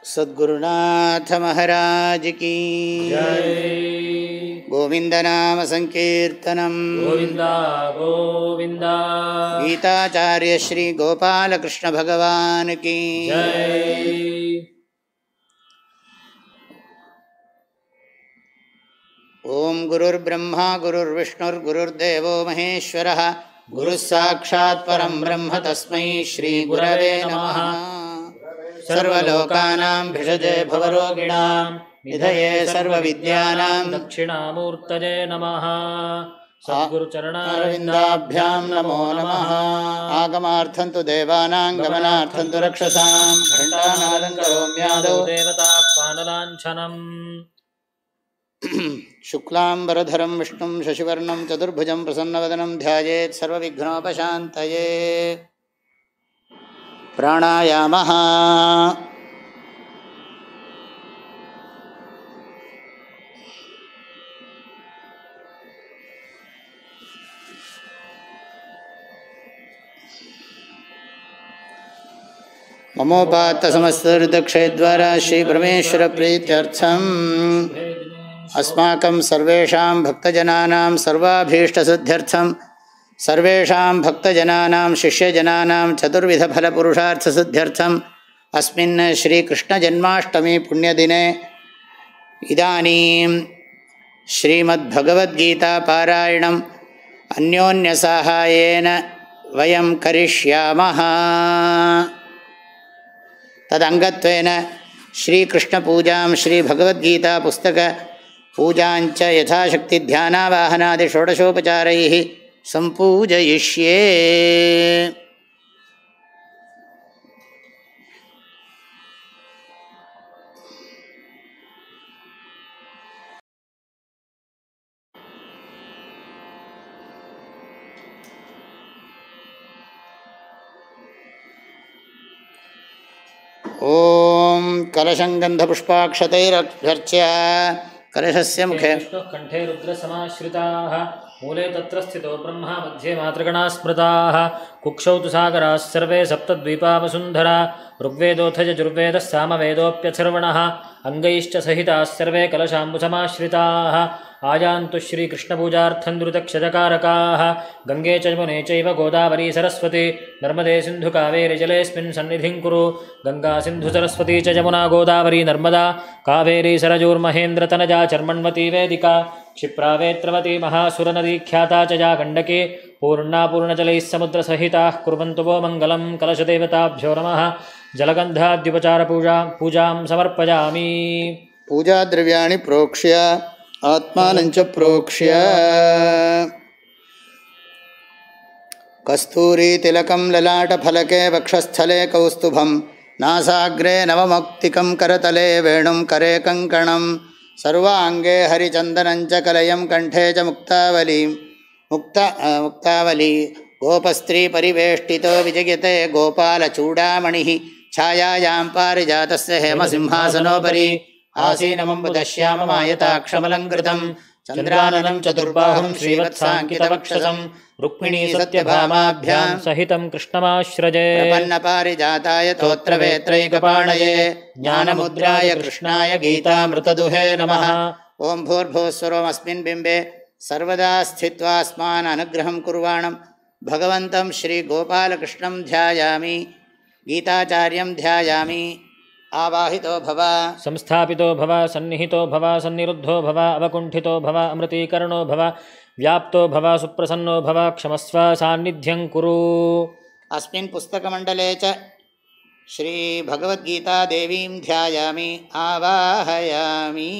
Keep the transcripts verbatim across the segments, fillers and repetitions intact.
सद्गुरुनाथ महाराज की जय। गोविंद नाम संकीर्तनम गोविंदा गोविंदा। गीताचार्य श्री गोपाल कृष्ण भगवान की जय। ओम गुरुर्ब्रह्मा गुरुर्विष्णुर्गुरुर्देवो महेश्वरः गुरुः साक्षात् परं ब्रह्म तस्मै श्री गुरवे नमः। सर्वलोकानां भिषजे भवरोगिणां निधये सर्वविद्यानां दक्षिणामूर्तये नमः। सद्गुरुचरणारविन्दाभ्यां नमो नमः। आगमार्थं तु देवानां गमनार्थं तु रक्षसां घण्टानादं करोम्यादौ देवतापानलाञ्छनम्। शुक्लाम्बरधरं विष्णुं शशिवर्णं चतुर्भुजं प्रसन्नवदनं ध्यायेत् सर्वविघ्नोपशान्तये। प्राणायामः। ममोपात्त समस्तदक्षयद्वारा श्री परमेश्वर प्रीत्यर्थम् अस्माकं सर्वेषां भक्तजनानां सर्वाभीष्टसिद्ध्यर्थं सर्वेषां भक्तजनानां शिष्यजनानां चतुर्विधफलपुरुषार्थसिद्ध्यर्थम् अस्मिन् श्रीकृष्णजन्माष्टमी पुण्यदिने इदानीं श्रीमद्भगवद्गीतापारायणम् अन्योन्यसाहाय्येन वयं करिष्यामः। तदङ्गत्वेन श्रीकृष्णपूजां श्रीभगवद्गीतापुस्तकपूजाञ्च यथाशक्ति ध्यानावाहनादि षोडशोपचारैः सम्पूजयिष्ये। ओम कलशं गन्धपुष्पाक्षतैरभ्यर्च्य कलशस्य मुखे कंठे रुद्रसमाश्रिताः मूले तत्र स्थितो ब्रह्मा मध्ये मातृगणाः स्मृताः कुक्षौ तु सागराः सर्वे सप्तद्वीपा वसुन्धरा ऋग्वेदोऽथ यजुर्वेदः सामवेदोऽप्यथर्वणः अङ्गैश्च सहिताः सर्वे कलशाम्बुसमाश्रिताः आयान्तु श्रीकृष्णपूजार्थं द्रुतक्षजकारकाः गङ्गे च यमुने चैव गोदावरी सरस्वती नर्मदे सिन्धुकावेरि जलेऽस्मिन् सन्निधिं कुरु गङ्गा सिन्धु सरस्वती च यमुना गोदावरी नर्मदा कावेरी सरजूर्महेन्द्रतनजा चर्मण्वती वेदिका क्षिप्रा वेत्रवती महासुरनदी ख्याता च या गण्डकी पूर्णा पूर्णजलैः समुद्रसहिताः कुर्वन्तु वो मङ्गलं कलशदेवताभ्यो नमः। जलगन्धाद्युपचारपूजा पूजां समर्पयामि। पूजाद्रव्याणि प्रोक्ष्य आत्मानं च प्रोक्ष्य कस्तूरीतिलकं ललाटफलके वक्षस्थले कौस्तुभं नासाग्रे नवमौक्तिकं करतले वेणुं करे कङ्कणं सर्वाङ्गे हरिचन्दनं च कलयं कण्ठे च मुक्तावलीं मुक्ता मुक्तावली गोपस्त्री परिवेष्टितो विजयते गोपालचूडामणिः छायायां पारिजातस्य हेमसिंहासनोपरि आसीनमम्बुदश्याममायताक्षमलङ्कृतं चन्द्राननं चतुर्बाहुं श्रीवत्साङ्कितवक्षसं रुक्मिणी सत्यभामाभ्यां सहितं कृष्णमाश्रजे। प्रपन्नपारिजाताय तोत्रवेत्रैकपाणये ज्ञानमुद्राय कृष्णाय गीतामृतदुहे नमः। ॐ भूर्भुवस्सुरमस्मिन् बिम्बे सर्वदा स्थित्वा अस्मान् अनुग्रहं कुर्वाणं भगवन्तं श्रीगोपालकृष्णं ध्यायामि गीताचार्यं ध्यायामि। आवाहितो भव संस्थापितो भव सन्निहितो भव सन्निरुद्धो भव अवकुण्ठितो भव अमृतीकरणो भव व्याप्तो भव सुप्रसन्नो भव क्षमस्व सान्निध्यं कुरु। अस्मिन् पुस्तकमण्डले च श्रीभगवद्गीता देवीं ध्यायामि आवाहयामि।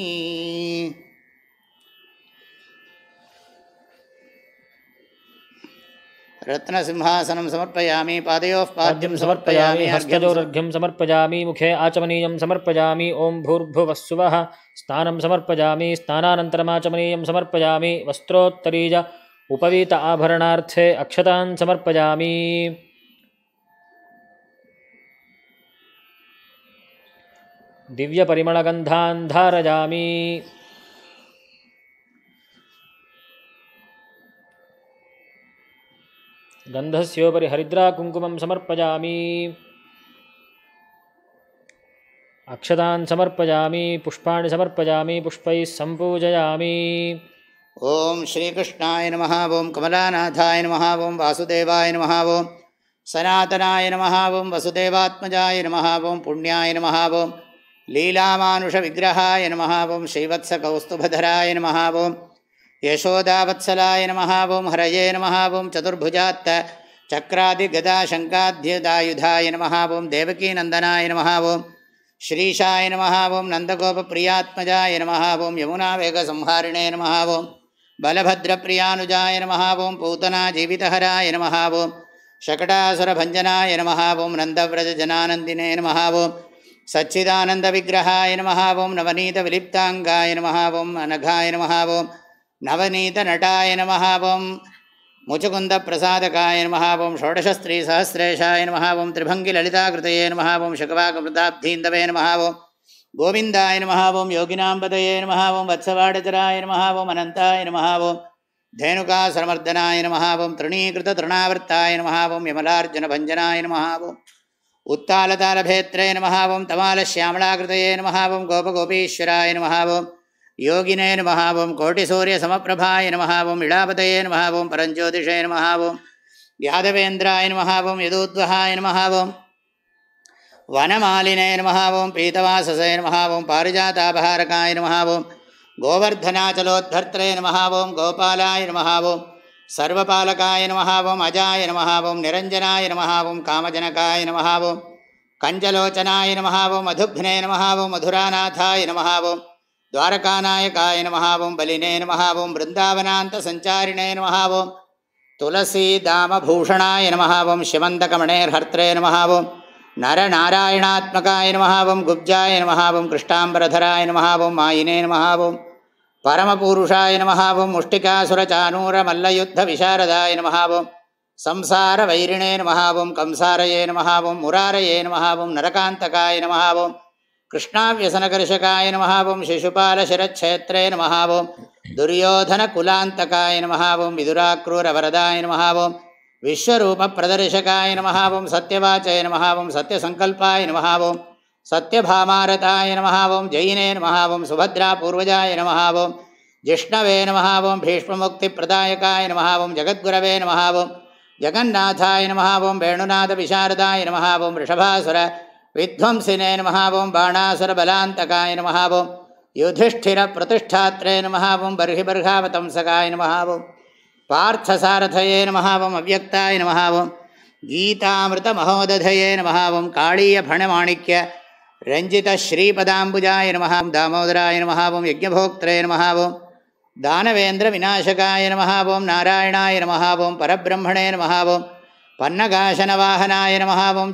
रत्नसिंहासनं समर्पयामि पादयोः पाद्यं समर्पयामि हस्तयोरर्घ्यं समर्पयामि मुखे आचमनीयं समर्पयामि। ओं भूर्भुवस्सुवः स्नानं समर्पयामि स्नानानन्तरमाचमनीयं समर्पयामि। वस्त्रोत्तरीय उपवीत आभरणार्थे अक्षतान् समर्पयामि। दिव्यपरिमलगन्धान् धारयामि। गन्धस्योपरि हरिद्राकुङ्कुमं समर्पयामि। अक्षतान् समर्पयामि पुष्पाणि समर्पयामि पुष्पैः सम्पूजयामि। ओम श्रीकृष्णाय नमः। ओम कमलानाथाय नमः। ओम वासुदेवाय नमः। ओम सनातनाय नमः। ओम वसुदेवात्मजाय नमः। ओम पुण्याय नमः। ओम लीलामानुषविग्रहाय नमः। ओम श्रीवत्सकौस्तुभधराय नमः। ओम यशोदावत्सलाय नमः। ओम हरये नमः। ओम चतुर्भुजात्त चक्रादिगदाशङ्काद्युधायुधाय नमः। ओम देवकीनन्दनाय नमः। ओम श्रीशाय नमः। ओम नन्दगोपप्रियात्मजाय नमः। ओम यमुनावेगसंहारिणे नमः। ओम बलभद्रप्रियानुजाय नमः। ओम पूतनाजीवितहराय नमः। ओम शकटासुरभञ्जनाय नमः। ओम नन्दव्रजजनानन्दिने नमः। ओम सच्चिदानन्दविग्रहाय नमः। ओम नवनीतविलिप्ताङ्गाय नमः। ओम अनघाय नमः। ओम नवनीतनटाय नमः। ओम मुचुकुन्दप्रसादकाय नमः। ओम षोडशस्त्रीसहस्रेशाय नमः। ओम त्रिभङ्गिललिताकृतये नमः। ओम शकवाकवृताब्धीन्दवे नमः। ओम गोविन्दाय नमः। ओम योगिनाम्बदये नमः। ओम वत्सवाडचराय नमः। ओम अनन्ताय नमः। ओम धेनुकासुरमर्दनाय नमः। ओम तृणीकृततृणावर्ताय नमः। ओम यमलार्जुनभञ्जनाय नमः। ओम उत्तालतालभेत्रे नमः। ओम तमालश्यामलाकृतये नमः। ओम गोपगोपीश्वराय नमः। ओम योगिने नमः। ओम कोटिसूर्यसमप्रभाय नमः। ओम इळापतये नमः। ओम परञ्ज्योतिषे नमः। ओम यादवेन्द्राय नमः। ओम यदूद्वहाय नमः। ओम वनमालिने नमः। ओम पीतवाससे नमः। ओम पारिजातापहारकाय नमः। ओम गोवर्धनाचलोद्धर्त्रे नमः। ओम गोपालाय नमः। ओम सर्वपालकाय नमः। ओम अजाय नमः। ओम निरञ्जनाय नमः। ओम कामजनकाय नमः। ओम कञ्जलोचनाय नमः। ओम मधुघ्ने नमः। ओम मधुरानाथाय नमः। ओम द्वारकानायकाय नमः। ओम बलिने नमः। ओम वृन्दावनान्तसञ्चारिणे नमः। ओम तुलसीदामभूषणाय नमः। ओम शिवन्दकमणेर्हर्त्रे नमः। ओम नरनारायणात्मकाय नमः। ओम गुब्जाय नमः। ओम कृष्णाम्बरधराय नमः। ओम मायिने नमः। ओम परमपुरुषाय नमः। ओम मुष्टिकासुरचानूरमल्लयुद्धविशारदाय नमः। ओम संसारवैरिणे नमः। ओम कंसारये नमः। ओम मुरारये नमः। ओम नरकान्तकाय नमः। ओम कृष्णाव्यसनकर्षकाय नमः। ओम शिशुपालशिरच्छेत्रे नमः। ओम दुर्योधनकुलान्तकाय नमः। ओम विदुराक्रूरवरदाय नमः। ओम विश्वरूपप्रदर्शकाय नमः। ओम सत्यवाचय नमः। ओम सत्यसङ्कल्पाय नमः। ओम सत्यभामारताय नमः। ओम जयिने नमः। ओम सुभद्रापूर्वजाय नमः। ओम जिष्णवे नमः। ओम भीष्ममुक्तिप्रदायकाय नमः। ओम जगद्गुरवे नमः। ओम जगन्नाथाय नमः। ओम वेणुनाथविशारदाय नमः। ओम वृषभासुर विध्वंसिने नमः। ओम बाणासुरबलान्तकाय नमः। ओम युधिष्ठिरप्रतिष्ठात्रे नमः। ओम बर्हिबर्हावतंसकाय नमः। ओम पार्थसारथये नमः। ओम अव्यक्ताय नमः। ओम गीतामृतमहोदधये नमः। ओम काळीयफणमाणिक्य रञ्जितश्रीपदाम्बुजाय नमः। ओम दामोदराय नमः। ओम यज्ञभोक्त्रे नमः। ओम दानवेन्द्रविनाशकाय नमः। ओम नारायणाय नमः। ओम परब्रह्मणे नमः। ओम पन्नगाशनवाहनाय नमः। ओम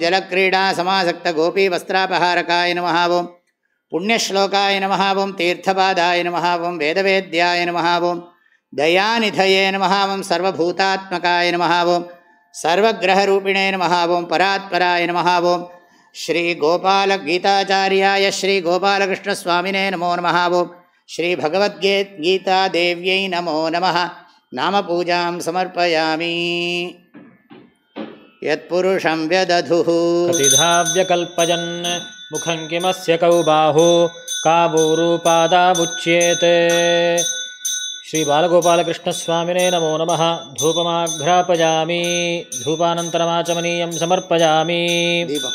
जलक्रीडासमासक्तगोपीवस्त्रापहारकाय नमः। ओम पुण्यश्लोकाय नमः। ओम तीर्थपादाय नमः। ओम वेदवेद्याय नमः। ओम दयानिधये नमः। ओम सर्वभूतात्मकाय नमः। ओम सर्वग्रहरूपिणे नमः। ओम परात्पराय नमः। ओम श्रीगोपालगीताचार्याय श्रीगोपालकृष्णस्वामिने नमो नमः। ओम श्रीभगवद्गीतादेव्यै नमो नमः। नामपूजां समर्पयामि। यत्पुरुषं व्यदधुः कतिधा व्यकल्पयन् मुखं किमस्य कौ बाहु कावूरूपादावुच्येते। श्री बालगोपालकृष्णस्वामिने नमो नमः। धूपमाघ्रापयामि। धूपानन्तरमाचमनीयं समर्पयामि। दीपम्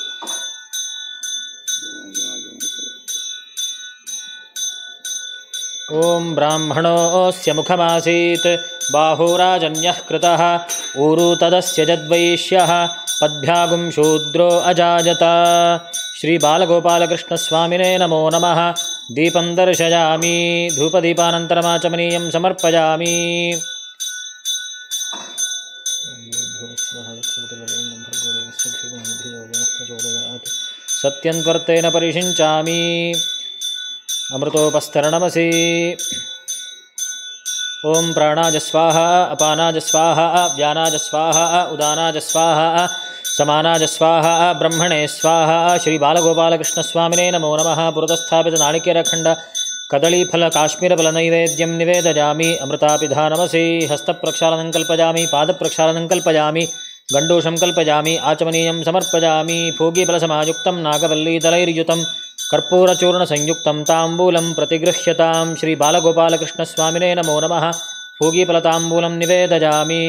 ओम ब्राह्मणोऽस्य मुखमासीत् बाहुराजन्यः कृतः ऊरू तदस्य जद्वैश्यः पद्भ्यागुं शूद्रो अजायत। श्री बालगोपालकृष्णस्वामिने नमो नमः। दीपं दर्शयामि। धूपदीपानन्तरमाचमनीयं समर्पयामि। सत्यन्त्वर्तेन परिषिञ्चामि। अमृतोपस्तरणमसि। ओम प्राणाय स्वाहा अपानाय स्वाहा व्यानाय स्वाहा उदानाय स्वाहा समानाय स्वाहा ब्रह्मणे स्वाहा। श्री बालगोपालकृष्णस्वामिने नमो नमः। पुरतस्थापित नारिकेरखण्ड कदलीफल काश्मीरफल नैवेद्यं निवेदयामि। अमृतापिधानमसि। हस्तप्रक्षालनं कल्पयामि। पादप्रक्षालनं कल्पयामि। गण्डूषं कल्पयामि। आचमनीयं समर्पयामि। भोगीफलसमायुक्तं नागवल्लीदलैर्युतं कर्पूरचूर्णसंयुक्तं ताम्बूलं प्रतिगृह्यतां श्रीबालगोपालकृष्णस्वामिने नमो नमः पूगीफलताम्बूलं निवेदयामि।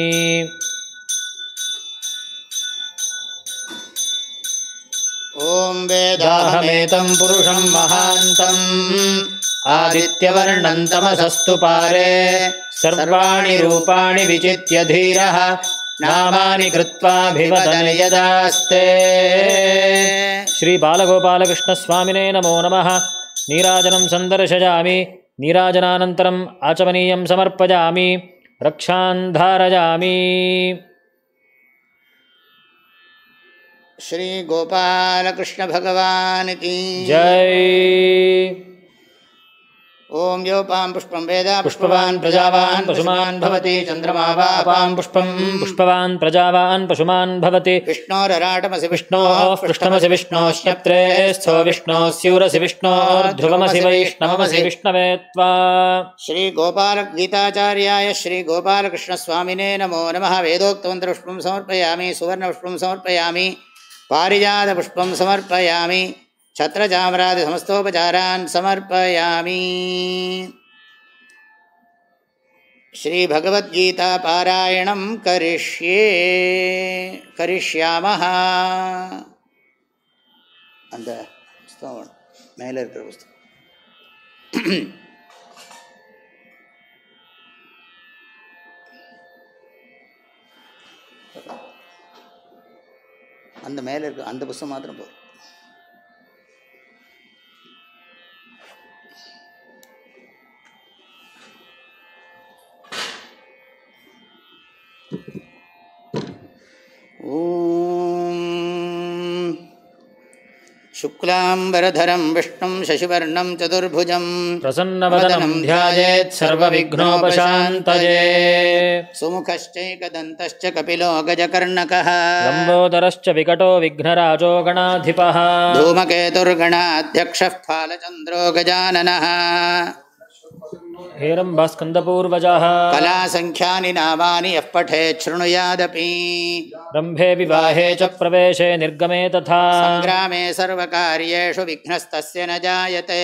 ॐ वेदाहमेतं पुरुषं महान्तम् आदित्यवर्णं तमसस्तु पारे सर्वाणि रूपाणि विचित्य धीरः नामानि कृत्वाभिवदन यदास्ते। श्रीबालगोपालकृष्णस्वामिने नमो नमः। नीराजनं सन्दर्शयामि, नीराजनानन्तरम् आचमनीयं समर्पयामि, रक्षां धारयामि। श्री गोपाल कृष्ण भगवान की जय। ओम योपां पुष्पं वेद पुष्पवान् प्रजावान् पशुमान् भवति चन्द्रमा वा अपां पुष्पं पुष्पवान् प्रजावान् पशुमान् भवति विष्णोरराटमसि विष्णोः पृष्ठमसि विष्णोश्चत्रे स्थो विष्णोः स्यूरसि विष्णोर्ध्रुवमसि वैष्णवमसि विष्णवे त्वा। श्री गोपाल गीताचार्याय श्री गोपाल कृष्ण स्वामिने नमो नमः। वेदोक्तमन्त्रपुष्पं समर्पयामि, सुवर्णपुष्पं समर्पयामि, पारिजातपुष्पं समर्पयामि, छत्रचामरादि समस्तोपचारान् समर्पयामि। श्री भगवद्गीता पारायणं करिष्ये करिष्यामः। அந்த புஸ்தகம் மேலே இருக்கிற புஸ்தகம் அந்த மேலே இருக்க அந்த புஸ்தகம் மாத்திரம் போதும். ஓம் शुक्लांबरधरं विष्णुं शशिवर्णं चतुर्भुजं प्रसन्नवदनं ध्यायेत् सर्वविघ्नोपशान्तये। सुमुखश्चैकदन्तश्च कपिलो गजकर्णकः लम्बोदरश्च विकटो विघ्नराजो गणाधिपः। धूमकेतुर्गणाध्यक्षः फालचन्द्रो गजाननः। हेरम्बस्कन्दपूर्वजः कलासङ्ख्यानि नामानि यः पठेत् शृणुयादपि। रम्भे विवाहे च प्रवेशे निर्गमे तथा। सङ्ग्रामे सर्वकार्येषु विघ्नस्तस्य न जायते।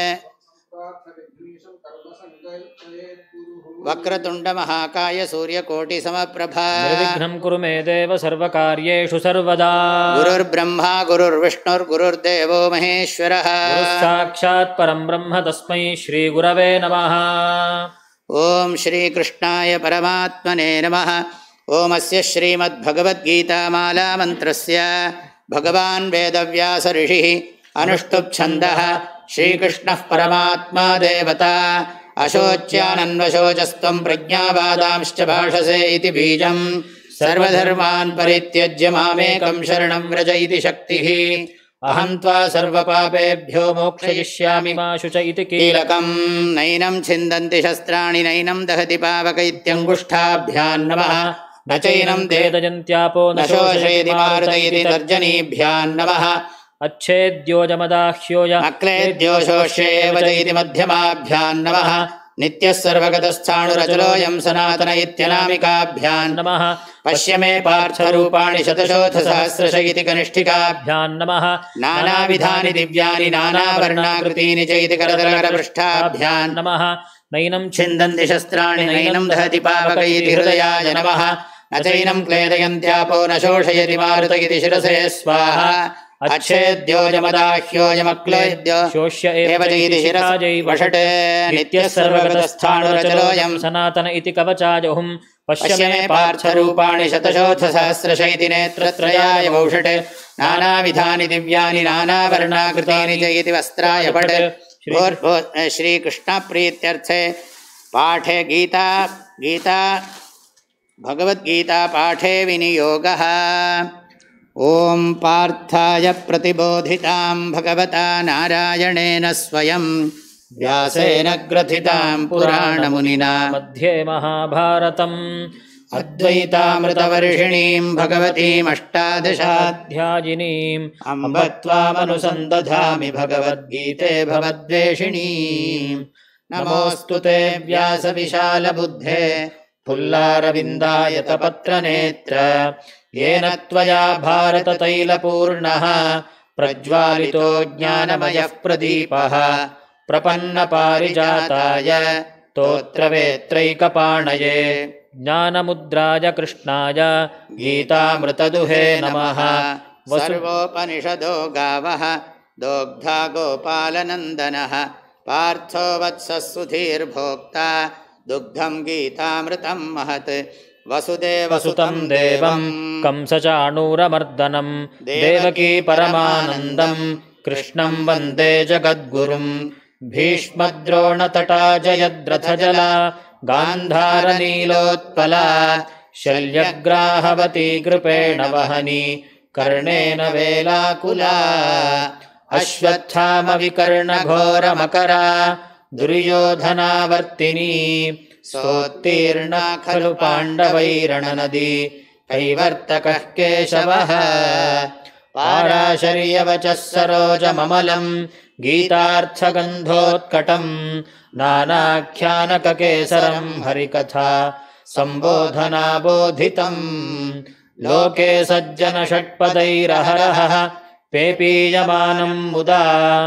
वक्रतुण्डमहाकाय सूर्यकोटिसमप्रभा निर्विघ्नं कुरु मे देव सर्वकार्येषु सर्वदा। गुरुर्ब्रह्मा गुरुर्विष्णुर्गुरुर्देवो महेश्वरः। साक्षात् परं ब्रह्म तस्मै श्रीगुरवे नमः। ॐ श्रीकृष्णाय परमात्मने नमः। ॐ अस्य श्रीमद्भगवद्गीतामालामन्त्रस्य भगवान् वेदव्यास ऋषिः अनुष्टुप् छन्दः। श्रीकृष्णः परमात्मा देवता अशोच्यानन्वशोचस्त्वं प्रज्ञावादांश्च भाषसे इति बीजं सर्वधर्मान् परित्यज्य मामेकं शरणं व्रज इति शक्तिः। अहं त्वा सर्वपापेभ्यो मोक्षयिष्यामि मा शुच इति कीलकं। नैनं छिन्दन्ति शस्त्राणि नैनं दहति पावक इत्यङ्गुष्ठाभ्यां नमः। न चैनं वेदयन्त्यापो न शोषयति मारुत इति तर्जनीभ्यां नमः। अच्छेद्योजमदाह्योय अक्लेद्यो शोष्येव च इति मध्यमाभ्यां नमः। नित्यः सर्वगतस्थाणुरचलोऽयं सनातन इत्यनामिकाभ्यां नमः। पश्य मे पार्थरूपाणि शतशोथसहस्रश इति कनिष्ठिकाभ्यां नमः। नानाविधानि दिव्यानि नानावर्णाकृतीनि च इति करतलकरपृष्ठाभ्यां नमः। नैनं छिन्दन्ति शस्त्राणि नैनं दहति पावक इति हृदयाय नमः। न चैनं क्लेदयन्त्यापो न शोषयति मारुत इति शिरसे स्वाहा। अच्छेद्योजमदाह्योऽयमक्लेद्यो शोष्य एव च इति शिरसैवषटे। नित्यः सर्वगतस्थाणुरचलोऽयं सनातन इति कवचाजहुं। पश्य मे पार्थरूपाणि शतशोथसहस्रश इति नेत्रत्रयाय वौषटे। नानाविधानि दिव्यानि नानावर्णाकृतानि च इति वस्त्राय पटे। श्रीकृष्णप्रीत्यर्थे पाठे गीता गीता भगवद्गीता पाठे विनियोगः। ॐ पार्थाय प्रतिबोधितां भगवता नारायणेन स्वयं व्यासेन ग्रथितां पुराणमुनिना मध्ये महाभारतम्। अद्वैतामृतवर्षिणीं भगवतीम् अष्टादशाध्यायिनीम् अम्ब त्वामनुसन्दधामि भगवद्गीते भवद्वेषिणीम्। नमोऽस्तु ते व्यासविशालबुद्धे पुल्लारविन्दायतपत्रनेत्र। येन त्वया भारततैलपूर्णः प्रज्वालितो ज्ञानमयः प्रदीपः प्रपन्नपारिजाताय स्तोत्रवेत्रैकपाणये ज्ञानमुद्राय कृष्णाय गीतामृतदुहे नमः। सर्वोपनिषदो गावः दोग्धा गोपालनन्दनः पार्थो वत्सः सुधीर्भोक्ता दुग्धं गीतामृतं महत्। वसुदेवसुतं देवं कंसचाणूरमर्दनं देवकी परमानन्दं कृष्णं वन्दे जगद्गुरुं। भीष्मद्रोणतटा जयद्रथजला गान्धारनीलोत्पला शल्यग्राहवती कृपेण वहनी कर्णेन वेलाकुला। अश्वत्थामविकर्णघोरमकरा दुर्योधनावर्तिनी सोत्तीर्णा खलु पाण्डवैरणनदी कैवर्तकः केशवः। पाराशर्यवचः सरोजममलं गीतार्थगन्धोत्कटं नानाख्यानककेसरं हरिकथा सम्बोधनाबोधितं। लोके सज्जनषट्पदैरहरः पेपीयमानं मुदा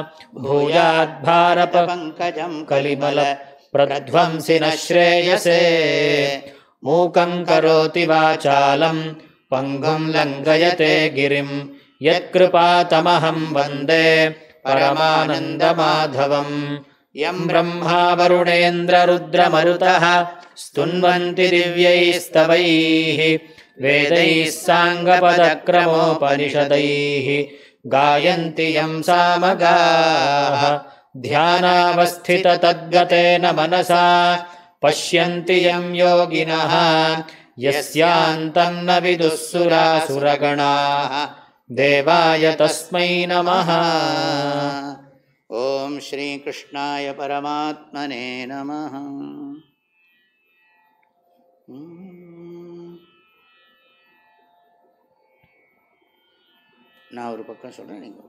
भूयाद्भारपङ्कजं कलिमल प्रध्वंसिनः श्रेयसे। मूकं करोति वाचालं पङ्गुं लङ्घयते गिरिं यत्कृपातमहं वन्दे परमानन्दमाधवम्। यं ब्रह्मा वरुणेन्द्ररुद्रमरुतः स्तुन्वन्ति दिव्यैस्तवैः वेदैः साङ्गपदक्रमोपनिषदैः गायन्ति यं सामगाः। ध्यानावस्थिततद्गतेन मनसा पश्यन्ति यं योगिनः यस्यान्तं न विदुः सुरासुरगणाः देवाय तस्मै नमः। ॐ श्रीकृष्णाय परमात्मने नमः। நான் ஒரு பக்கம் சொல்கிறேன் நீங்கள்.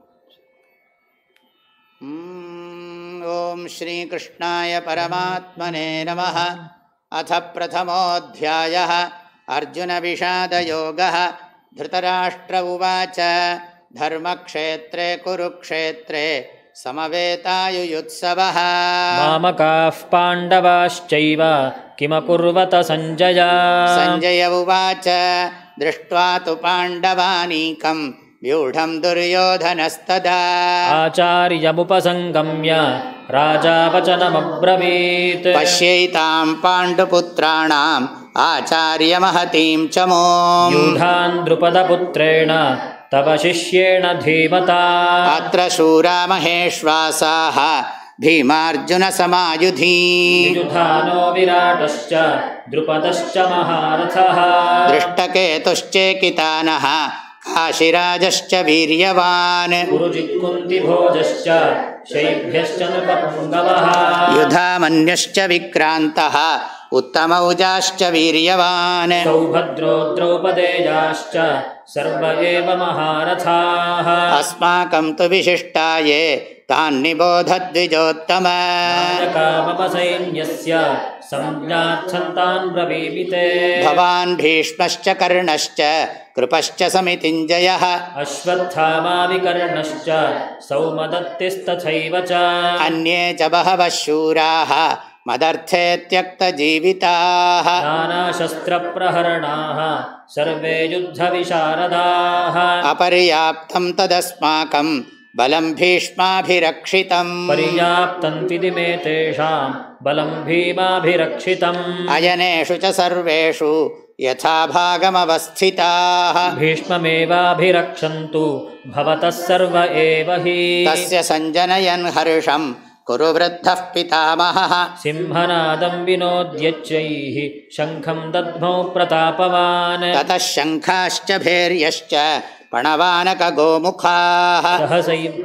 ஓம் ஸ்ரீ கிருஷ்ணாய பரமாத்மனே நமः. அத பிரதமோऽध्यायः அர்ஜுனவிஷாதயோகः. धृतराष्ट्र उवाच धर्मक्षेत्रे कुरुक्षेत्रे समवेतायुयुत्सवः। मामकाः पाण्डवाश्चैव किमकुर्वत सञ्जय। सञ्जय उवाच दृष्ट्वा तु पाण्डवानीकं व्यूढं दुर्योधनस्तदा। आचार्यमुपसङ्गम्य राजा वचनमब्रवीत्। पश्यैतां पाण्डुपुत्राणाम् आचार्यमहतीं च मोम्। यूढान् द्रुपदपुत्रेण तव शिष्येण धीमता। अत्र शूरा महेश्वासाः भीमार्जुनसमायुधि। युधानो विराटश्च द्रुपदश्च महारथः। दृष्टकेतुश्चेकितानः काशिराजश्च वीर्यवान्। कुरुचित्कुन्तिभोजश्च शैभ्यश्च नृपपुङ्गवः। युधामन्युश्च विक्रान्तः उत्तमौजाश्च वीर्यवान्। सौभद्रो द्रौपदेयाश्च सर्व एव महारथाः। अस्माकं तु विशिष्टाये तान् निबोध द्विजोत्तम। नायका मम सैन्यस्य संज्ञार्थन्तान् ब्रवीमि ते। भवान् भीष्मश्च कर्णश्च कृपश्च समितिञ्जयः। अश्वत्थामा विकर्णश्च सौमदत्तिस्तथैव च। अन्ये च बहवः शूराः मदर्थे त्यक्तजीविताः। नानाशस्त्रप्रहरणाः सर्वे युद्धविशारदाः। अपर्याप्तं तदस्माकं बलं भीष्माभिरक्षितम्। पर्याप्तं विदिमे तेषां बलं भीमाभिरक्षितम्। अयनेषु च सर्वेषु यथा भागमवस्थिताः। भीष्ममेवाभिरक्षन्तु भवतः सर्व एव हि। तस्य सञ्जनयन् हर्षं कुरु वृद्धः पितामहः। सिंहनादं विनोद्यच्चैः शङ्खं दद्मौ प्रतापवान्। ततः शङ्खाश्च भैर्यश्च पणवानकगोमुखाः। सहसैव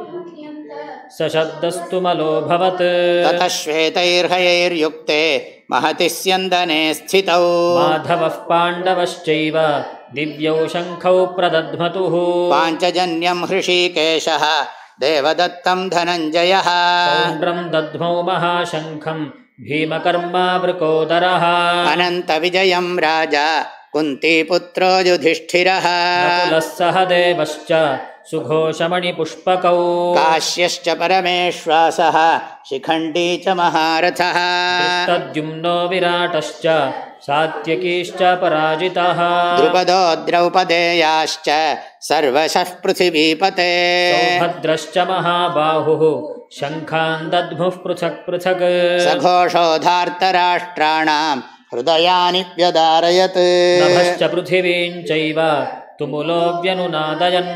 सशब्दस्तु मलोऽभवत्। ततः श्वेतैर्हयैर्युक्ते महति स्यन्दने स्थितौ। माधवः पाण्डवश्चैव दिव्यौ शङ्खौ प्रदध्मतुः। पाञ्चजन्यं हृषीकेशः देवदत्तं धनञ्जयः। पौण्ड्रं दद्मौ महाशङ्खं भीमकर्मा वृकोदरः। अनन्तविजयं राजा कुन्तीपुत्रो युधिष्ठिरः। नकुलः सह देवश्च सुघोषमणिपुष्पकौ काश्यश्च परमेश्वासः शिखण्डी च महारथः दृष्टद्युम्नो विराटश्च सात्यकीश्च पराजितः द्रुपदो द्रौपदेयाश्च सर्वशः पृथिवीपते सौभद्रश्च महाबाहुः शङ्खान् दद्मुः पृथक् पृथक् सघोषो धार्तराष्ट्राणां हृदयानि व्यदारयत् नभश्च पृथिवीं चैव तुमुलो व्यनुनादयन्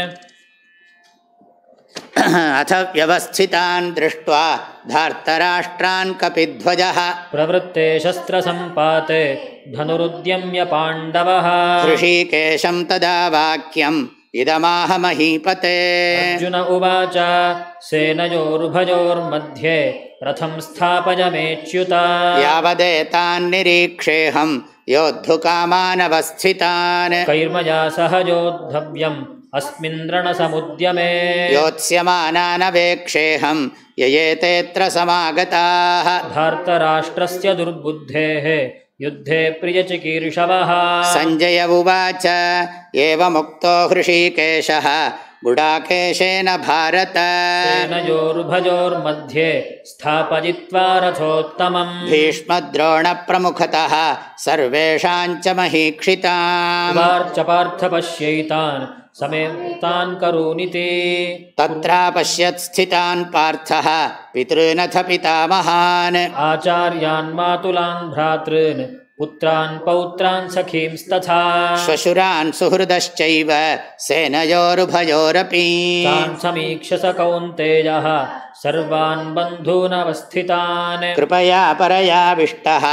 अथ व्यवस्थितान् दृष्ट्वा धार्तराष्ट्रान् कपिध्वजः प्रवृत्ते शस्त्रसम्पाते धनुरुद्यम्य पाण्डवः ऋषिकेशं तदा वाक्यम् इदमाह महीपते अर्जुन उवाच सेनयोरुभयोर्मध्ये रथं स्थापयमेच्युत यावदेतान् निरीक्षेऽहं योद्धुकामानवस्थितान् कैर्मया सह योद्धव्यम् अस्मिन् रणसमुद्यमे योत्स्यमानानवेक्षेऽहं ययेतेऽत्र समागताः धार्तराष्ट्रस्य दुर्बुद्धेः युद्धे प्रियचिकीर्षवः सञ्जय उवाच एवमुक्तो हृषीकेशः गुडाकेशेन भारत सेनयोरुभयोर्मध्ये स्थापयित्वा रथोत्तमम् भीष्मद्रोणप्रमुखतः सर्वेषां च महीक्षिताम् वार्च पार्थ पश्यैतान् समेतान् करूनिति तत्रापश्यत् स्थितान् पार्थः पितॄनथ पितामहान् आचार्यान् मातुलान् भ्रातॄन् पुत्रान् पौत्रान् सखींस्तथा श्वशुरान् सुहृदश्चैव सेनयोरुभयोरपि तान् समीक्ष्य स कौन्तेयः सर्वान् बन्धूनवस्थितान् कृपया परयाविष्टः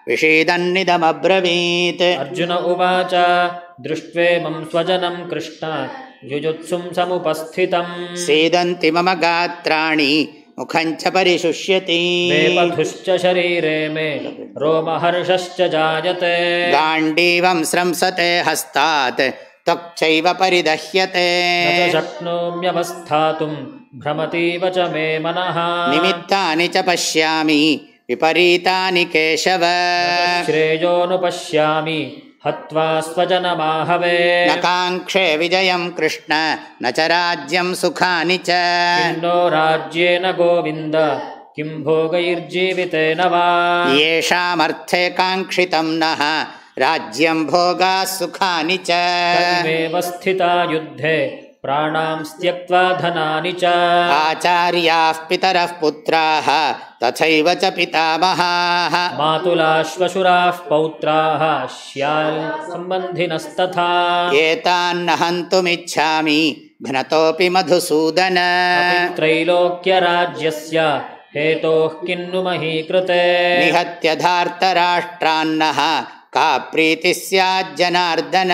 विषीदन्निदमब्रवीत् अर्जुन उवाच दृष्ट्वेमं स्वजनं कृष्ण युजुत्सुं समुपस्थितम् सीदन्ति मम गात्राणि मुखं च परिशुष्यति वेपथुश्च शरीरे मे रोमहर्षश्च जायते गाण्डीवं स्रंसते हस्तात् त्वक्चैव परिदह्यते न च शक्नोम्यवस्थातुं भ्रमतीव च मे मनः निमित्तानि च पश्यामि विपरीतानि केशव श्रेयोनुपश्यामि हत्वा स्वजनमाहवे न काङ्क्षे विजयं कृष्ण न च राज्यं सुखानि च किन्नो राज्येन गोविन्द किं भोगैर्जीवितेन वा येषामर्थे काङ्क्षितं नः राज्यं भोगाः सुखानि च तमेव स्थिता युद्धे प्राणां त्यक्त्वा धनानि च आचार्याः पितरः पुत्राः तथैव च पितामहाः मातुलाश्वशुराः पौत्राः स्याल् सम्बन्धिनस्तथा एतान्न हन्तुमिच्छामि घ्नतोऽपि मधुसूदन त्रैलोक्यराज्यस्य हेतोः किन्नु मही कृते निहत्य धार्तराष्ट्रान्नः का प्रीतिः स्याज्जनार्दन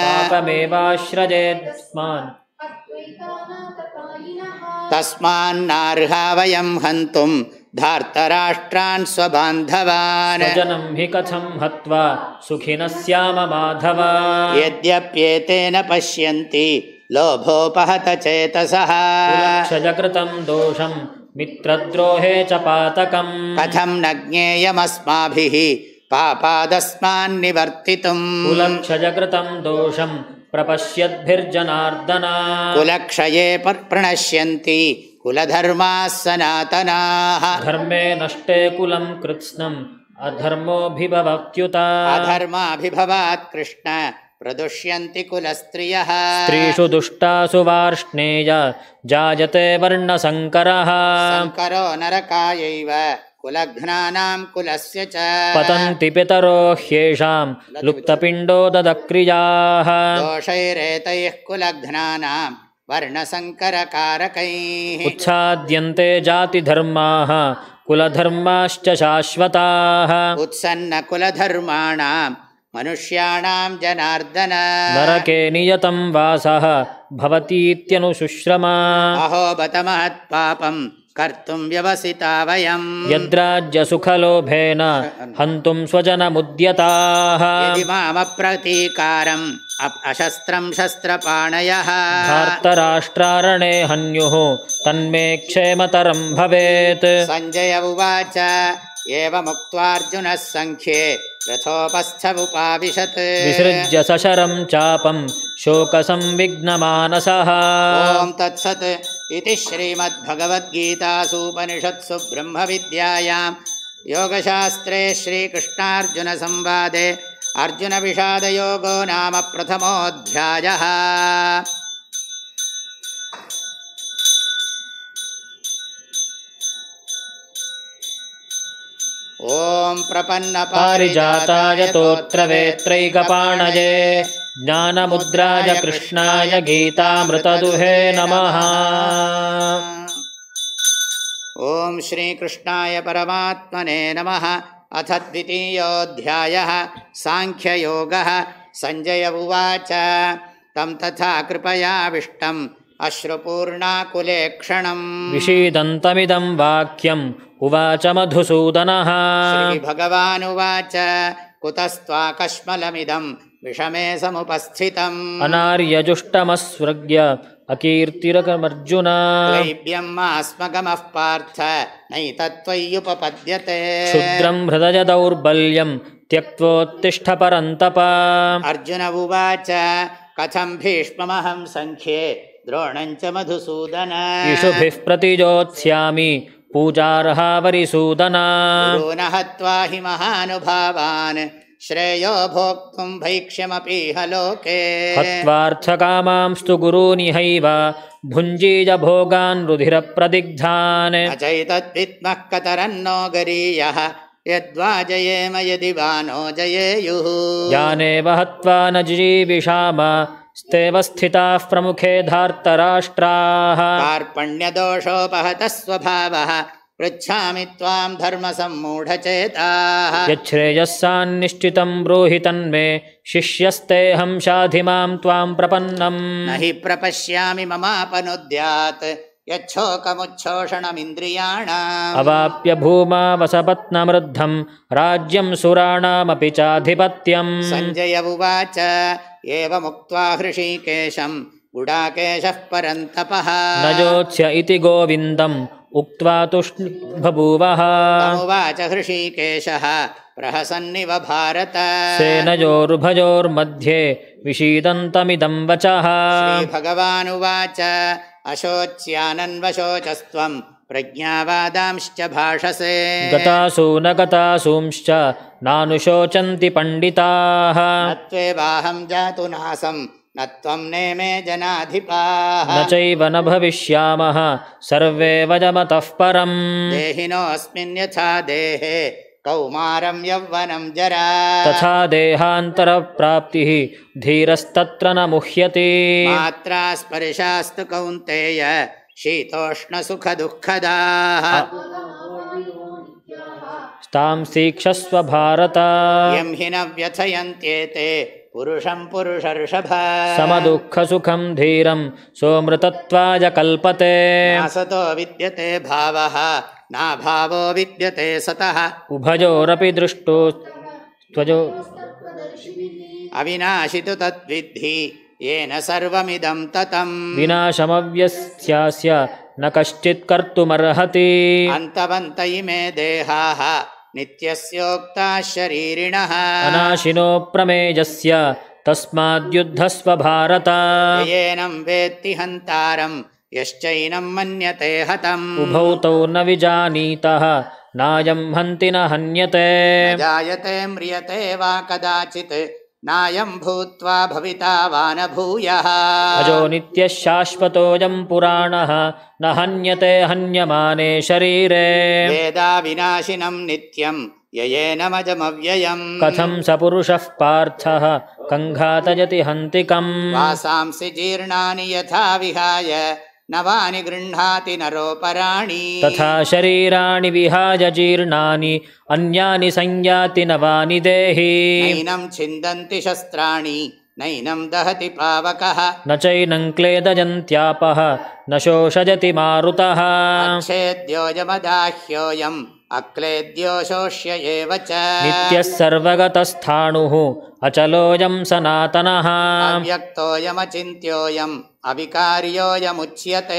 पापमेवाश्रयेत्स्मान् तस्मान्नार्हा वयं हन्तुं धार्तराष्ट्रान् स्वबान्धवान् स्वजनं हि कथं हत्वा सुखिनः स्याम माधव यद्यप्येतेन पश्यन्ति लोभोपहत चेतसः क्षजकृतं दोषं मित्रद्रोहे च पातकम् कथं न ज्ञेयमस्माभिः पापादस्मान्निवर्तितुम् कुलक्षजकृतं दोषं प्रपश्यद्भिर्जनार्दन कुलक्षये प्रणश्यन्ति कुलधर्माः सनातनाः धर्मे नष्टे कुलं कृत्स्नम् अधर्मोऽभिभवत्युत अधर्माभिभवात् कृष्ण प्रदुष्यन्ति कुलस्त्रियः स्त्रीषु दुष्टासु वार्ष्णेय जायते वर्णसङ्करः शङ्करो नरकायैव कुलघ्नानां कुलस्य च पतन्ति पितरो ह्येषां लुप्तपिण्डोदक्रियाः दोषैरेतैः कुलघ्नानां वर्णसङ्करकारकैः उत्साद्यन्ते जातिधर्माः कुलधर्माश्च शाश्वताः उत्सन्नकुलधर्माणां मनुष्याणां जनार्दन नरके नियतं वासः भवतीत्यनुशुश्रमा अहो बत महत्पापं कर्तुं व्यवसिता वयम् यद्राज्यसुखलोभेन हन्तुं स्वजनमुद्यताः यदि मामप्रतीकारम् अशस्त्रं शस्त्रपाणयः धार्तराष्ट्रारणे हन्युः तन्मे क्षेमतरं भवेत् सञ्जय उवाच एवमुक्त्वार्जुनः सङ्ख्ये रथोपस्थमुपाविशत् विसृज्य सशरं चापं शोकसंविघ्नमानसः। ॐ तत्सत् इति श्रीमद्भगवद्गीतासूपनिषत्सु ब्रह्मविद्यायां योगशास्त्रे श्रीकृष्णार्जुनसंवादे अर्जुनविषादयोगो नाम प्रथमोऽध्यायः। ॐ प्रपन्नपारिजाताय तोत्रवेत्रैकपाणये ज्ञानमुद्राय कृष्णाय गीतामृतदुहे नमः। ॐ श्रीकृष्णाय परमात्मने नमः। अथ द्वितीयोऽध्यायः सांख्ययोगः। सञ्जय उवाच तं तथा कृपयाविष्टम् अश्रुपूर्णाकुलेक्षणम् विषीदन्तमिदं वाक्यम् उवाच मधुसूदनः। श्रीभगवानुवाच कुतस्त्वाकश्मलमिदं विषमे समुपस्थितम् अनार्यजुष्टमस्वृग्य अकीर्तिरकमर्जुन। क्लैब्यं मास्मगमः पार्थ नैतत्त्वय्युपपद्यते। क्षुद्रं हृदय दौर्बल्यं त्यक्त्वोत्तिष्ठ परन्तप। अर्जुन उवाच कथं भीष्ममहं सङ्ख्ये द्रोणं च मधुसूदन। इषुभिः प्रतिजोत्स्यामि पूजार्हा वरिसूदन। गुरून् हत्वा हि महानुभावान् श्रेयो भोक्तुं भैक्ष्यमपीह लोके। हत्वार्थकामांस्तु गुरूनिहैव भुञ्जीय भोगान् रुधिरप्रदिग्धान्। न चैतद्विद्मः कतरन्नो गरीयः यद्वा जयेम यदि वा नो जयेयुः। यानेव हत्वा न जिजीविषाम स्तेव स्थिताः प्रमुखे धार्तराष्ट्राः। कार्पण्यदोषोपहतः स्वभावः पृच्छामि त्वां धर्मसम्मूढचेताः। यच्छ्रेयः सान्निश्चितं ब्रूहि तन्मे शिष्यस्तेऽहं शाधि मां त्वां प्रपन्नम्। न हि प्रपश्यामि ममापनुद्यात् यच्छोकमुच्छोषणमिन्द्रियाणाम्। अवाप्य भूमा वसपत्नमृद्धं राज्यं सुराणामपि चाधिपत्यम्। सञ्जय उवाच एवमुक्त्वा हृषीकेशं गुडाकेशः परन्तपः न योत्स्य इति गोविन्दम् उक्त्वा तुष्णीः बभूवः। उवाच हृषीकेशः प्रहसन्निव भारत। सेनयोरुभयोर्मध्ये विषीदन्तमिदं वचः। श्रीभगवानुवाच अशोच्यानन्वशोचस्त्वं प्रज्ञावादांश्च भाषसे। गतासु न गतासूंश्च नानुशोचन्ति पण्डिताः। न त्वेवाहं जातु नासं न त्वं नेमे जनाधिपाः। न चैव न भविष्यामः सर्वे वयमतः परम्। देहिनोऽस्मिन् यथा देहे कौमारं यौवनं जरा। तथा देहान्तरप्राप्तिः धीरस्तत्र न मुह्यते। मात्रा स्पर्शास्तु कौन्तेय शीतोष्णसुखदुःखदाः। तां सीक्षस्व भारत। यं हि न व्यथयन्त्येते पुरुषं पुरुषर्षभ। समदुःखसुखं धीरं सोऽमृतत्वाय कल्पते। नासतो विद्यते भावः नाभावो विद्यते सतः। उभयोरपि दृष्टो त्वजो अविनाशि तु तद्विद्धि येन सर्वमिदं ततम्। विनाशमव्यस्यास्य न कश्चित् कर्तुमर्हति। अन्तवन्त इमे देहाः नित्यस्योक्ताः शरीरिणः। अनाशिनो प्रमेयस्य तस्माद्युद्धस्व भारत। येनं वेत्ति हन्तारं यश्चैनं मन्यते हतम्। उभौ तौ न विजानीतः नायं हन्ति न हन्यते। न जायते म्रियते वा कदाचित् नायं भूत्वा भविता वा न भूयः। अजो नित्यः शाश्वतोऽयं पुराणः न हन्यते हन्यमाने शरीरे। वेदा विनाशिनं नित्यं ययेनमजमव्ययम्। कथं स पुरुषः पार्थः कङ्घातयति हन्तिकम्। वासांसि जीर्णानि यथा विहाय नवानि गृह्णाति नरोपराणि। तथा शरीराणि विहाय जीर्णानि अन्यानि संयाति नवानि देहि। नैनं छिन्दन्ति शस्त्राणि नैनं दहति पावकः। न चैनं क्लेदयन्त्यापः न शोषयति मारुतः। अच्छेद्योऽयमदाह्योऽयम् अक्लेद्यो शोष्य एव च। नित्यः सर्वगतस्थाणुः अचलोऽयं सनातनः। अव्यक्तोऽयमचिन्त्योऽयम् अविकार्योऽयमुच्यते।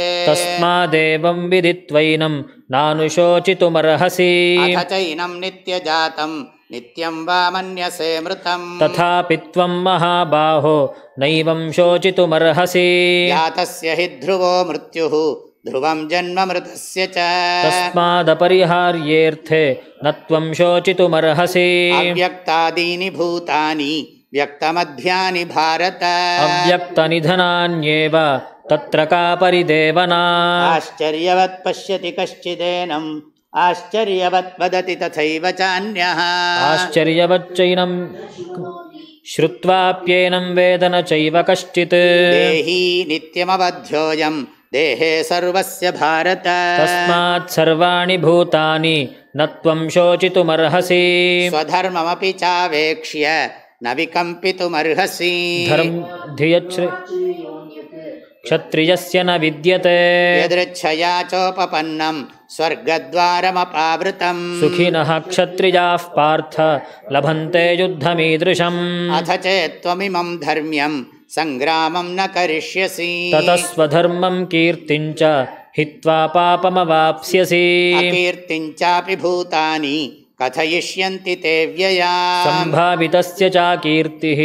तस्मादेवं विदित्वैनं नानुशोचितुमर्हसि। अथ चैनं नित्यजातं नित्यं वा मन्यसे मृतम् तथापि त्वं महाबाहो नैवं शोचितुमर्हसि जातस्य हि ध्रुवो मृत्युः ध्रुवं जन्म मृतस्य च तस्मादपरिहार्येऽर्थे न त्वं शोचितुमर्हसि अव्यक्तादीनि भूतानि व्यक्तमध्यानि भारत अव्यक्तनिधनान्येव तत्र का परिदेवना आश्चर्यवत् पश्यति कश्चिदेनम् आश्चर्यवत् वदति तथैव चान्यः आश्चर्यवच्चैनं श्रुत्वाप्येनं वेद न चैव कश्चित् देही नित्यमवध्योऽयं देहे सर्वस्य भारत तस्मात् सर्वाणि भूतानि न त्वं शोचितुमर्हसि स्वधर्ममपि चावेक्ष्य न विकम्पितुमर्हसि धर्म धियच्छ्र क्षत्रियस्य न विद्यते यदृच्छया चोपपन्नं स्वर्गद्वारमपावृतम् सुखिनः क्षत्रियाः पार्थ लभन्ते युद्धमीदृशम् अथ चेत्त्वमिमं धर्म्यं सङ्ग्रामं न करिष्यसि ततः स्वधर्मं कीर्तिं च हित्वा पापमवाप्स्यसि अकीर्तिं चापि भूतानि कथयिष्यन्ति ते व्यया सम्भावितस्य च कीर्तिः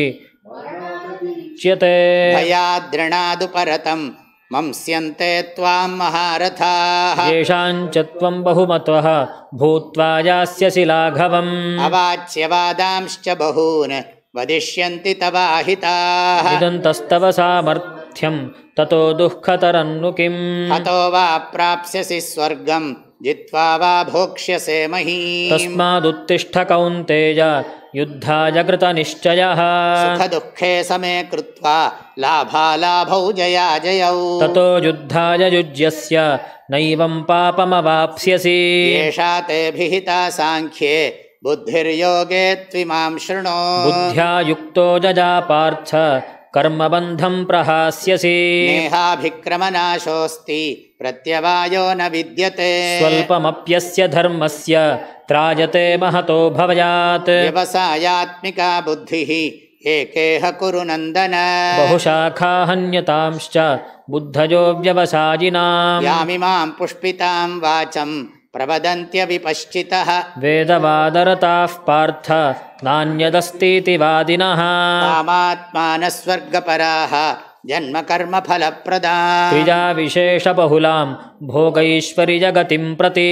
च्यते भयाद्रणादुपरतं मंस्यन्ते त्वां महारथाः येषां च त्वं बहुमतः भूत्वा यास्यसि लाघवम् अवाच्यवादांश्च बहून् वदिष्यन्ति तवाहिताः इदन्तस्तव सामर्थ्यं ततो दुःखतरन्नु किम् हतो वा प्राप्स्यसि स्वर्गं जित्वा वा भोक्ष्यसे महीम् तस्मादुत्तिष्ठ कौन्तेय युद्धाय कृतनिश्चयः सुखदुःखे समे कृत्वा लाभालाभौ जयाजयौ ततो युद्धाय युज्यस्य नैवं पापमवाप्स्यसि एषा ते भिहिता साङ्ख्ये बुद्धिर्योगे त्विमां शृणु बुद्ध्या युक्तो जजा पार्थ कर्मबन्धं प्रहास्यसि नेहाभिक्रमनाशोऽस्ति प्रत्यवायो न विद्यते स्वल्पमप्यस्य धर्मस्य त्रायते महतो भवयात् व्यवसायात्मिका बुद्धिः एकेह कुरु नन्दन बहुशाखा हन्यतांश्च बुद्धयो व्यवसायिनाम् यामिमां पुष्पितां वाचं प्रवदन्त्यविपश्चितः वेदवादरताः पार्थ नान्यदस्तीति वादिनः कामात्मानः स्वर्गपराः जन्मकर्मफलप्रदा क्रियाविशेषबहुलां भोगैश्वर्यगतिं प्रति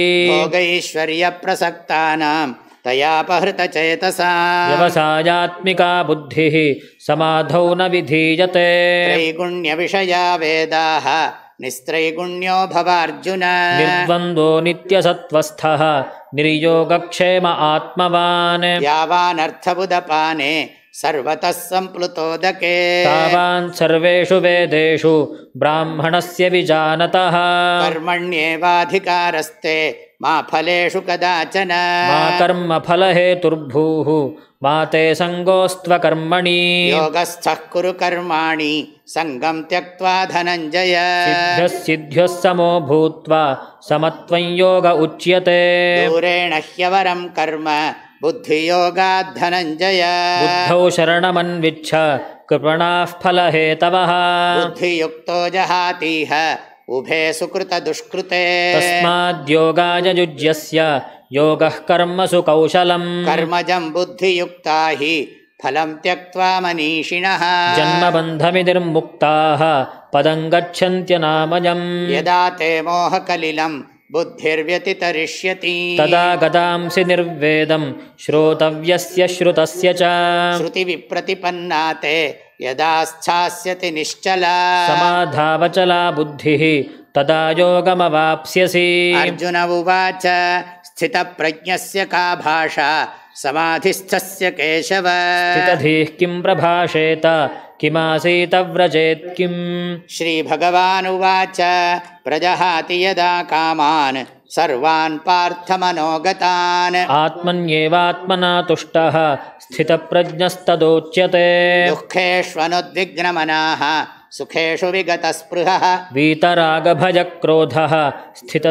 भोगैश्वर्यप्रसक्तानां तयापहृतचेतसा व्यवसायात्मिका बुद्धिः समाधौ न विधीयते त्रैगुण्यविषया वेदाः निस्त्रैगुण्यो भवार्जुन निर्द्वन्द्वो नित्यसत्त्वस्थः निर्योगक्षेम आत्मवान् यावानर्थबुदपाने सर्वतः सम्प्लुतोदके तावान् सर्वेषु वेदेषु ब्राह्मणस्य विजानतः कर्मण्येवाधिकारस्ते मा फलेषु कदाचन मा कर्मफलहेतुर्भूः मा ते सङ्गोऽस्त्वकर्मणि योगस्थः कुरु कर्माणि सङ्गं त्यक्त्वा धनञ्जय सिद्ध्यः सिद्ध्यः समो भूत्वा समत्वं योग उच्यते दूरेण ह्यवरं कर्म बुद्धियोगात् धनञ्जय बुद्धौ शरणमन्विच्छ कृपणाः फलहेतवः बुद्धियुक्तो जहातीह उभे सुकृतदुष्कृते तस्माद्योगाय युज्यस्य योगः कर्मसु कौशलम् कर्मजं बुद्धियुक्ता हि फलं त्यक्त्वा मनीषिणः जन्मबन्धमितिर्मुक्ताः पदं गच्छन्त्यनामयम् यदा ते मोहकलिलं बुद्धिर्व्यतितरिष्यति तदा गतांसि निर्वेदं श्रोतव्यस्य श्रुतस्य च श्रुतिविप्रतिपन्ना ते यदा स्थास्यति निश्चला समाधावचला बुद्धिः तदा योगमवाप्स्यसि अर्जुन उवाच स्थितप्रज्ञस्य का भाषा समाधिस्थस्य केशव स्थितधीः किं प्रभाषेत किमासीत व्रजेत् किम् श्रीभगवानुवाच प्रजहाति यदा कामान् सर्वान् पार्थमनोगतान् आत्मन्येवात्मना तुष्टः स्थितप्रज्ञस्तदोच्यते दुःखेष्वनुद्विग्नमनाः सुखेषु विगतस्पृहः वीतरागभयक्रोधः स्थित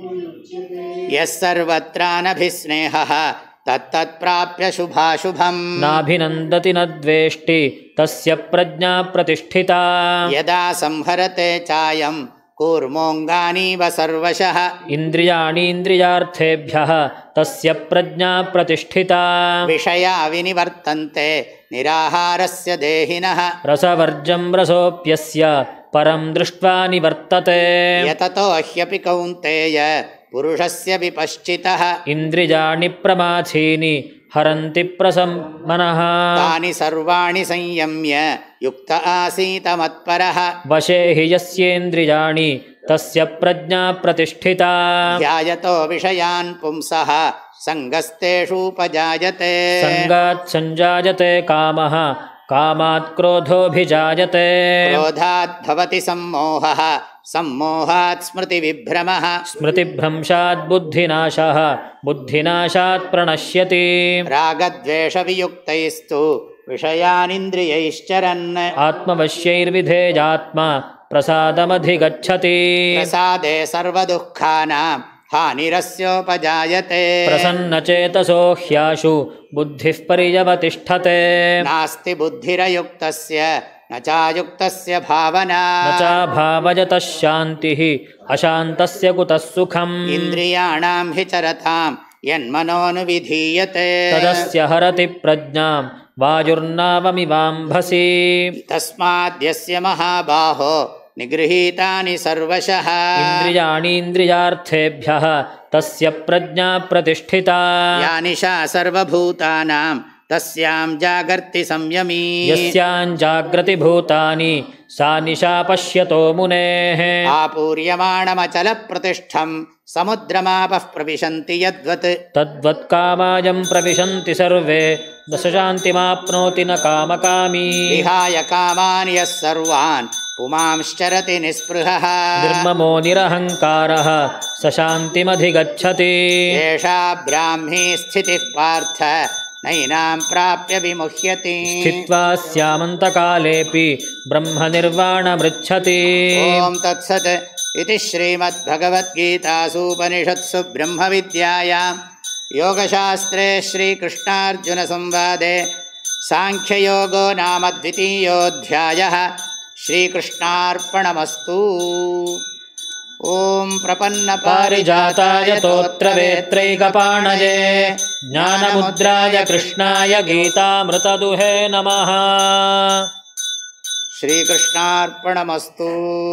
यः सर्वत्रानभिस्नेहः तत्तत्प्राप्य शुभाशुभम् नाभिनन्दति न द्वेष्टि तस्य प्रज्ञा प्रतिष्ठिता यदा संहरते चायं कूर्मोऽङ्गानीव सर्वशः इन्द्रियाणीन्द्रियार्थेभ्यः तस्य प्रज्ञा प्रतिष्ठिता विषया विनिवर्तन्ते निराहारस्य देहिनः रसवर्जं रसोऽप्यस्य परं दृष्ट्वा निवर्तते यततो ह्यपि कौन्तेय पुरुषस्य विपश्चितः इन्द्रियाणि प्रमाथीनि हरन्ति प्रसमनः तानि सर्वाणि संयम्य युक्त आसीत मत्परः वशे हि यस्येन्द्रियाणि तस्य प्रज्ञा प्रतिष्ठिता ध्यायतो विषयान् पुंसः सङ्गस्तेषूपजायते सङ्गात् सञ्जायते कामः कामात् क्रोधोऽभिजायते क्रोधात् भवति सम्मोहः सम्मोहात् स्मृतिविभ्रमः स्मृतिभ्रंशात् बुद्धिनाशः बुद्धिनाशात् प्रणश्यति रागद्वेषवियुक्तैस्तु विषयानिन्द्रियैश्चरन् आत्मवश्यैर्विधेयात्मा प्रसादमधिगच्छति प्रसादे सर्वदुःखानां हानिरस्योपजायते प्रसन्नचेतसो ह्याशु बुद्धिः पर्यवतिष्ठते नास्ति बुद्धिरयुक्तस्य न चायुक्तस्य भावना न चाभावयतः शान्तिः अशान्तस्य कुतः सुखम् इन्द्रियाणां हि चरतां यन्मनोनुविधीयते तदस्य हरति प्रज्ञां वायुर्नावमिवाम्भसि तस्माद्यस्य महाबाहो निगृहीतानि सर्वशः इन्द्रियाणीन्द्रियार्थेभ्यः तस्य प्रज्ञा प्रतिष्ठिता या निशा सर्वभूतानां तस्यां जागर्ति संयमी यस्यां जाग्रति भूतानि सा निशा पश्यतो मुनेः आपूर्यमाणमचलप्रतिष्ठं समुद्रमापः प्रविशन्ति यद्वत् तद्वत् कामायं प्रविशन्ति सर्वे दशशान्तिमाप्नोति न कामकामी विहाय कामान् यः सर्वान् पुमांश्चरति निःस्पृहः निर्ममो निरहङ्कारः स शान्तिमधिगच्छति एषा ब्राह्मी स्थितिः पार्थ नैनां प्राप्य विमुह्यति स्थित्वा स्यामन्तकालेऽपि ब्रह्मनिर्वाणमृच्छति ॐ तत्सत् इति श्रीमद्भगवद्गीतासूपनिषत्सु ब्रह्मविद्यायां योगशास्त्रे श्रीकृष्णार्जुनसंवादे साङ्ख्ययोगो नाम द्वितीयोऽध्यायः श्रीकृष्णार्पणमस्तु। ॐ प्रपन्नपारिजाताय तोत्रवेत्रैकपाणये ज्ञानमुद्राय कृष्णाय गीतामृतदुहे नमः। श्रीकृष्णार्पणमस्तु।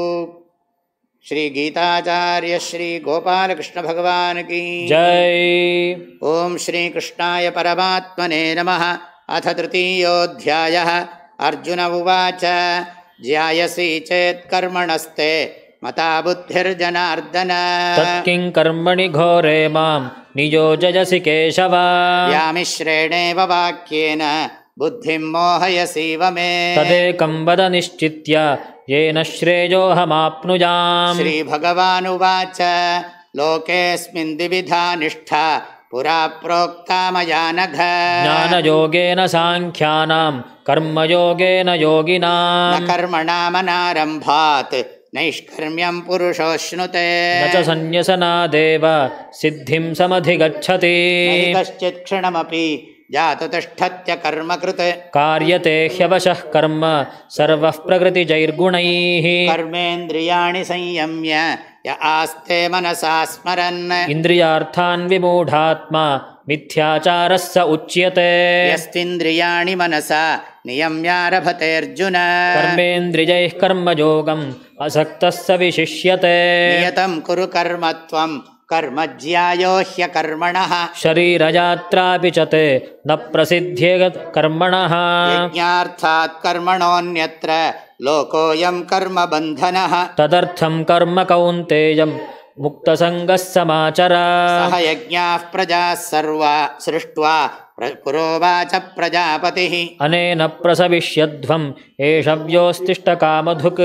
श्री गीताचार्य श्री गोपालकृष्ण भगवान की जय। ओम श्री कृष्णाय परमात्मने नमः। अथ तृतीयोऽध्यायः। अर्जुन उवाच ज्यायसि चेत् कर्मणस्ते मता बुद्धिर्जनार्दन तत्किं कर्मणि घोरे मां नियोजयसि केशव व्यामिश्रेणेव वाक्येन बुद्धिं मोहयसीव मे तदेकं वद निश्चित्य येन श्रेयोऽहमाप्नुयाम्। श्रीभगवानुवाच लोकेऽस्मिन् द्विविधा निष्ठा पुरा प्रोक्ता मया नघ ज्ञानयोगेन साङ्ख्यानां कर्मयोगेन योगिनां न कर्मणामनारम्भात् नैष्कर्म्यं पुरुषोऽश्नुते न च सन्न्यसनादेव सिद्धिं समधिगच्छति न कश्चित् क्षणमपि जातु तिष्ठत्य कर्मकृत् कार्यते ह्यवशः कर्म सर्वः प्रकृतिजैर्गुणैः कर्मेन्द्रियाणि संयम्य य आस्ते मनसा स्मरन् इन्द्रियार्थान् विमूढात्मा मिथ्याचारः स उच्यते यस्त्विन्द्रियाणि मनसा नियम्यारभतेऽर्जुन कर्मेन्द्रियैः कर्मयोगम् असक्तः स विशिष्यते नियतं कुरु कर्म त्वं कर्म ज्यायो ह्यकर्मणः शरीरयात्रापि च ते न प्रसिद्ध्येत् कर्मणः यज्ञार्थात् कर्मणोऽन्यत्र लोकोऽयं कर्मबन्धनः तदर्थं कर्म कौन्तेयं मुक्तसङ्गः समाचर सह यज्ञाः प्रजाः सर्वा सृष्ट्वा पुरोवाच प्रजापतिः अनेन प्रसविष्यध्वम् एष व्योस्तिष्ठकामधुक्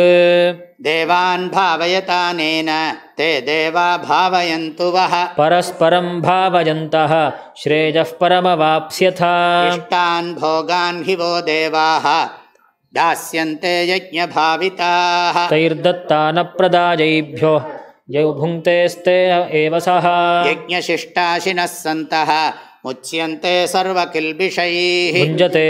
देवान् भावयतानेन ते देवा भावयन्तु वः परस्परं भावयन्तः श्रेयः परमवाप्स्यथ इष्टान् भोगान् हि वो देवाः दास्यन्ते यज्ञभाविताः तैर्दत्तानप्रदायैभ्यो यौ भुङ्क्तेस्ते एव सः यज्ञशिष्टाशिनः सन्तः मुच्यन्ते सर्वकिल्बिषैः भुञ्जते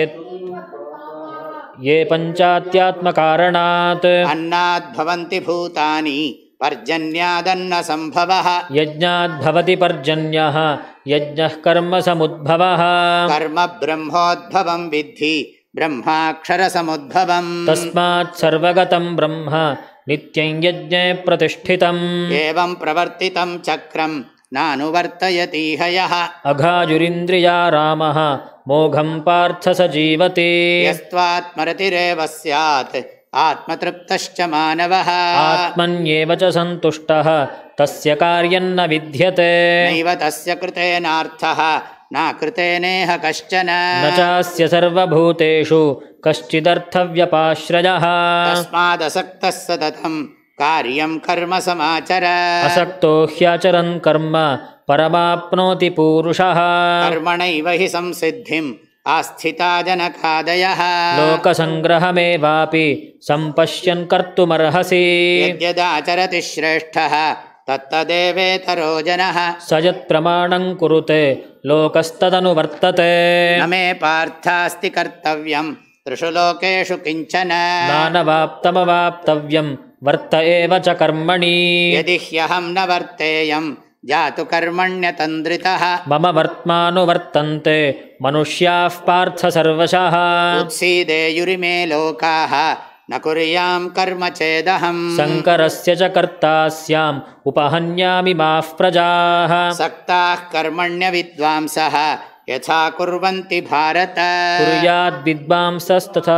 ये पञ्चात्यात्मकारणात् अन्नाद् भवन्ति भूतानि पर्जन्यादन्नसम्भवः यज्ञाद्भवति पर्जन्यः यज्ञः कर्मसमुद्भवः कर्म ब्रह्मोद्भवं विद्धि ब्रह्माक्षरसमुद्भवम् तस्मात् सर्वगतं ब्रह्म नित्यं यज्ञे प्रतिष्ठितम् एवं प्रवर्तितं चक्रं नानुवर्तयतीह यः अघायुरिन्द्रिया रामः मोघं पार्थ स जीवति यस्त्वात्मरतिरेव स्यात् आत्मतृप्तश्च मानवः आत्मन्येव च सन्तुष्टः तस्य कार्यं न विद्यते नैव तस्य कृतेनार्थः न कृतेनेह कश्चन न चास्य सर्वभूतेषु कश्चिदर्थव्यपाश्रयः तस्मादसक्तः सततं कार्यं कर्म समाचर असक्तो ह्याचरन् कर्म परमाप्नोति पूरुषः कर्मणैव हि संसिद्धिम् आस्थिता जनकादयः लोकसङ्ग्रहमेवापि सम्पश्यन् कर्तुमर्हसि यद्यदाचरति श्रेष्ठः तत्तदेवेतरो जनः स यत्प्रमाणं कुरुते लोकस्तदनुवर्तते न मे पार्थास्ति कर्तव्यं त्रिषु लोकेषु किञ्चन नानवाप्तमवाप्तव्यं वर्त एव च कर्मणि यदि ह्यहं न वर्तेयं जातु कर्मण्यतन्द्रितः मम वर्त्मानुवर्तन्ते मनुष्याः पार्थ सर्वशः उत्सीदेयुरिमे लोकाः न कुर्यां कर्म चेदहम् शङ्करस्य च कर्ता स्याम् उपहन्यामि माः प्रजाः सक्ताः कर्मण्य विद्वांसः यथा कुर्वन्ति भारत कुर्याद्विद्वांसस्तथा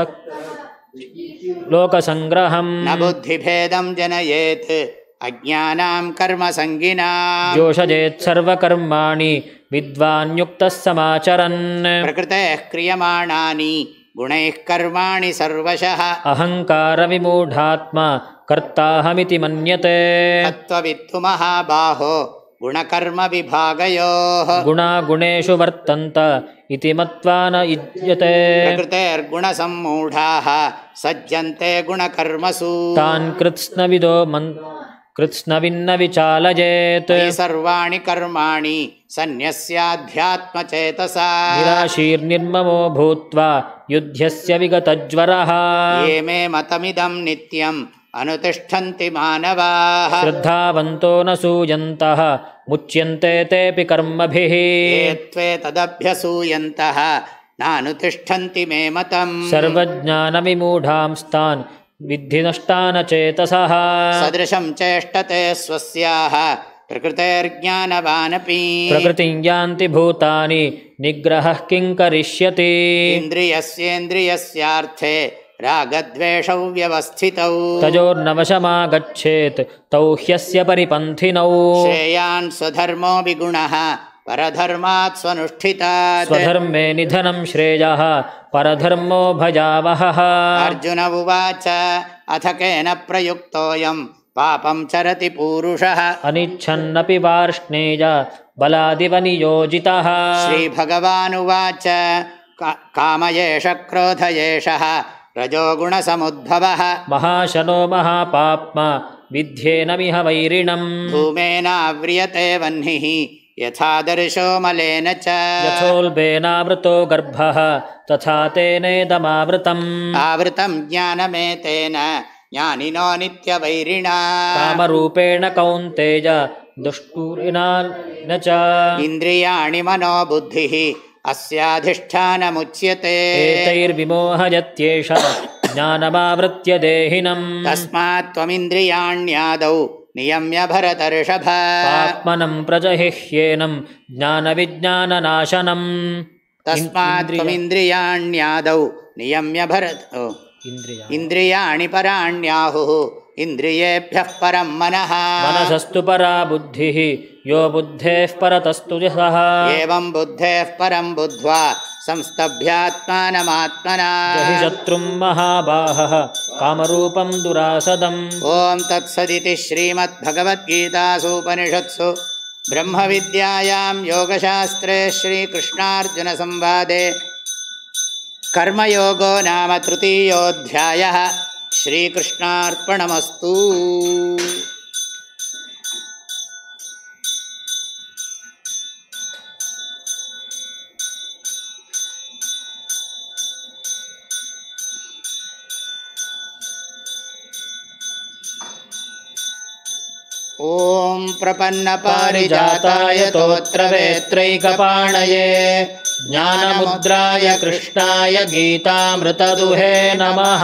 लोकसङ्ग्रहम् न बुद्धिभेदं जनयेत् अज्ञानां कर्मसङ्गिनाम् जोषयेत् सर्वकर्माणि विद्वान् युक्तः समाचरन् प्रकृतेः क्रियमाणानि गुणैः कर्माणि सर्वशः अहङ्कारविमूढात्मा कर्ताहमिति मन्यते तत्त्ववित्तु महाबाहो गुणकर्मविभागयोः गुणा गुणेषु वर्तन्त इति मत्वा न युज्यते प्रकृतेर्गुणसम्मूढाः सज्जन्ते गुणकर्मसु तान् कृत्स्नविदो मन् कृत्स्नविन्न विचालयेत् मयि सर्वाणि कर्माणि सन्न्यस्याध्यात्मचेतसा निराशीर्निर्ममो भूत्वा युध्यस्य विगतज्वरः ये मे मतमिदं नित्यम् अनुतिष्ठन्ति मानवाः श्रद्धावन्तो न सूयन्तः मुच्यन्ते तेऽपि कर्मभिः ये त्वे तदभ्यसूयन्तः नानुतिष्ठन्ति मे मतम् सर्वज्ञानविमूढांस्तान् विद्धि नष्टानचेतसः सदृशं चेष्टते स्वस्याः प्रकृतेर्ज्ञानवानपि प्रकृतिं यान्ति भूतानि निग्रहः किं करिष्यति इन्द्रियस्येन्द्रियस्यार्थे रागद्वेषौ व्यवस्थितौ तयोर्नवशमागच्छेत् तौ ह्यस्य परिपन्थिनौ श्रेयान् स्वधर्मो विगुणः परधर्मात् स्वनुष्ठितात् स्वधर्मे निधनं श्रेयः परधर्मो भयावहः अर्जुन उवाच अथ केन प्रयुक्तोऽयं पापं चरति पूरुषः अनिच्छन्नपि वार्ष्णेय बलादिव नियोजितः श्रीभगवानुवाच काम एष क्रोध एषः रजोगुणसमुद्भवः महाशनो महापाप्मा विध्येनमिह वैरिणम् धूमेनाव्रियते वह्निः यथा दर्शो मलेन च यथोल्बेनावृतो गर्भः तथा तेनेदमावृतम् आवृतं ज्ञानमेतेन ज्ञानिनो नित्यवैरिणा कामरूपेण कौन्तेय दुष्पूरिणा न च इन्द्रियाणि मनो बुद्धिः अस्याधिष्ठानमुच्यते एतैर्विमोहयत्येष ज्ञानमावृत्य देहिनम् तस्मात् त्वमिन्द्रियाण्यादौ नियम्य भरतर्षभ पाप्मनं प्रजहिह्येनं ज्ञानविज्ञाननाशनम् तस्मात् त्वमिन्द्रियाण्यादौ नियम्य भरत इन्द्रियाणि पराण्याहुः इन्द्रियेभ्यः परं मनः मनसस्तु परा बुद्धिः यो बुद्धेः परतस्तु सः एवं बुद्धेः परं बुद्ध्वा संस्तभ्यात्मानमात्मना जहि शत्रुं महाबाहः कामरूपं दुरासदम् ॐ तत्सदिति श्रीमद्भगवद्गीतासूपनिषत्सु ब्रह्मविद्यायां योगशास्त्रे श्रीकृष्णार्जुनसंवादे कर्मयोगो नाम तृतीयोऽध्यायः श्रीकृष्णार्पणमस्तु। ॐ प्रपन्नपारिजाताय तोत्रवेत्रैकपाणये ज्ञानमुद्राय कृष्णाय गीतामृतदुहे नमः।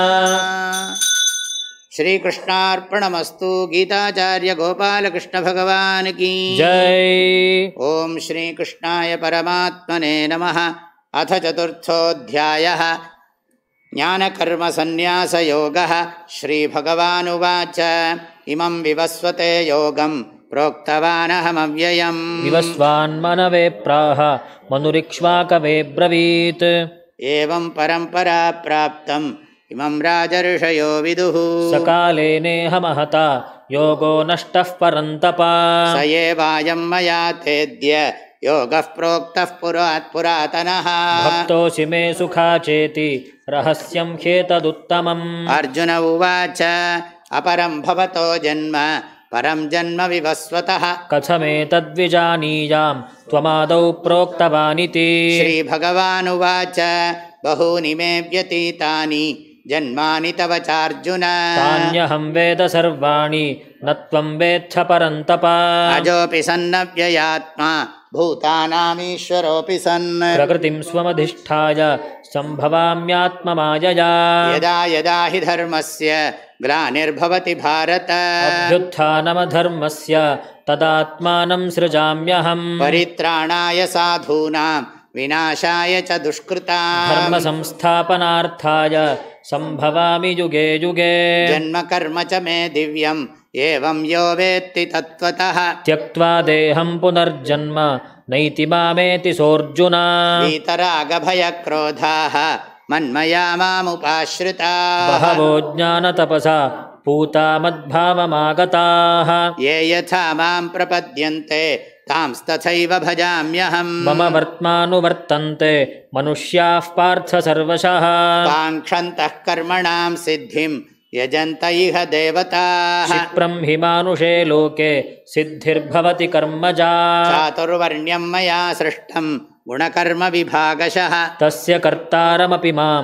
श्रीकृष्णार्पणमस्तु। गीताचार्य गोपालकृष्ण भगवान की जय। ओम श्रीकृष्णाय परमात्मने नमः। अथ चतुर्थोऽध्यायः ज्ञानकर्मसन्न्यासयोगः। श्रीभगवानुवाच इमं विवस्वते योगं प्रोक्तवानहमव्ययम्। विवस्वान्मनवे प्राह मनुरिक्ष्वाकवे ब्रवीत्। एवं परम्परा प्राप्तम् इमं राजर्षयो विदुः। सकाले नेह महता योगो नष्टः परन्तप। स एवायं मया तेद्य योगः प्रोक्तः पुरात् पुरातनः। भक्तोऽसि मे सुखाचेति रहस्यं ह्येतदुत्तमम्। अर्जुन उवाच अपरं भवतो जन्म परं जन्म विवस्वतः। कथमेतद्विजानीयां त्वमादौ प्रोक्तवानिति। श्रीभगवानुवाच बहूनि मे व्यतीतानि जन्मानि तव चार्जुन। तान्यहं वेद सर्वाणि न त्वं वेत्थ परन्तप। अजोऽपि सन्नव्ययात्मा भूतानामीश्वरोऽपि सन्। प्रकृतिं स्वमधिष्ठाय सम्भवाम्यात्ममायया। यदा यदा हि धर्मस्य ग्लानिर्भवति भारत। अभ्युत्थानमधर्मस्य तदात्मानं सृजाम्यहम्। परित्राणाय साधूनां विनाशाय च दुष्कृतां। धर्मसंस्थापनार्थाय सम्भवामि युगे युगे। जन्म कर्म च मे दिव्यम् एवं यो वेत्ति तत्त्वतः। त्यक्त्वा देहं पुनर्जन्म नैति मामेति सोऽर्जुन। वीतरागभयक्रोधाः मन्मया मामुपाश्रिताः। बहवो ज्ञानतपसा पूता मद्भावमागताः। ये यथा मां प्रपद्यन्ते तांस्तथैव भजाम्यहम्। मम वर्त्मानुवर्तन्ते मनुष्याः पार्थ सर्वशः। काङ्क्षन्तः कर्मणां सिद्धिं यजन्त इह देवताः। क्षिप्रं हि मानुषे लोके सिद्धिर्भवति कर्मजा। चातुर्वर्ण्यं मया सृष्टं गुणकर्म विभागशः। तस्य कर्तारमपि मां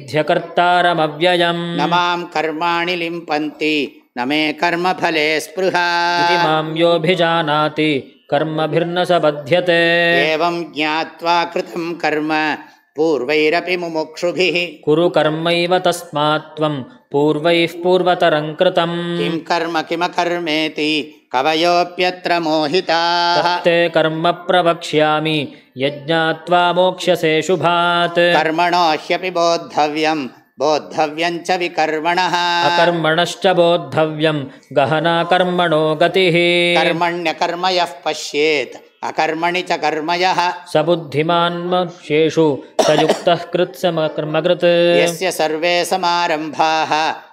विद्यकर्तारमव्ययम्। न मां कर्माणि लिम्पन्ति न मे कर्मफले स्पृहा। इति मां योऽभिजानाति कर्मभिर्न स बध्यते। एवं ज्ञात्वा कृतं कर्म पूर्वैरपि मुमुक्षुभिः। कुरु कर्मैव तस्मात् त्वं पूर्वैः पूर्वतरं कृतं। किं कर्म किमकर्मेति कवयोऽप्यत्र मोहिताः। तत्ते कर्म प्रवक्ष्यामि यज्ञात्वा मोक्ष्यसे शुभात्। कर्मणो ह्यपि बोद्धव्यं बोद्धव्यं च विकर्मणः। अकर्मणश्च बोद्धव्यं गहना कर्मणो गतिः। कर्मण्यकर्म यः पश्येत् अकर्मणि च कर्म यः। स बुद्धिमान् मनुष्येषु स युक्तः कृत्समकर्मकृत्। यस्य सर्वे समारम्भाः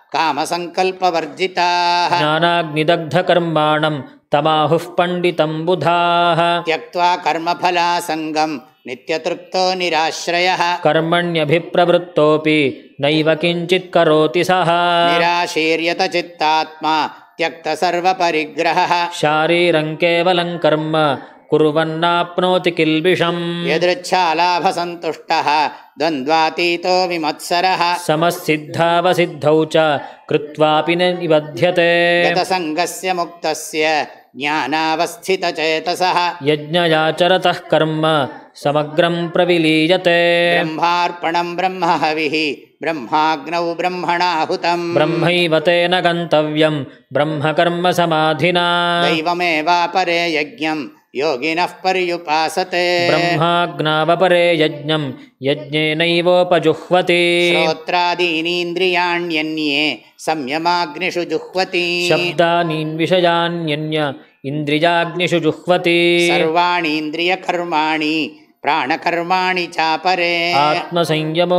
कामसङ्कल्पवर्जिताः। ज्ञानाग्निदग्धकर्माणं तमाहुः पण्डितं बुधाः। त्यक्त्वा कर्मफलासङ्गं नित्यतृप्तो निराश्रयः। कर्मण्यभिप्रवृत्तोऽपि नैव किञ्चित् करोति सः। निराशीर्यत चित्तात्मा त्यक्तसर्वपरिग्रहः। शारीरं केवलं कर्म कुर्वन्नाप्नोति किल्बिषम्। यदृच्छालाभसन्तुष्टः द्वन्द्वातीतो विमत्सरः। समसिद्धावसिद्धौ च कृत्वापि न निबध्यते। गतसङ्गस्य मुक्तस्य ज्ञानावस्थितचेतसः। यज्ञयाचरतः कर्म समग्रं प्रविलीयते। ब्रह्मार्पणं ब्रह्महविः ब्रह्माग्नौ ब्रह्मणाहुतम्। ब्रह्मैव तेन गन्तव्यं ब्रह्मकर्म समाधिना। दैवमेवापरे यज्ञं योगिनः पर्युपासते। ब्रह्माग्नावपरे यज्ञं यज्ञेनैवोपजुह्वति। श्रोत्रादीनीन्द्रियाण्यन्ये संयमाग्निषु जुह्वति। शब्दानीन् विषयान्यन्य इन्द्रियाग्निषु जुह्वति। सर्वाणीन्द्रियकर्माणि प्राणकर्माणि चापरे। आत्मसंयमो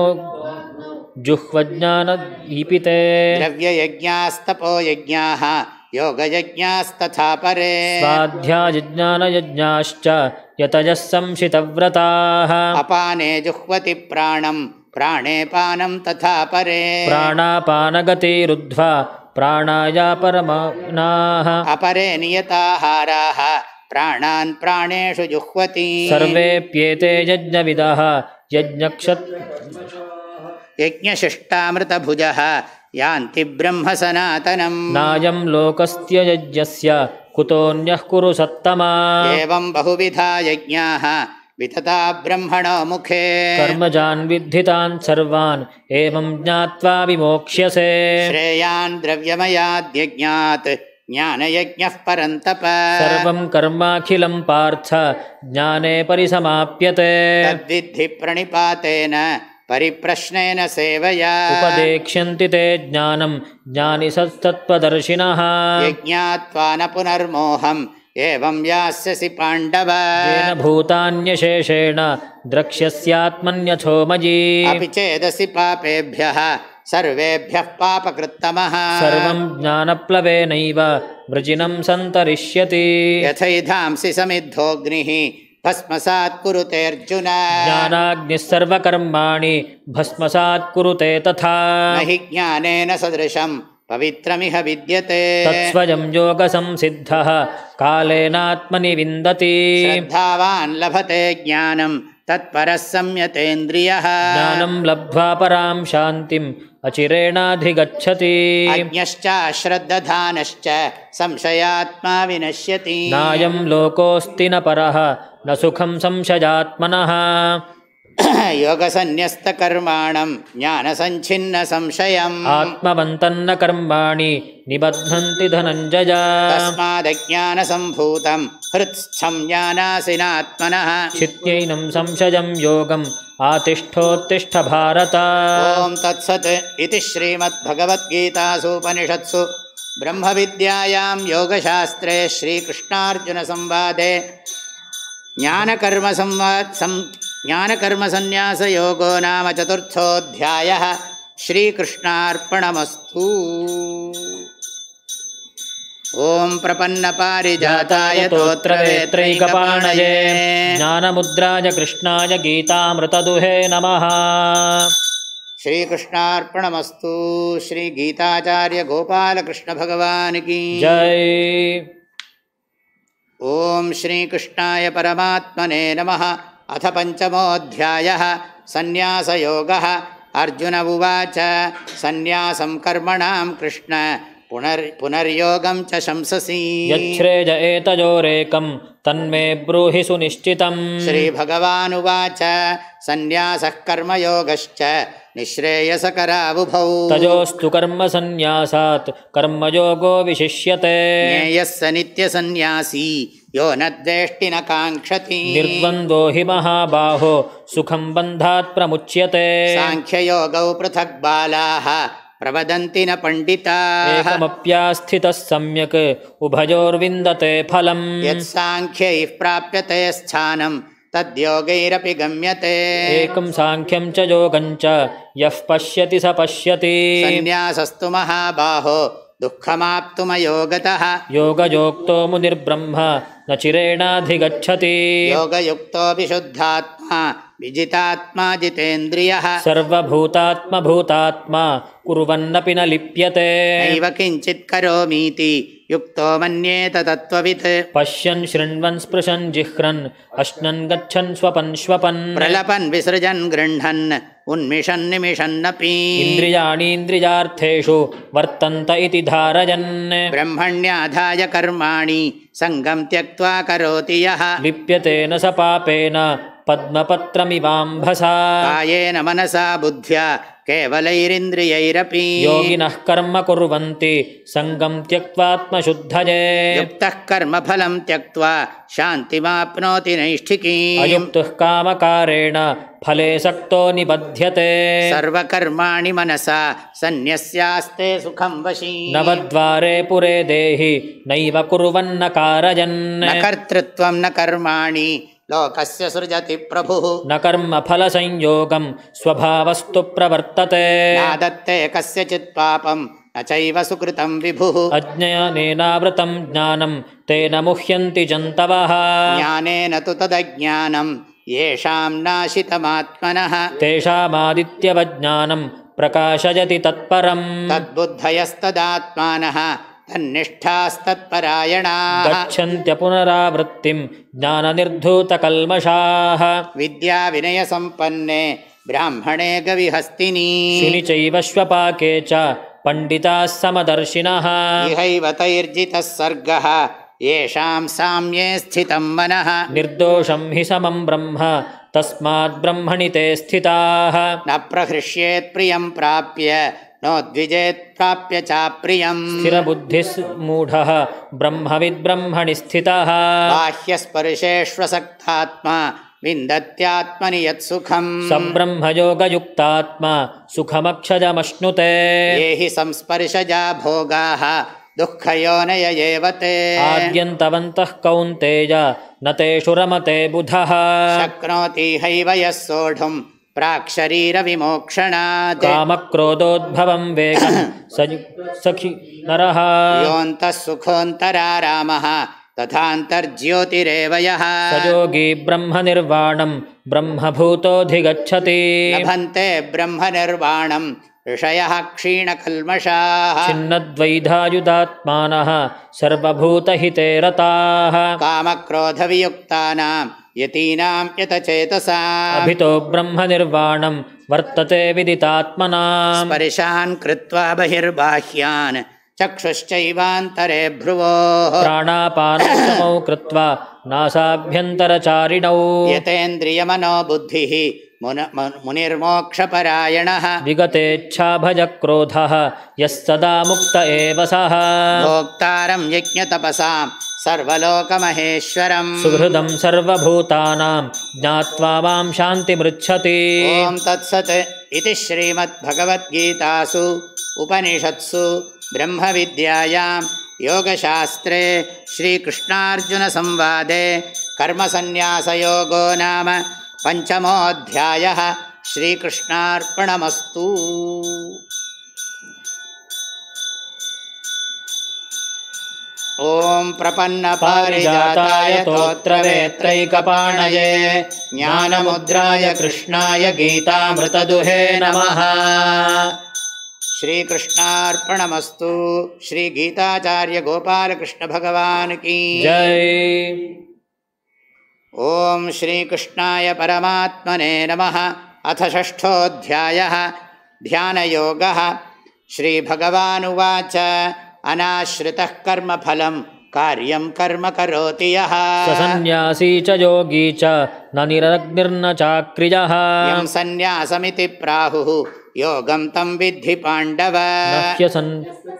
जुह्वज्ञानदीपिते। द्रव्ययज्ञास्तपो यज्ञाः योगयज्ञास्तथा परे। स्वाध्यायज्ञानयज्ञाश्च यतयः संशितव्रताः। अपाने जुह्वति प्राणं प्राणे पानं तथा परे। प्राणापानगतिरुद्ध्वा प्राणायापरमानाः। अपरे नियताहाराः प्राणान् प्राणेषु जुह्वति। सर्वेप्येते यज्ञविदः यज्ञक्षत् यज्ञशिष्टामृतभुजः यान्ति ब्रह्म सनातनम् नायं लोकस्त्ययज्ञस्य कुतोऽन्यः कुरु सत्तमा एवं बहुविधा यज्ञाः वितता ब्रह्मणो मुखे कर्मजान् विद्धितान् सर्वान् एवं ज्ञात्वा विमोक्ष्यसे श्रेयान् द्रव्यमयाद्यज्ञात् ज्ञानयज्ञः परन्तप सर्वं कर्माखिलं पार्थ ज्ञाने परिसमाप्यते तद्विद्धि प्रणिपातेन परिप्रश्नेन सेवया उपदेक्ष्यन्ति ते ज्ञानं ज्ञानिसत्तत्त्वदर्शिनः यज्ञात्वा न पुनर्मोहम् एवं यास्यसि पाण्डव येन भूतान्यशेषेण द्रक्ष्यस्यात्मन्यथो मयि अपि चेदसि पापेभ्यः सर्वेभ्यः पापकृत्तमः सर्वं ज्ञानप्लवेनैव वृजिनं सन्तरिष्यति यथैधांसि समिद्धोऽग्निः भस्मसात् कुरुतेऽर्जुन ज्ञानाग्निः सर्वकर्माणि भस्मसात् कुरुते तथा न हि ज्ञानेन सदृशं पवित्रमिह विद्यते तत्स्वयं योगसंसिद्धः कालेनात्मनि विन्दति श्रद्धावान् लभते ज्ञानं तत्परः संयतेन्द्रियः ज्ञानं लब्ध्वा परां शान्तिम् अचिरेणाधिगच्छति अज्ञश्च अश्रद्धधानश्च संशयात्मा विनश्यति नायं लोकोऽस्ति न परः न सुखं संशयात्मनः योगसन्न्यस्तकर्माणं ज्ञानसञ्छिन्नसंशयम् आत्मवन्तन्न कर्माणि निबध्नन्ति धनञ्जय तस्मादज्ञानसम्भूतं हृत्स्थं ज्ञानासिनात्मनः चित्यैनं संशयं योगम् आतिष्ठोत्तिष्ठ भारत ॐ तत्सत् इति श्रीमद्भगवद्गीतासूपनिषत्सु ब्रह्मविद्यायां योगशास्त्रे श्रीकृष्णार्जुनसंवादे ज्ञानकर्मसंवाद सं ज्ञानकर्मसन्न्यासयोगो नाम चतुर्थोऽध्यायः श्रीकृष्णार्पणमस्तु। ॐ प्रपन्नपारिजाताय तोत्रवेत्रैकपाणये ज्ञानमुद्राय कृष्णाय गीतामृतदुहे नमः। श्रीकृष्णार्पणमस्तु। श्रीगीताचार्य गोपालकृष्णभगवान् की जय। ॐ श्रीकृष्णाय परमात्मने नमः। अथ पञ्चमोऽध्यायः सन्न्यासयोगः। अर्जुन उवाच सन्न्यासं कर्मणां कृष्ण पुनर् पुनर्योगं च शंससि यच्छ्रेय एतयोरेकं तन्मे ब्रूहि सुनिश्चितम्। श्रीभगवानुवाच सन्न्यासः कर्मयोगश्च निःश्रेयसकरावुभौ तयोस्तु कर्मसन्न्यासात् कर्मयोगो विशिष्यते। ज्ञेयः स नित्यसन्न्यासी यो न द्वेष्टि न काङ्क्षति निर्द्वन्द्वो हि महाबाहो सुखं बन्धात् प्रमुच्यते। साङ्ख्ययोगौ पृथक् बालाः प्रवदन्ति न पण्डिताः एकमप्यास्थितः सम्यक् उभयोर्विन्दते फलम्। यत्साङ्ख्यैः प्राप्यते स्थानं तद्योगैरपि गम्यते। एकं साङ्ख्यं च योगं च यः पश्यति स पश्यति। सन्न्यासस्तु महाबाहो दुःखमाप्तुमयोगतः योगयोक्तो मुनिर्ब्रह्म न चिरेणाधिगच्छति। योगयुक्तो विशुद्धात्मा विजितात्मा जितेन्द्रियः सर्वभूतात्मभूतात्मा कुर्वन्नपि न लिप्यते। नैव किञ्चित् करोमीति युक्तो मन्येत तत्त्ववित् पश्यन् शृण्वन् स्पृशन् जिह्रन् अश्नन् गच्छन् स्वपन् श्वपन् प्रलपन् विसृजन् गृह्णन् उन्मिषन् निमिषन्नपि इन्द्रियाणीन्द्रियार्थेषु वर्तन्त इति धारयन् ब्रह्मण्याधाय कर्माणि सङ्गं त्यक्त्वा करोति यः लिप्यते न स पापेन पद्मपत्रमिवाम्भसा। कायेन मनसा बुद्ध्या केवलैरिन्द्रियैरपि योगिनः कर्म कुर्वन्ति सङ्गं त्यक्त्वात्मशुद्धये। युक्तः कर्मफलं त्यक्त्वा शान्तिमाप्नोति नैष्ठिकीम् अयुक्तः कामकारेण फले सक्तो निबध्यते। सर्वकर्माणि मनसा सन्न्यस्यास्ते सुखं वशी नवद्वारे पुरे देहि नैव कुर्वन्न कारयन् न कर्तृत्वं न कर्माणि लोकस्य सृजति प्रभुः न कर्मफलसंयोगं स्वभावस्तु प्रवर्तते। नादत्ते कस्यचित् पापं न चैव सुकृतं विभुः अज्ञानेनावृतं ज्ञानं तेन मुह्यन्ति जन्तवः। ज्ञानेन तु तदज्ञानं येषां नाशितमात्मनः तेषामादित्यवज्ञानं प्रकाशयति तत्परम्। तद्बुद्धयस्तदात्मानः तन्निष्ठास्तत्परायणाः गच्छन्त्यपुनरावृत्तिं ज्ञाननिर्धूतकल्मषाः। विद्याविनयसम्पन्ने ब्राह्मणे गविहस्तिनि शुनि चैव श्वपाके च पण्डिताः समदर्शिनः इहैव तैर्जितः सर्गः येषां साम्ये स्थितं मनः निर्दोषं हि समं ब्रह्म तस्मात् ब्रह्मणि ते स्थिताः न प्रहृष्येत् प्रियं प्राप्य नोद्विजेत् प्राप्य चाप्रियम् स्थिरबुद्धिः मूढः ब्रह्मविद् ब्रह्मणि स्थितः बाह्यस्पर्शेष्वसक्तात्मा विन्दत्यात्मनि यत्सुखम् स ब्रह्मयोगयुक्तात्मा सुखमक्षजमश्नुते ये हि संस्पर्शजा भोगाः दुःखयोनय एव ते आद्यन्तवन्तः कौन्तेय न तेषु रमते बुधः शक्नोति हैव यः सोढुं प्राक्शरीरविमोक्षणात् कामक्रोधोद्भवं वेगं सखि नरः योऽन्तः सुखोऽन्तरारामः तथान्तर्ज्योतिरेव यः स योगी ब्रह्मनिर्वाणं ब्रह्मभूतोऽधिगच्छति लभन्ते ब्रह्मनिर्वाणम् ऋषयः क्षीणकल्मषाः छिन्नद्वैधायुधात्मानः सर्वभूतहिते रताः कामक्रोधवियुक्तानां यतीनां यतचेतसाम् अभितो ब्रह्मनिर्वाणं वर्तते विदितात्मनां स्पर्शान् कृत्वा बहिर्बाह्यान् चक्षुश्चैवान्तरे भ्रुवोः प्राणापानं समौ कृत्वा नासाभ्यन्तरचारिणौ यतेन्द्रियमनोबुद्धिः मुनिर्मोक्षपरायणः विगतेच्छाभजक्रोधः यः सदा मुक्त एव सः भोक्तारं यज्ञतपसां सर्वलोकमहेश्वरम् सुहृदं सर्वभूतानां ज्ञात्वा मां शान्तिमृच्छति ॐ तत्सत् इति श्रीमद्भगवद्गीतासु उपनिषत्सु ब्रह्मविद्यायां योगशास्त्रे श्रीकृष्णार्जुनसंवादे कर्मसन्न्यासयोगो नाम पञ्चमोऽध्यायः श्रीकृष्णार्पणमस्तु। ॐ प्रपन्नपारिजाताय तोत्रवेत्रैकपाणये ज्ञानमुद्राय कृष्णाय गीतामृतदुहे नमः। श्रीकृष्णार्पणमस्तु। श्रीगीताचार्य गोपालकृष्ण भगवान् की जय। ॐ श्रीकृष्णाय परमात्मने नमः। अथ षष्ठोऽध्यायः ध्यानयोगः। श्रीभगवानुवाच अनाश्रितः कर्मफलं कार्यं कर्म करोति यः स सन्न्यासी च योगी च न निरग्निर्न चाक्रियः यं सन्न्यासमिति प्राहुः योगं तं विद्धि पाण्डव ह्यसन्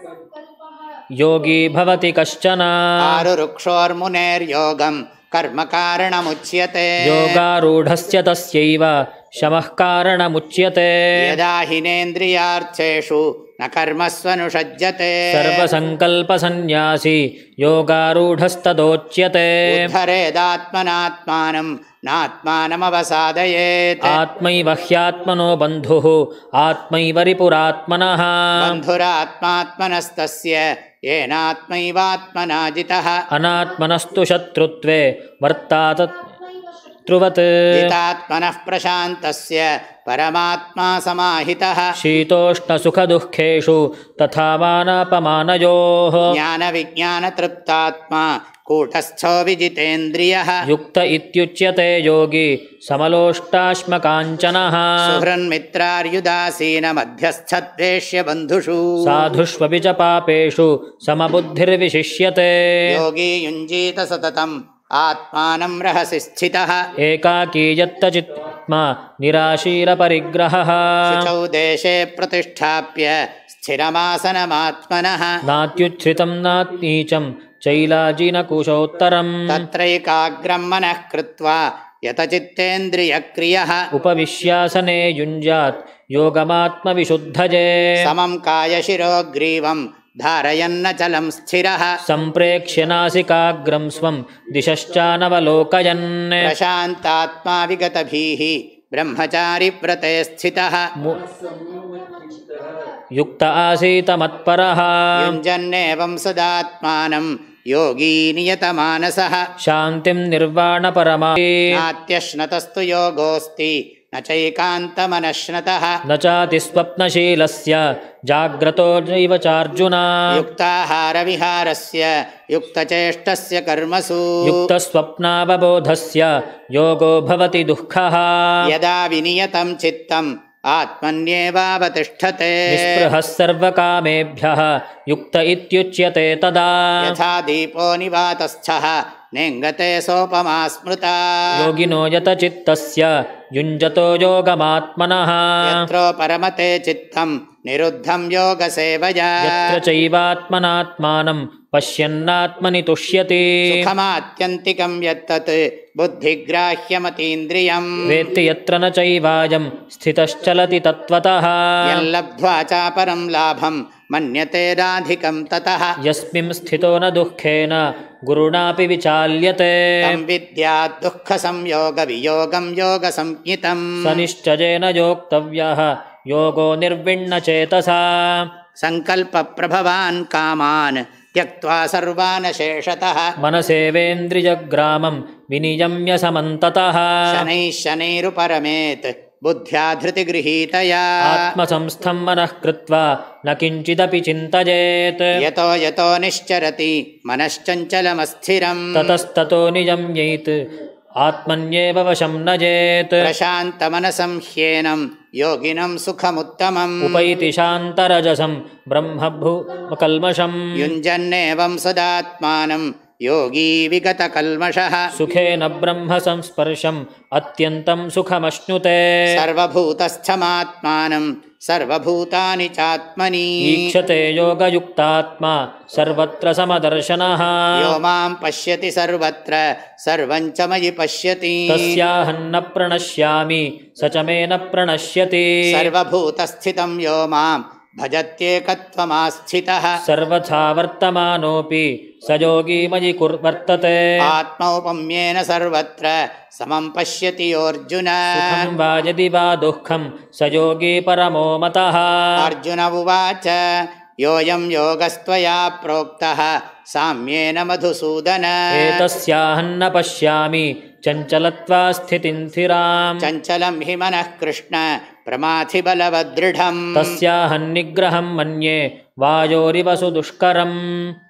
योगी भवति कश्चन आरुरुक्षोर्मुनेर्योगं कर्मकारणमुच्यते योगारूढस्य तस्यैव शमः कारणमुच्यते यदा हिनेन्द्रियार्थेषु न कर्मस्वनुषज्यते सर्वसङ्कल्पसन्न्यासी योगारूढस्तदोच्यते उद्धरेदात्मनात्मानं नात्मानमवसादयेत् आत्मैव ह्यात्मनो बन्धुः आत्मैव रिपुरात्मनः बन्धुरात्मात्मनस्तस्य येनात्मैवात्मना जितः अनात्मनस्तु शत्रुत्वे वर्तात् त्रुवत् जितात्मनः प्रशान्तस्य परमात्मा समाहितः शीतोष्णसुखदुःखेषु तथा मानापमानयोः ज्ञानविज्ञानतृप्तात्मा कूटस्थो विजितेन्द्रियः युक्त इत्युच्यते योगी समलोष्टाश्मकाञ्चनः सुहृन्मित्रार्युदासीनमध्यस्थद्वेष्य बन्धुषु साधुष्वपि च पापेषु समबुद्धिर्विशिष्यते योगी युञ्जीत सततम् आत्मानं रहसि स्थितः एकाकी यत्तचित्मा निराशीरपरिग्रहः शुचौ देशे प्रतिष्ठाप्य स्थिरमासनमात्मनः नात्युच्छ्रितं नात्नीचं चैलाजिनकुशोत्तरम् तत्रैकाग्रं मनः कृत्वा यतचित्तेन्द्रियक्रियः उपविश्यासने युञ्जात् योगमात्मविशुद्धये समं कायशिरो ग्रीवं धारयन्नचलं स्थिरः सम्प्रेक्ष्य नासिकाग्रं स्वं दिशश्चानवलोकयन् प्रशान्तात्मा विगतभीः ब्रह्मचारिव्रते स्थितः युक्त आसीत मत्परः युञ्जन्नेवं सदात्मानं योगी नियतमानसः शान्तिं निर्वाणपरमा नात्यश्नतस्तु योगोऽस्ति न चैकान्तमनश्नतः न चातिस्वप्नशीलस्य जाग्रतो नैव चार्जुन युक्ताहारविहारस्य युक्तचेष्टस्य कर्मसु युक्तस्वप्नावबोधस्य योगो भवति दुःखः यदा विनियतं चित्तम् आत्मन्येवावतिष्ठते निःस्पृहः सर्वकामेभ्यः युक्त इत्युच्यते तदा यथा दीपो निवातस्थः नेङ्गते सोपमा स्मृता योगिनो यतचित्तस्य युञ्जतो योगमात्मनः यत्रो परमते चित्तं निरुद्धं योगसेवया यत्र चैवात्मनात्मानं पश्यन्नात्मनि तुष्यति सुखमात्यन्तिकं यत्तत् बुद्धिग्राह्यमतीन्द्रियं वेत्ति यत्र न चैवायं स्थितश्चलति तत्त्वतः यल्लब्ध्वा चापरं लाभं मन्यते राधिकं ततः यस्मिन् स्थितो न दुःखेन गुरुणापि विचाल्यते तं विद्यात् दुःखसंयोगवियोगं योगसंज्ञितं स निश्चयेन योक्तव्यः योगो निर्विण्णचेतसा सङ्कल्पप्रभवान् कामान् त्यक्त्वा सर्वान् शेषतः मनसेवेन्द्रियग्रामं विनियम्य समन्ततः शनैः शनैरुपरमेत् बुद्ध्या धृतिगृहीतया आत्मसंस्थं मनः कृत्वा न किञ्चिदपि चिन्तयेत् यतो यतो निश्चरति मनश्चञ्चलमस्थिरम् ततस्ततो नियम्येत् आत्मन्येव वशं नजेत् प्रशान्तमनसं ह्येनं योगिनं सुखमुत्तमम् उपैति शान्तरजसं ब्रह्मभूमकल्मषम् युञ्जन्नेवं सदात्मानं योगी विगतकल्मषः सुखेन ब्रह्म संस्पर्शम् अत्यन्तं सुखमश्नुते सर्वभूतस्थमात्मानं सर्वभूतानि चात्मनि ईक्षते योगयुक्तात्मा सर्वत्र समदर्शनः यो मां पश्यति सर्वत्र सर्वं च मयि पश्यति तस्याहं न प्रणश्यामि स च मे न प्रणश्यति सर्वभूतस्थितं यो मां भजत्येकत्वमास्थितः सर्वथा वर्तमानोऽपि स योगी मयि कुर्वर्तते आत्मौपम्येन सर्वत्र समं पश्यति अर्जुन सुखं वा यदि वा दुःखं स योगी परमो मतः अर्जुन उवाच योऽयं योगस्त्वया प्रोक्तः साम्येन मधुसूदन एतस्याहं न पश्यामि चञ्चलत्वा स्थितिं स्थिरां चञ्चलं हि मनः कृष्ण प्रमाथि बलवदृढम् तस्याहं निग्रहं मन्ये वायोरिव सुदुष्करम्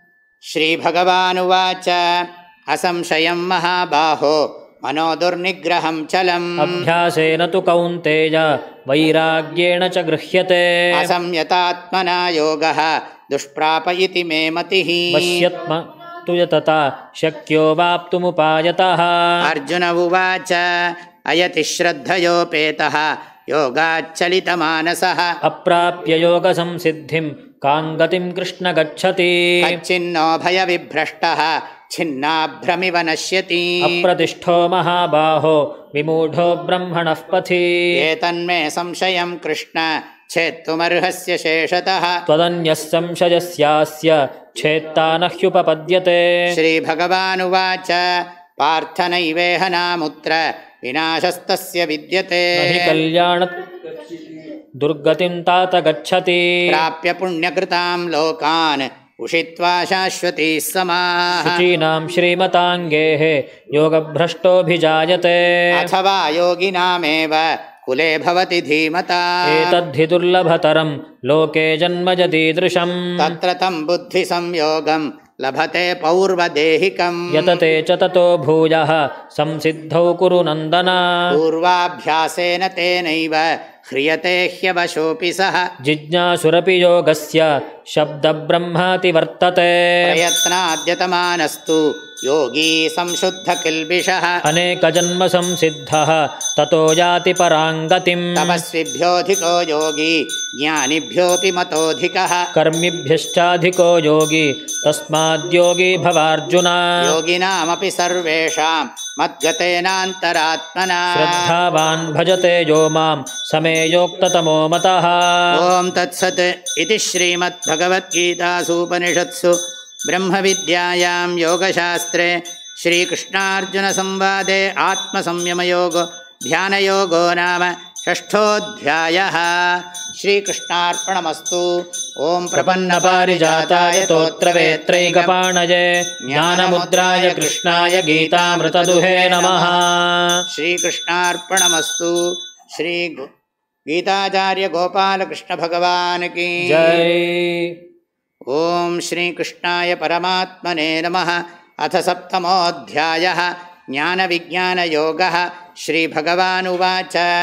श्रीभगवानुवाच असंशयं महाबाहो मनो दुर्निग्रहं चलम् अभ्यासेन तु कौन्तेय वैराग्येण च गृह्यते असंयतात्मना योगः दुष्प्राप इति मे मतिः पश्यत्म तु यतता शक्यो वाप्तुमुपायतः अर्जुन उवाच अयति श्रद्धयोपेतः योगाच्चलितमानसः अप्राप्य योगसंसिद्धिं कां गतिं कृष्ण गच्छति कच्चिन्नो भयविभ्रष्टः छिन्नाभ्रमिव नश्यति अप्रतिष्ठो महाबाहो विमूढो ब्रह्मणः पथि एतन्मे संशयं कृष्ण छेत्तुमर्हस्य शेषतः त्वदन्यः संशयस्यास्य छेत्ता न ह्युपपद्यते श्रीभगवानुवाच पार्थ नैवेह नामुत्र विनाशस्तस्य विद्यते न हि कल्याण दुर्गतिं तात गच्छति प्राप्य पुण्यकृतां लोकान् उषित्वा शाश्वती समाः शुचीनां श्रीमताङ्गेः योगभ्रष्टोऽभिजायते अथवा योगिनामेव कुले भवति धीमता एतद्धि दुर्लभतरं लोके जन्म यदीदृशम् तत्र तं बुद्धिसंयोगं लभते पौर्वदेहिकम् यतते च ततो भूयः संसिद्धौ कुरु नन्दन पूर्वाभ्यासेन तेनैव ह्रियते ह्यवशोऽपि सः जिज्ञासुरपि योगस्य शब्दब्रह्माति वर्तते प्रयत्नाद्यतमानस्तु योगी संशुद्धकिल्बिषः अनेकजन्म संसिद्धः ततो याति पराङ्गतिम् तपस्विभ्योऽधिको योगी ज्ञानिभ्योऽपि मतोऽधिकः कर्मिभ्यश्चाधिको योगी तस्माद्योगी भवार्जुन योगिनामपि सर्वेषां मद्गतेनान्तरात्मना श्रद्धावान् भजते यो मां समे योक्ततमो मतः ॐ तत्सत् इति श्रीमद्भगवद्गीतासूपनिषत्सु ब्रह्मविद्यायां योगशास्त्रे श्रीकृष्णार्जुनसंवादे आत्मसंयमयोगो ध्यानयोगो नाम षष्ठोऽध्यायः। श्रीकृष्णार्पणमस्तु। ॐ प्रपन्नपारिजाताय तोत्रवेत्रैकपाणये ज्ञानमुद्राय कृष्णाय गीतामृतदुहे नमः। श्रीकृष्णार्पणमस्तु। श्री गीताचार्य गोपालकृष्ण भगवान की जय। ओम श्रीकृष्णाय परमात्मने नमः। अथ सप्तमोऽध्यायः ज्ञानविज्ञानयोगः। श्रीभगवानुवाच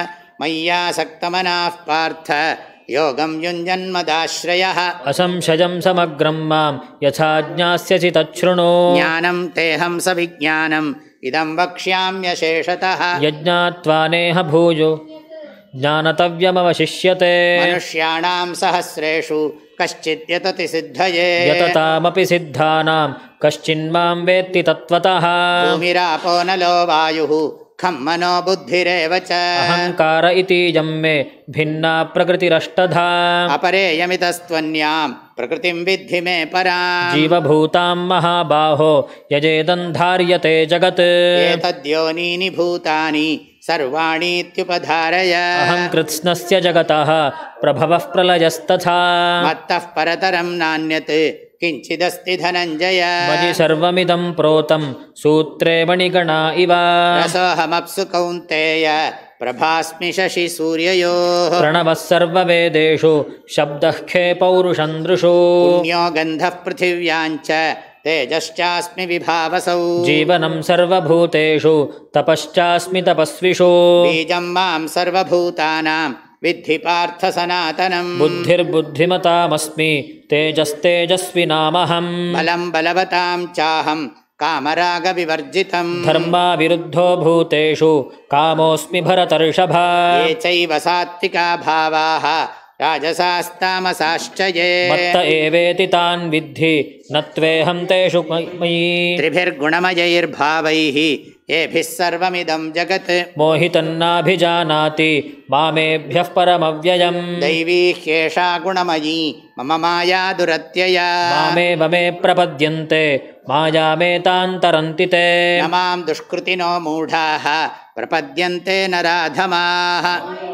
मय्यासक्तमनाः पार्थ योगं युञ्जन्मदाश्रयः असंशयं समग्रं मां यथा ज्ञास्यसि तच्छृणु ज्ञानं तेऽहं सविज्ञानम् इदं वक्ष्याम्यशेषतः यज्ञात्वा नेह भूयो ज्ञानतव्यमवशिष्यते मनुष्याणां सहस्रेषु कश्चित् यतति सिद्धये यततामपि सिद्धानां कश्चिन्मां वेत्ति तत्त्वतः भूमिरापो नलो वायुः खं मनो बुद्धिरेव च अहङ्कार इतीयं मे भिन्ना प्रकृतिरष्टधा अपरेयमितस्त्वन्यां प्रकृतिं विद्धि मे पराम् जीवभूतां महाबाहो यजेदन्धार्यते जगत् एतद्योनीनि भूतानि सर्वाणीत्युपधारय अहं कृत्स्नस्य जगतः प्रभवः प्रलयस्तथा मत्तः परतरं नान्यत् किञ्चिदस्ति धनञ्जय मयि सर्वमिदं प्रोतं सूत्रे मणिगणा इव रसोऽहमप्सु कौन्तेय प्रभास्मि शशि सूर्ययोः प्रणवः सर्ववेदेषु शब्दः खे पौरुषं दृशो पुण्यो गन्धः पृथिव्याञ्च तेजश्चास्मि विभावसौ जीवनं सर्वभूतेषु तपश्चास्मि तपस्विषु बीजं मां सर्वभूतानां विद्धि पार्थ सनातनम् बुद्धिर्बुद्धिमतामस्मि तेजस्तेजस्विनामहं बलं बलवतां चाहं कामरागविवर्जितं धर्माविरुद्धो भूतेषु कामोऽस्मि भरतर्षभा ये चैव सात्विका भावाः राजसास्तामसाश्च ये मत्त एवेति तान् विद्धि न त्वेऽहं तेषु मयि त्रिभिर्गुणमयैर्भावैः येभिः सर्वमिदं जगत् मोहितन्नाभिजानाति मामेभ्यः परमव्ययम् दैवी ह्येषा गुणमयी मम माया दुरत्यया मामेव मे प्रपद्यन्ते मायामेतान्तरन्ति ते न मां दुष्कृतिनो मूढाः प्रपद्यन्ते नराधमाः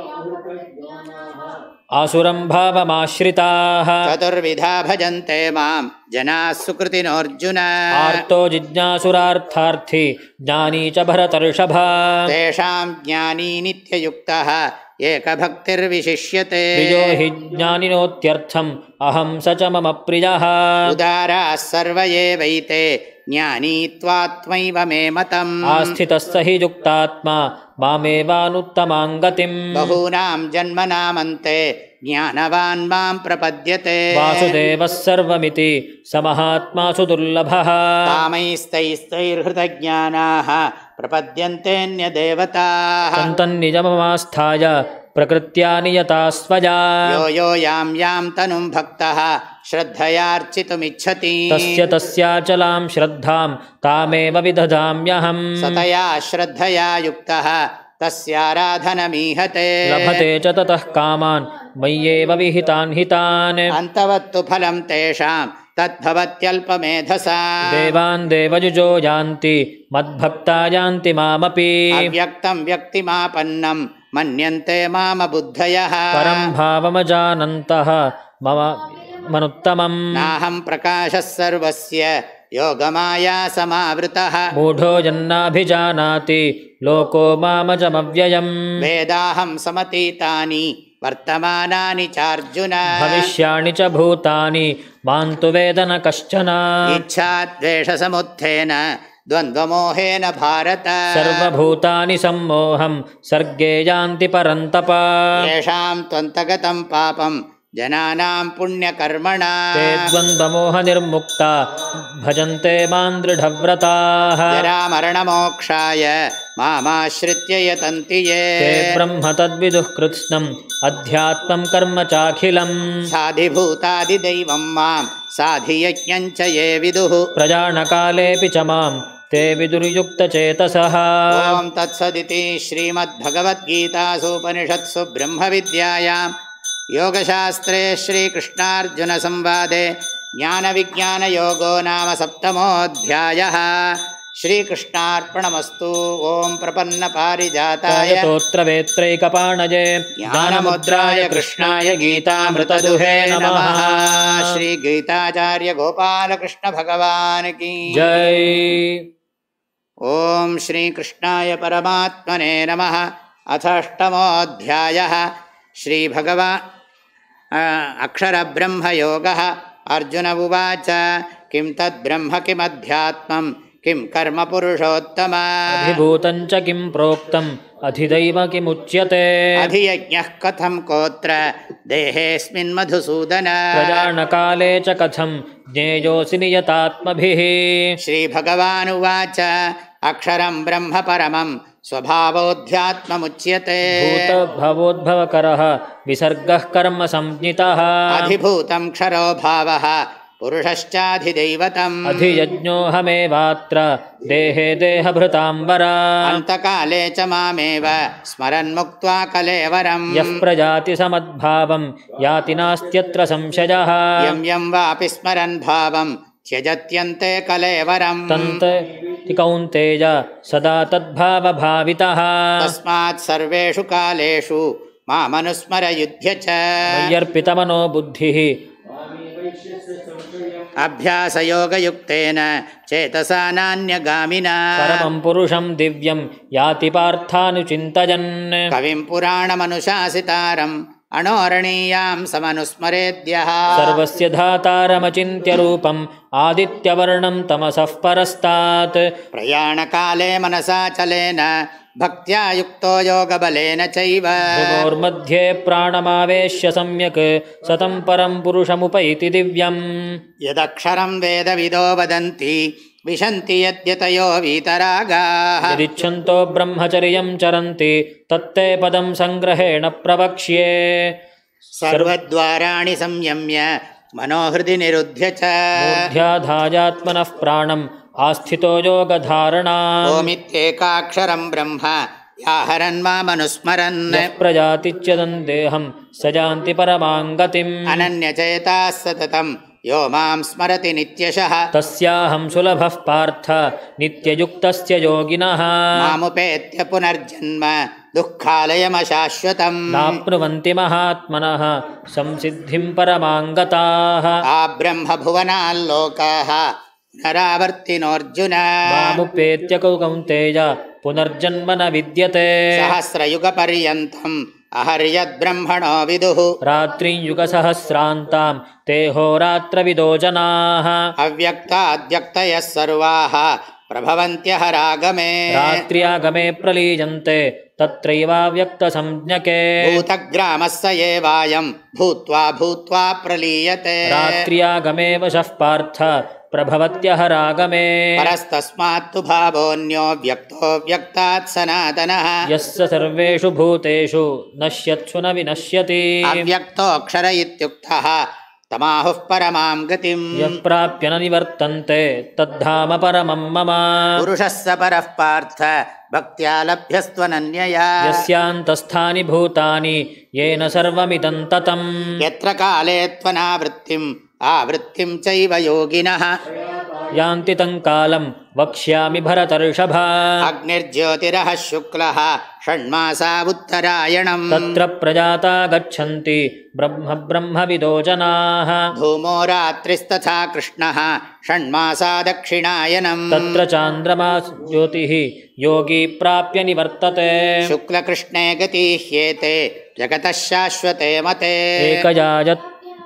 आसुरं भावमाश्रिताः चतुर्विधा भजन्ते मां जनाः सुकृतिनोऽर्जुन आर्तो जिज्ञासुरार्थार्थी ज्ञानी च भरतर्षभा तेषां ज्ञानी नित्ययुक्तः एकभक्तिर्विशिष्यते प्रियो हि ज्ञानिनोत्यर्थम् अहं स च मम प्रियः उदाराः सर्व एवैते ज्ञानी त्वात्मैव मे मतम् आस्थितः स हि युक्तात्मा मामेवानुत्तमां गतिम् बहूनां जन्मनामन्ते ज्ञानवान् मां प्रपद्यते वासुदेवः सर्वमिति स महात्मासु दुर्लभः कामैस्तैस्तैर्हृतज्ञानाः प्रपद्यन्तेऽन्यदेवताः तन्तन्निजममास्थाय प्रकृत्या नियता स्वया यो यो यां यां तनुं भक्तः श्रद्धयार्चितुमिच्छति तस्य तस्याचलां श्रद्धां तामेव विदधाम्यहम् सतया श्रद्धया युक्तः तस्याराधनमीहते लभते च ततः कामान् मय्येव विहितान् हितान् अन्तवत्तु फलं तेषां तद्भवत्यल्पमेधसाम् देवान् देवयुजो यान्ति मद्भक्ता यान्ति मामपि अव्यक्तं व्यक्तिमापन्नं मन्यन्ते मामबुद्धयः परं भावमजानन्तः मम मनुत्तमम् नाहं प्रकाशः सर्वस्य योगमाया समावृतः मूढो यन्नाभिजानाति लोको मामजमव्ययम् वेदाहं समतीतानि वर्तमानानि चार्जुन भविष्याणि च भूतानि मां तु वेद न कश्चन इच्छाद्वेषसमुत्थेन द्वन्द्वमोहेन भारत सर्वभूतानि सम्मोहं सर्गे यान्ति परन्तप येषां त्वन्तगतं पापं जनानां पुण्यकर्मणा ते द्वन्द्वमोहनिर्मुक्ता भजन्ते मां दृढव्रताः जरामरणमोक्षाय मामाश्रित्य यतन्ति ये ते ब्रह्म तद्विदुः कृत्स्नम् अध्यात्मं कर्म चाखिलम् साधिभूतादिदैवं मां साधियज्ञं च ये विदुः प्रयाणकालेऽपि च मां ते विदुर्युक्तचेतसः ॐ तत्सदिति श्रीमद्भगवद्गीतासूपनिषत्सु ब्रह्मविद्यायां योगशास्त्रे श्रीकृष्णार्जुनसंवादे ज्ञानविज्ञानयोगो नाम सप्तमोऽध्यायः श्रीकृष्णार्पणमस्तु। ॐ प्रपन्नपारिजाताय तोत्रवेत्रैकपाणये ज्ञानमुद्राय कृष्णाय गीतामृतदुहे नमः। श्रीगीताचार्य गोपालकृष्णभगवान् की जय। ॐ श्रीकृष्णाय परमात्मने नमः। अथ अष्टमोऽध्यायः श्रीभगवान् अक्षरब्रह्मयोगः। अर्जुन उवाच किं तद्ब्रह्म किमध्यात्मं किं कर्म पुरुषोत्तम अभिभूतं च किं प्रोक्तम् अधिदैव किमुच्यते अधियज्ञः कथं कोत्र देहेऽस्मिन् मधुसूदन प्रयाणकाले च कथं ज्ञेयोऽसि नियतात्मभिः श्रीभगवानुवाच अक्षरं ब्रह्म परमं स्वभावोऽध्यात्ममुच्यते भूतभवोद्भवकरः विसर्गः कर्म संज्ञितः अधिभूतं क्षरो भावः पुरुषश्चाधिदैवतम् अधियज्ञोऽहमेवात्र देहे देहभृताम्बरा अन्तकाले च मामेव स्मरन्मुक्त्वा कलेवरम् यः प्रजाति समद्भावं याति नास्त्यत्र संशयः यं यं वापि स्मरन् भावं त्यजत्यन्ते कलेवरम् तन्ते कौन्तेय सदा तद्भावभावितः तस्मात् सर्वेषु कालेषु मामनुस्मरयुध्य च मय्यर्पितमनो बुद्धिः अभ्यासयोगयुक्तेन चेतसा नान्यगामिना परमं पुरुषं दिव्यं याति पार्थानुचिन्तयन् कविं पुराणमनुशासितारम् अणोरणीयां समनुस्मरेद्यः सर्वस्य धातारमचिन्त्य रूपम् आदित्यवर्णं तमसः परस्तात् प्रयाणकाले मनसा चलेन भक्त्या युक्तो योगबलेन चैव भ्रुवोर्मध्ये प्राणमावेश्य सम्यक् सतं परं पुरुषमुपैति दिव्यम् यदक्षरं वेदविदो वदन्ति विशन्ति यद्यतयो वीतरागाः यदिच्छन्तो ब्रह्मचर्यं चरन्ति तत्ते पदं सङ्ग्रहेण प्रवक्ष्ये सर्वद्वाराणि संयम्य मनोहृदि निरुध्य च मूर्ध्याधायात्मनः प्राणम् आस्थितो योगधारणा ओमित्येकाक्षरं ब्रह्म याहरन् मामनुस्मरन् यः प्रजातिच्यदन् देहं स यान्ति परमां गतिम् अनन्यचेताः सततं यो मां स्मरति नित्यशः तस्याहं सुलभः पार्थ नित्ययुक्तस्य योगिनः मामुपेत्य पुनर्जन्म दुःखालयमशाश्वतम् नाप्नुवन्ति महात्मनः संसिद्धिं परमां गताः आब्रह्मभुवनाल्लोकाः नरावर्तिनोऽर्जुन मामुपेत्य कौन्तेय पुनर्जन्म न विद्यते सहस्रयुगपर्यन्तम् अहर्यद्ब्रह्मणो विदुः रात्रिं युगसहस्रान्तां ते होरात्रविदो जनाः अव्यक्ताद्व्यक्तयः सर्वाः प्रभवन्त्यहरागमे रात्र्यागमे प्रलीयन्ते तत्रैवाव्यक्तसंज्ञके भूतग्रामः स एवायं भूत्वा भूत्वा प्रलीयते रात्र्यागमे वशः पार्थ प्रभवत्यहरागमे परस्तस्मात्तु भावोऽन्यो व्यक्तो व्यक्तात् सनातनः यस्य सर्वेषु भूतेषु नश्यत्सु न विनश्यति अव्यक्तोऽक्षर इत्युक्तः तमाहुः परमां गतिम् यः प्राप्य न निवर्तन्ते तद्धाम परमं मम पुरुषः स परः पार्थ भक्त्या लभ्यस्त्वनन्यया यस्यान्तस्थानि भूतानि येन सर्वमिदं ततं यत्र काले त्वनावृत्तिम् आवृत्तिं चैव योगिनः यान्ति तं कालं वक्ष्यामि भरतर्षभ अग्निर्ज्योतिरः शुक्लः षण्मासा उत्तरायणम् तत्र प्रजाता गच्छन्ति ब्रह्म ब्रह्मविदो जनाः धूमो रात्रिस्तथा कृष्णः षण्मासा दक्षिणायनम् तत्र चान्द्रमा ज्योतिः योगी प्राप्य निवर्तते शुक्लकृष्णे गतिह्येते जगतः शाश्वते मते एकया यत्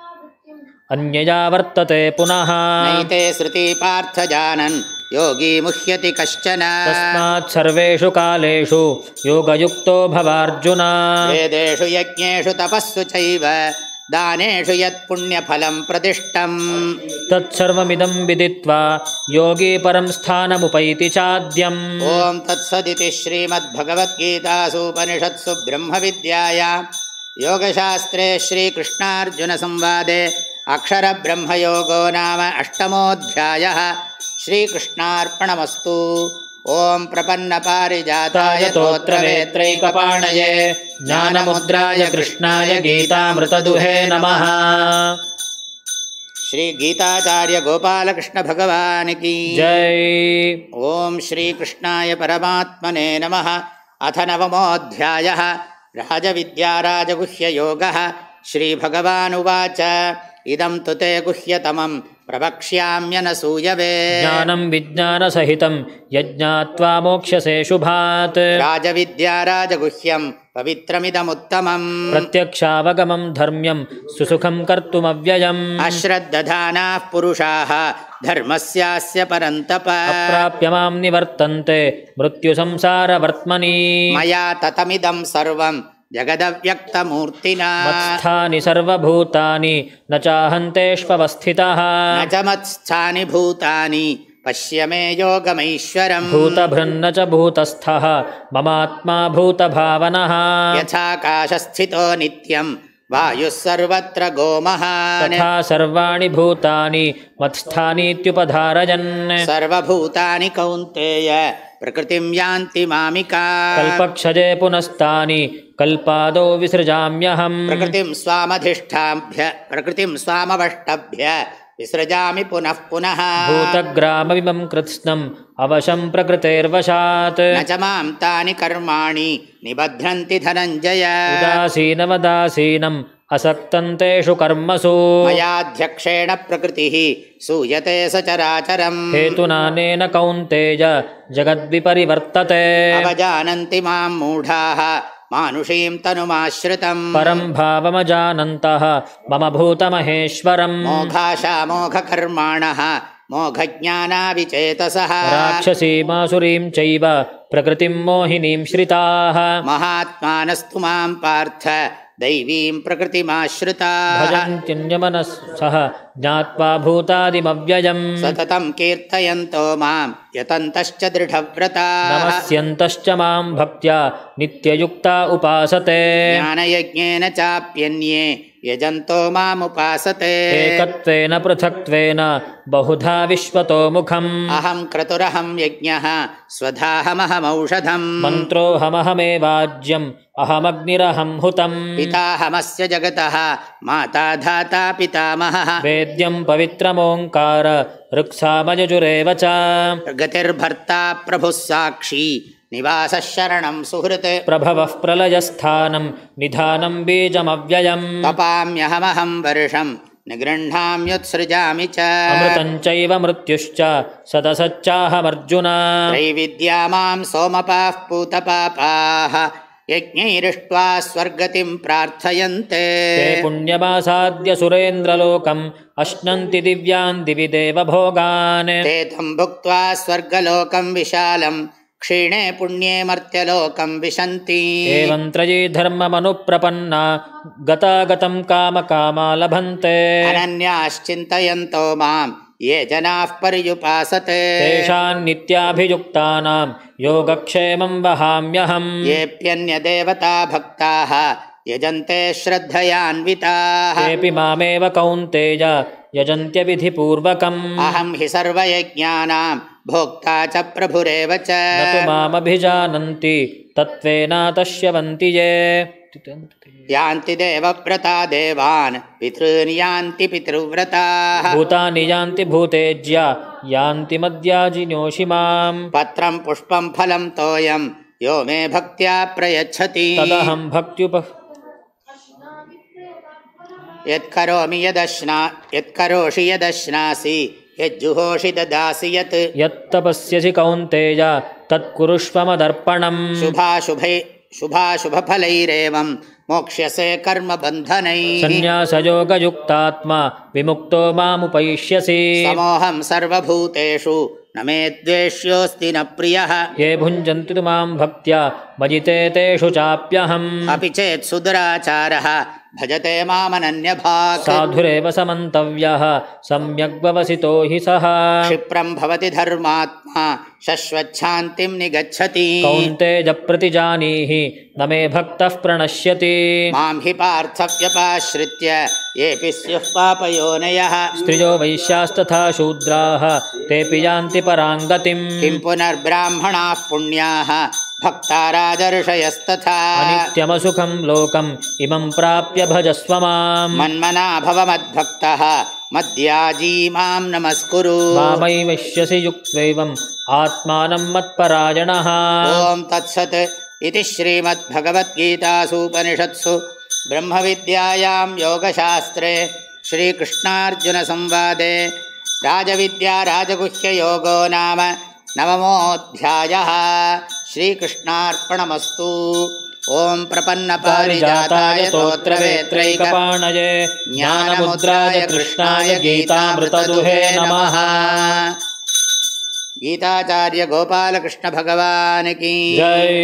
अन्यया वर्तते पुनः नैते श्रुति पार्थ जानन् योगी मुह्यति कश्चन तस्मात् सर्वेषु कालेषु योगयुक्तो भवार्जुन वेदेषु यज्ञेषु तपस्सु चैव दानेषु यत्पुण्यफलं प्रतिष्ठम् तत्सर्वमिदं विदित्वा योगी परं स्थानमुपैति चाद्यम् ॐ तत्सदिति श्रीमद्भगवद्गीतासु उपनिषत्सु ब्रह्मविद्यायां योगशास्त्रे श्रीकृष्णार्जुनसंवादे अक्षरब्रह्मयोगो नाम अष्टमोऽध्यायः श्रीकृष्णार्पणमस्तु। ॐ प्रपन्नपारिजाताय तोत्रवेत्रैकपाणये ज्ञानमुद्राय कृष्णाय गीतामृतदुहे नमः। श्री गीताचार्य गोपालकृष्ण भगवान की जय। ओम श्री कृष्णाय परमात्मने नमः। अथ नवमोऽध्यायः राजविद्या राजगुह्ययोगः। श्री भगवानुवाच इदं तु ते गुह्यतमं प्रवक्ष्याम्यनसूयवे ज्ञानं विज्ञानसहितं यज्ञात्वा मोक्ष्यसे शुभात् राजविद्या राजगुह्यं पवित्रमिदमुत्तमम् प्रत्यक्षावगमं धर्म्यं सुसुखं कर्तुमव्ययम् अश्रद्धधानाः पुरुषाः धर्मस्यास्य परन्तप अप्राप्य मां निवर्तन्ते मृत्युसंसारवर्त्मनि मया ततमिदं सर्वं जगदव्यक्तमूर्तिना मत्स्थानि सर्वभूतानि न चाहन्तेष्वस्थितः न च मत्स्थानि भूतानि पश्य मे योगमैश्वरम् भूतभृन्न च भूतस्थः ममात्मा भूतभावनः यथाकाशस्थितो नित्यं वायुः सर्वत्र गोमहान् तथा सर्वाणि भूतानि मत्स्थानीत्युपधारयन् सर्वभूतानि कौन्तेय प्रकृतिं यान्ति मामिकाम् कल्पक्षये पुनस्तानि कल्पादौ विसृजाम्यहम् प्रकृतिं स्वामधिष्ठाभ्य प्रकृतिं स्वामवष्टभ्य विसृजामि पुनः पुनः भूतग्राममिमं कृत्स्नम् अवशं प्रकृतेर्वशात् न च मां तानि कर्माणि निबध्नन्ति धनञ्जय उदासीनवदासीनम् असक्तं तेषु कर्मसु मयाध्यक्षेण प्रकृतिः सूयते सचराचरम् हेतुनानेन कौन्तेय जगद्विपरिवर्तते अवजानन्ति मां मूढाः मानुषीं तनुमाश्रितम् परं भावमजानन्तः मम भूतमहेश्वरम् मोघाशामोघकर्माणः मोघज्ञानाविचेतसः राक्षसीमासुरीं चैव प्रकृतिं मोहिनीं श्रिताः महात्मानस्तु मां पार्थ दैवीं प्रकृतिमाश्रिताः भजन्त्यन्यमनसः ज्ञात्वा भूतादिमव्ययम् सततं कीर्तयन्तो मां यतन्तश्च दृढव्रताः नमस्यन्तश्च मां भक्त्या नित्ययुक्ता उपासते ज्ञानयज्ञेन चाप्यन्ये यजन्तो मामुपासते एकत्वेन पृथक्त्वेन बहुधा विश्वतो मुखम् अहं क्रतुरहं यज्ञः स्वधाहमहमौषधम् मन्त्रोऽहमहमेवाज्यम् अहमग्निरहं हुतम् पिताहमस्य जगतः माता धाता पितामहः वेद्यं पवित्रमोङ्कार ऋक्सामयजुरेव च गतिर्भर्ता प्रभुः साक्षी निवासः शरणं सुहृत् प्रभवः प्रलयस्थानं निधानं बीजमव्ययम् तपाम्यहमहं वर्षं निगृह्णाम्युत्सृजामि च अमृतं चैव मृत्युश्च सदसच्चाहमर्जुन त्रैविद्या मां सोमपाः पूतपापाः यज्ञैरिष्ट्वा स्वर्गतिं प्रार्थयन्ते ते पुण्यमासाद्य सुरेन्द्रलोकम् अश्नन्ति दिव्यान् दिवि देवभोगान् ते तं भुक्त्वा स्वर्गलोकं विशालं क्षीणे पुण्ये मर्त्यलोकं विशन्ति एवं त्रयी धर्ममनुप्रपन्ना गतागतं कामकामा लभन्ते अनन्याश्चिन्तयन्तो मां ये जनाः पर्युपासते तेषां नित्याभियुक्तानां योगक्षेमं वहाम्यहम् येऽप्यन्यदेवता भक्ताः यजन्ते श्रद्धयान्विताः तेऽपि मामेव कौन्तेय यजन्त्यविधिपूर्वकम् अहं हि सर्वयज्ञानां भोक्ता च प्रभुरेव च न तु मामभिजानन्ति तत्त्वेनातश्यवन्ति ये यान्ति देवव्रता देवान् पितॄन् यान्ति पितृव्रताः भूतानि यान्ति भूतेज्या यान्ति मद्याजिनोषि माम् पत्रं पुष्पं फलं तोयं यो मे भक्त्या प्रयच्छति तदहं भक्त्युप यत्करोमि यदश्ना यत्करोषि यदश्नासि यज्जुहोषि ददासि यत् यत्तपस्यसि कौन्तेय तत्कुरुष्व मदर्पणम् शुभाशुभै शुभाशुभफलैरेवं मोक्ष्यसे कर्मबन्धनैः सन्न्यासयोगयुक्तात्मा विमुक्तो मामुपैष्यसि समोऽहं सर्वभूतेषु न मे द्वेष्योऽस्ति न प्रियः ये भुञ्जन्ति तु मां भक्त्या मयि ते तेषु चाप्यहम् अपि चेत् सुदुराचारः भजते मामनन्यभाक् साधुरेव समन्तव्यः सम्यग्व्यवसितो हि सः क्षिप्रं भवति धर्मात्मा शश्वच्छान्तिं निगच्छति कौन्तेय प्रतिजानीहि न मे भक्तः प्रणश्यति मां हि पार्थव्यपाश्रित्य येऽपि स्युः पापयोनयः स्त्रियो वैश्यास्तथा शूद्राः तेऽपि यान्ति परां गतिम् किं पुनर्ब्राह्मणाः पुण्याः भक्ता राजर्षयस्तथा अनित्यमसुखं लोकम् इमं प्राप्य भजस्व माम् मन्मना भव मद्भक्तः मद्याजी मां नमस्कुरु मामैवश्यसि युक्त्वैवम् आत्मानं मत्परायणः ॐ तत्सत् इति श्रीमद्भगवद्गीतासूपनिषत्सु ब्रह्मविद्यायां योगशास्त्रे श्रीकृष्णार्जुनसंवादे राजविद्या राजगुह्ययोगो नाम नवमोऽध्यायः। श्रीकृष्णार्पणमस्तु। ॐ प्रपन्नपारिजाताय तोत्रवेत्रैकपाणये ज्ञानमुद्राय कृष्णाय गीतामृतदुहे नमः। गीताचार्य गोपालकृष्ण भगवान् की जय।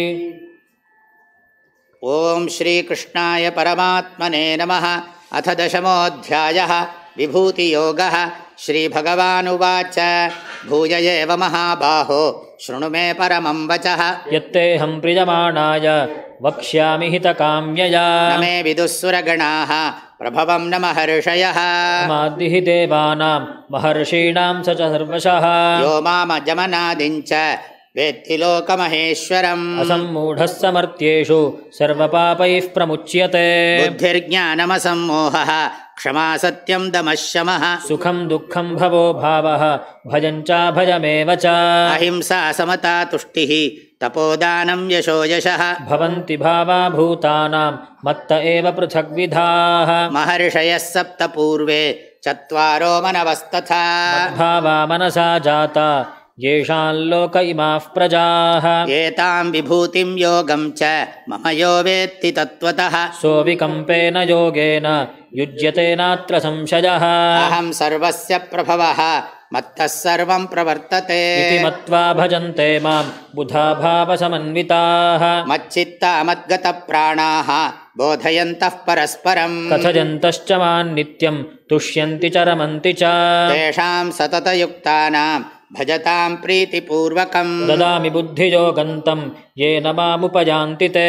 ॐ श्रीकृष्णाय परमात्मने नमः। अथ दशमोऽध्यायः विभूतियोगः। श्रीभगवानुवाच भूय एव महाबाहो शृणु मे परमं वचः। यत्तेऽहं प्रियमाणाय वक्ष्यामि हितकाम्यया। न मे विदुःसुरगणाः प्रभवं न महर्षयः। माद्दिः देवानां महर्षीणां स च सर्वशः। यो मामजमनादिञ्च वेत्ति लोकमहेश्वरम्। असम्मूढः समर्थ्येषु सर्वपापैः प्रमुच्यते। बुद्धिर्ज्ञानमसम्मोहः क्षमा सत्यं दमः शमः। सुखं दुःखं भवो भावः भयं चाभयमेव च। अहिंसा समता तुष्टिः तपोदानं यशो यशः। भवन्ति भावा भूतानां मत्त एव पृथग्विधाः। महर्षयः सप्त पूर्वे चत्वारो मनवस्तथा। मद्भावा मनसा जाता येषां लोक इमाः प्रजाः। एतां विभूतिं योगं च मम यो वेत्ति तत्त्वतः। सोऽविकम्पेन योगेन युज्यते नात्र संशयः। अहं सर्वस्य प्रभवः मत्तः सर्वं प्रवर्तते। इति मत्वा भजन्ते मां बुधा भावसमन्विताः। मच्चित्ता मद्गतप्राणाः बोधयन्तः परस्परम्। कथयन्तश्च मां नित्यं तुष्यन्ति च रमन्ति च। तेषां सततयुक्तानां भजतां प्रीतिपूर्वकम्। ददामि बुद्धियोगन्तं येन मामुपयान्ति ते।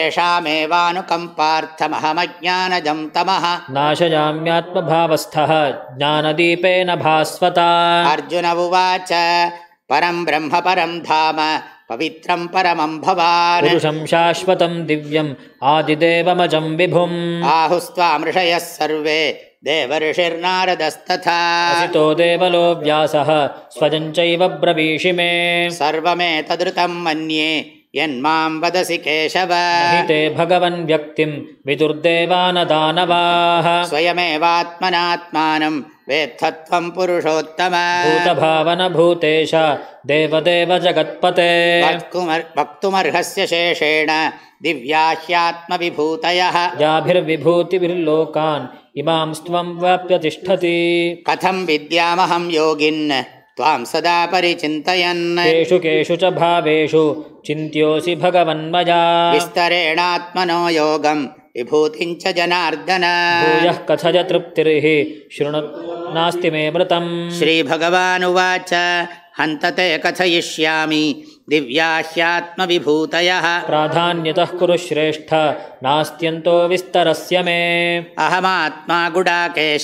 तेषामेवानुकम्पार्थमहमज्ञानजं तमः। नाशयाम्यात्मभावस्थः ज्ञानदीपेन भास्वता। अर्जुन उवाच परं ब्रह्म परं धाम पवित्रं परमं भवान्। पुरुषं शाश्वतं दिव्यम् आदिदेवमजं विभुम्। आहुस्त्वां ऋषयः सर्वे देवर्षिर्नारदस्तथा। असितो देवलो व्यासः स्वयं चैव ब्रवीषि मे। सर्वमेतदृतं मन्ये यन्मां वदसि केशव। हि ते भगवन् व्यक्तिं विदुर्देवानदानवाः। स्वयमेवात्मनात्मानं वेत्थत्वं पुरुषोत्तम। भूतभावन भूतेश देवदेव जगत्पते। वक्तुमर्हस्य शेषेण दिव्या ह्यात्मविभूतयः। याभिर्विभूतिभिर्लोकान् इमां त्वं वाप्य तिष्ठति। कथं विद्यामहं योगिन् त्वां सदा परिचिन्तयन्। केषु केषु च भावेषु चिन्त्योऽसि भगवन्मया। विस्तरेणात्मनो योगं विभूतिं च जनार्दन। भूयः कथय तृप्तिर्हि शृणु नास्ति मे मृतम्। श्रीभगवानुवाच हन्त ते कथयिष्यामि दिव्या ह्यात्मविभूतयः। प्राधान्यतः कुरु श्रेष्ठ नास्त्यन्तो विस्तरस्य मे। अहमात्मा गुडाकेश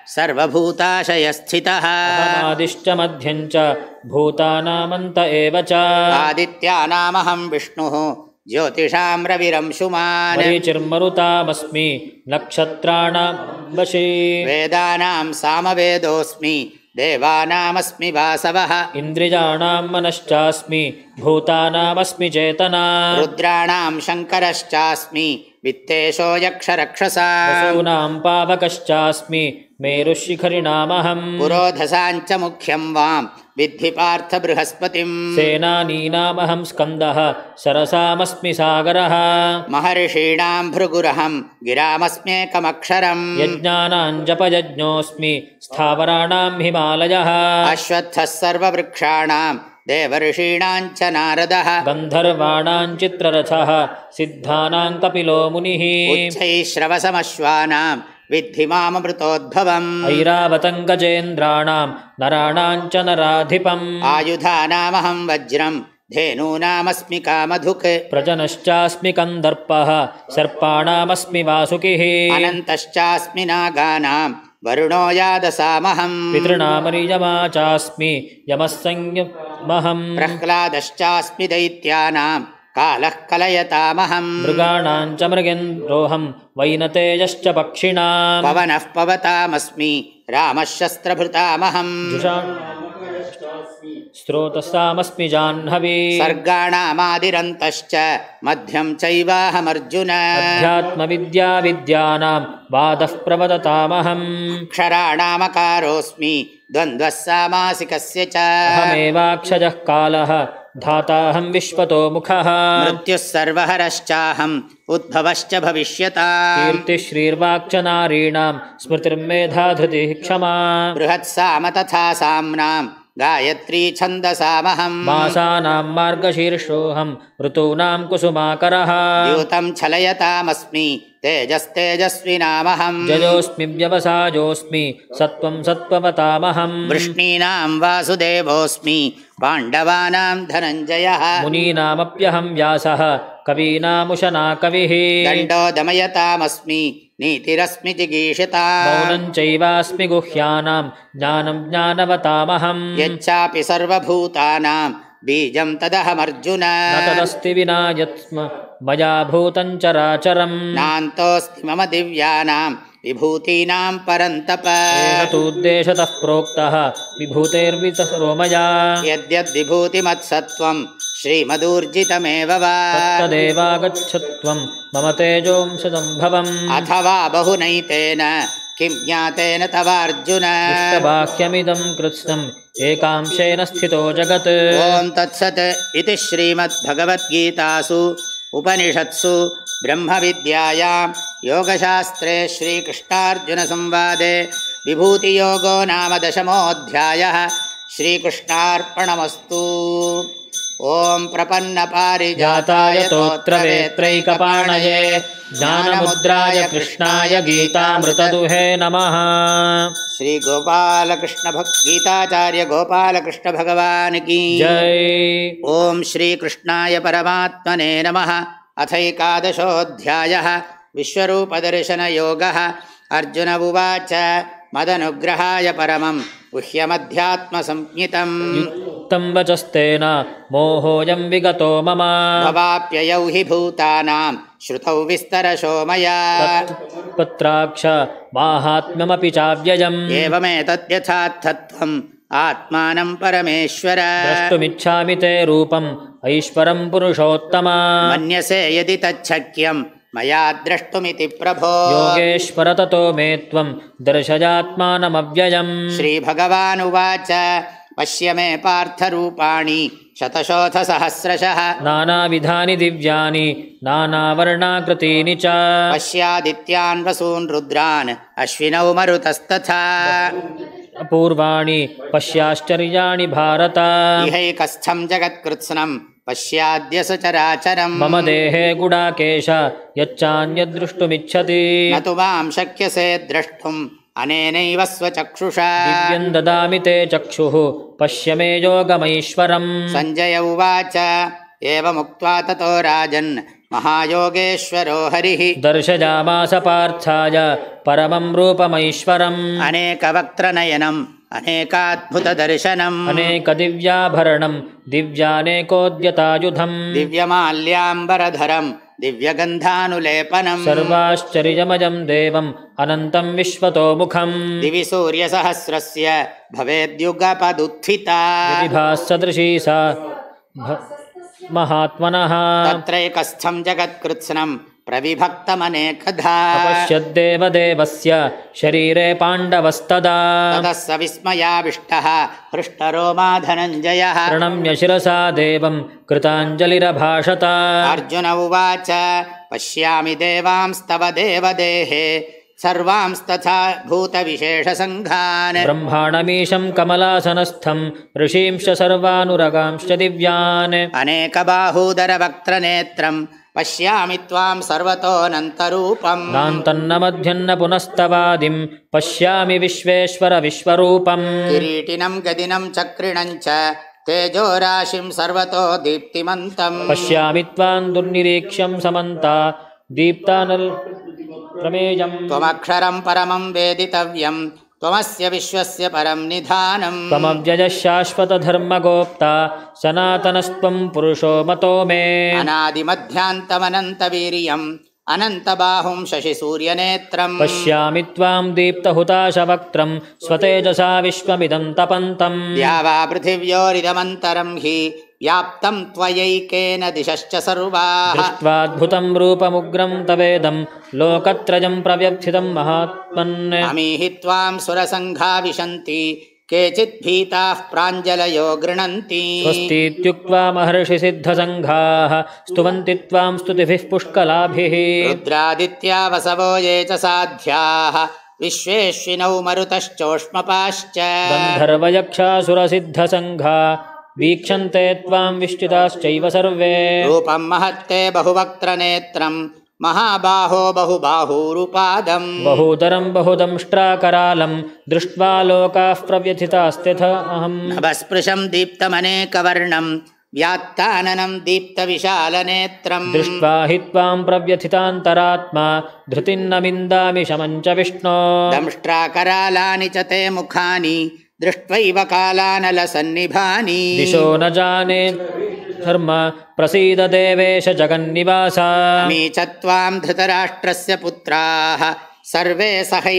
सर्वभूताशयस्थितः। अहमादिश्च मध्यं च भूतानामन्त एव च। आदित्यानामहं विष्णुः ज्योतिषां रविरंशुमान्। मरीचिर्मरुतामस्मि नक्षत्राणां वशी। वेदानां सामवेदोऽस्मि देवानामस्मि वासवः। इन्द्रियाणां मनश्चास्मि भूतानामस्मि चेतना। रुद्राणां शङ्करश्चास्मि वित्तेशो यक्षरक्षसां। वसूनां पावकश्चास्मि मेरुशिखरिणामहम्। पुरोधसाञ्च मुख्यं वां विद्धि पार्थ बृहस्पतिम्। सेनानीनामहं स्कन्दः सरसामस्मि सागरः। महर्षीणां भृगुरहं गिरामस्म्येकमक्षरम्। यज्ञानां जपयज्ञोऽस्मि स्थावराणां हिमालयः। अश्वत्थः सर्ववृक्षाणां देवर्षीणां च नारदः। गन्धर्वाणां चित्ररथः सिद्धानां कपिलो मुनिः। उच्चैश्रवसमश्वानां विद्धि माममृतोद्भवम्। ऐरावतं गजेन्द्राणां नराणां च नराधिपम्। आयुधानामहं वज्रं धेनूनामस्मि कामधुक्। प्रजनश्चास्मि कन्दर्पः सर्पाणामस्मि वासुकिः। अनन्तश्चास्मि नागानां वरुणो यादसामहम्। पितॄणामरियमा चास्मि यमः संयमहम्। प्रह्लादश्चास्मि दैत्यानां कालः कलयतामहम्। मृगाणां च मृगेन्द्रोऽहं वैनतेयश्च पक्षिणाम्। पवनः पवतामस्मि रामः शस्त्रभृतामहम्। स्रोतसामस्मि जाह्नवी। सर्गाणामादिरन्तश्च मध्यं चैवाहमर्जुन। अध्यात्मविद्या विद्यानां वादः प्रवदतामहम्। अक्षराणामकारोऽस्मि द्वन्द्वः सामासिकस्य च अहमेवाक्षजः कालः धाताहं विश्वतो मुखः मृत्युः सर्वहरश्चाहम् उद्भवश्च भविष्यताम् कीर्तिश्रीर्वाक्च नारीणां स्मृतिर्मेधा धृतिः क्षमा बृहत्साम तथा साम्नाम् गायत्री छन्दसामहम् मासानां मार्गशीर्षोऽहं ऋतूनां कुसुमाकरः द्यूतं छलयतामस्मि तेजस्तेजस्विनामहम् जयोऽस्मि व्यवसायोऽस्मि सत्त्वं सत्त्ववतामहम् वृष्णीनां वासुदेवोऽस्मि पाण्डवानां धनञ्जयः मुनीनामप्यहं व्यासः कवीनामुशना कविः दण्डो दमयतामस्मि नीतिरस्मि जिगीषताम् मौनं चैवास्मि गुह्यानां ज्ञानं ज्ञानवतामहम् यच्चापि सर्वभूतानां बीजं तदहमर्जुन न तदस्ति विना यत् मया भूतं चराचरम् नान्तोऽस्ति मम दिव्यानां विभूतीनां परन्तप तूद्देशतः प्रोक्तः विभूतेर्वितरो मया यद्यद्विभूतिमत्सत्त्वं श्रीमदूर्जितमेव वा तदेवागच्छत्वं मम तेजोंशसम्भवम् अथवा बहुनैतेन किं ज्ञातेन तवार्जुन बाह्यमिदं कृत्स्नम् एकांशेन स्थितो जगत् ॐ तत्सत् इति श्रीमद्भगवद्गीतासु उपनिषत्सु ब्रह्मविद्यायां योगशास्त्रे श्रीकृष्णार्जुनसंवादे विभूतियोगो नाम दशमोऽध्यायः श्रीकृष्णार्पणमस्तु। ॐ प्रपन्नपारिजाताय तोत्रवेत्रैकपाणये ज्ञानमुद्राय कृष्णाय गीतामृतदुहे नमः। श्री गोपालकृष्ण गीताचार्य गोपालकृष्ण भगवान की जय। ओम श्री कृष्णाय परमात्मने नमः। अथैकादशोऽध्यायः विश्वरूपदर्शनयोगः। अर्जुन उवाच मदनुग्रहाय परमं गुह्यमध्यात्मसंज्ञितम् युक्तं वचस्तेन मोहोऽयं विगतो मम भवाप्ययौ हि भूतानां श्रुतौ विस्तरशो मया पत्राक्ष माहात्म्यमपि चाव्ययम् एवमेतद्यथार्थत्वम् आत्मानं परमेश्वर द्रष्टुमिच्छामि ते रूपम् ऐश्वरं पुरुषोत्तम मन्यसे यदि तच्छक्यं मया द्रष्टुमिति प्रभो योगेश्वर ततो मे त्वं दर्शयात्मानमव्ययम् श्रीभगवानुवाच पश्य मे पार्थरूपाणि शतशोऽथसहस्रशः नानाविधानि दिव्यानि नानावर्णाकृतीनि च पश्यादित्यान् वसून् रुद्रान् अश्विनौ मरुतस्तथा पूर्वाणि पश्याश्चर्याणि भारत इहैकस्थं जगत्कृत्स्नं पश्याद्य सचराचरम् मम देहे गुडाकेश यच्चान्यद्द्रष्टुमिच्छति न तु मां शक्यसे द्रष्टुम् अनेनैव स्वचक्षुषा दिव्यं ददामि ते चक्षुः पश्य मे योगमैश्वरम् सञ्जय उवाच एवमुक्त्वा ततो राजन् महायोगेश्वरो हरिः दर्शयामास पार्थाय परमं रूपमैश्वरम् अनेकवक्त्रनयनम् अनेकाद्भुतदर्शनम् अनेकदिव्याभरणं दिव्यानेकोद्यतायुधम् दिव्यमाल्याम्बरधरम् दिव्यगन्धानुलेपनम् सर्वाश्चर्यमयं देवम् अनन्तं विश्वतोमुखम् दिवि सूर्यसहस्रस्य भवेद्युगपदुत्थिता भासदृशी सा महात्मनः तत्रैकस्थं जगत्कृत्स्नं प्रविभक्तमनेकधा पश्यद्देवदेवस्य शरीरे पाण्डवस्तदा ततः स विस्मयाविष्टः हृष्टरोमा धनञ्जयः प्रणम्य शिरसा देवं कृताञ्जलिरभाषत अर्जुन उवाच पश्यामि देवांस्तव देवदेहे सर्वांस्तथा भूतविशेषसङ्घान् ब्रह्माणमीशं कमलासनस्थं ऋषींश्च सर्वानुरगांश्च दिव्यान् अनेकबाहूदरवक्त्रनेत्रम् पश्यामि त्वां सर्वतोऽनन्तरूपम् नान्तन्न मध्यन्न पुनस्तवादिं पश्यामि विश्वेश्वर विश्वरूपम् किरीटिनं गदिनं चक्रिणं च तेजोराशिं सर्वतो दीप्तिमन्तम् पश्यामि त्वां दुर्निरीक्ष्यं समन्ता दीप्तानल प्रमेयम् त्वमक्षरं परमं वेदितव्यं त्वमस्य विश्वस्य परं निधानम् त्वमव्ययः शाश्वतधर्मगोप्ता सनातनस्त्वं पुरुषो मतो मे अनादिमध्यान्तमनन्तवीर्यम् अनन्तबाहुं शशिसूर्यनेत्रम् पश्यामि त्वां दीप्तहुताशवक्त्रं स्वतेजसा विश्वमिदं तपन्तम् द्यावा पृथिव्योरिदमन्तरं हि व्याप्तं त्वयैकेन दिशश्च सर्वाः दृष्ट्वाद्भुतं रूपमुग्रं तवेदं लोकत्रयं प्रव्यथितं महात्मन् अमीहि त्वां सुरसङ्घा विशन्ति केचित् भीताः प्राञ्जलयो गृह्णन्ति स्वस्तीत्युक्त्वा महर्षिसिद्धसङ्घाः स्तुवन्ति त्वां स्तुतिभिः पुष्कलाभिः रुद्रादित्या वसवो ये च साध्याः विश्वेश्विनौ मरुतश्चोष्मपाश्च गन्धर्वयक्षासुरसिद्धसङ्घा वीक्षन्ते त्वां विश्चिताश्चैव सर्वे रूपं महत्ते बहुवक्त्रनेत्रं महाबाहो बहुबाहूरुपादं बहूतरं बहुदंष्ट्राकरालं दृष्ट्वा लोकाः प्रव्यथितास्त्यथाहम् नभस्पृशं दीप्तमनेकवर्णं व्यात्ताननं दीप्तविशालनेत्रं दृष्ट्वा हि त्वां प्रव्यथितान्तरात्मा धृतिं न विन्दामि शमं च विष्णो दंष्ट्राकरालानि च ते मुखानि दृष्ट्वैव कालानलसन्निभानि दिशो न जाने धर्म प्रसीद देवेश जगन्निवास अमी च त्वां धृतराष्ट्रस्य पुत्राः सर्वे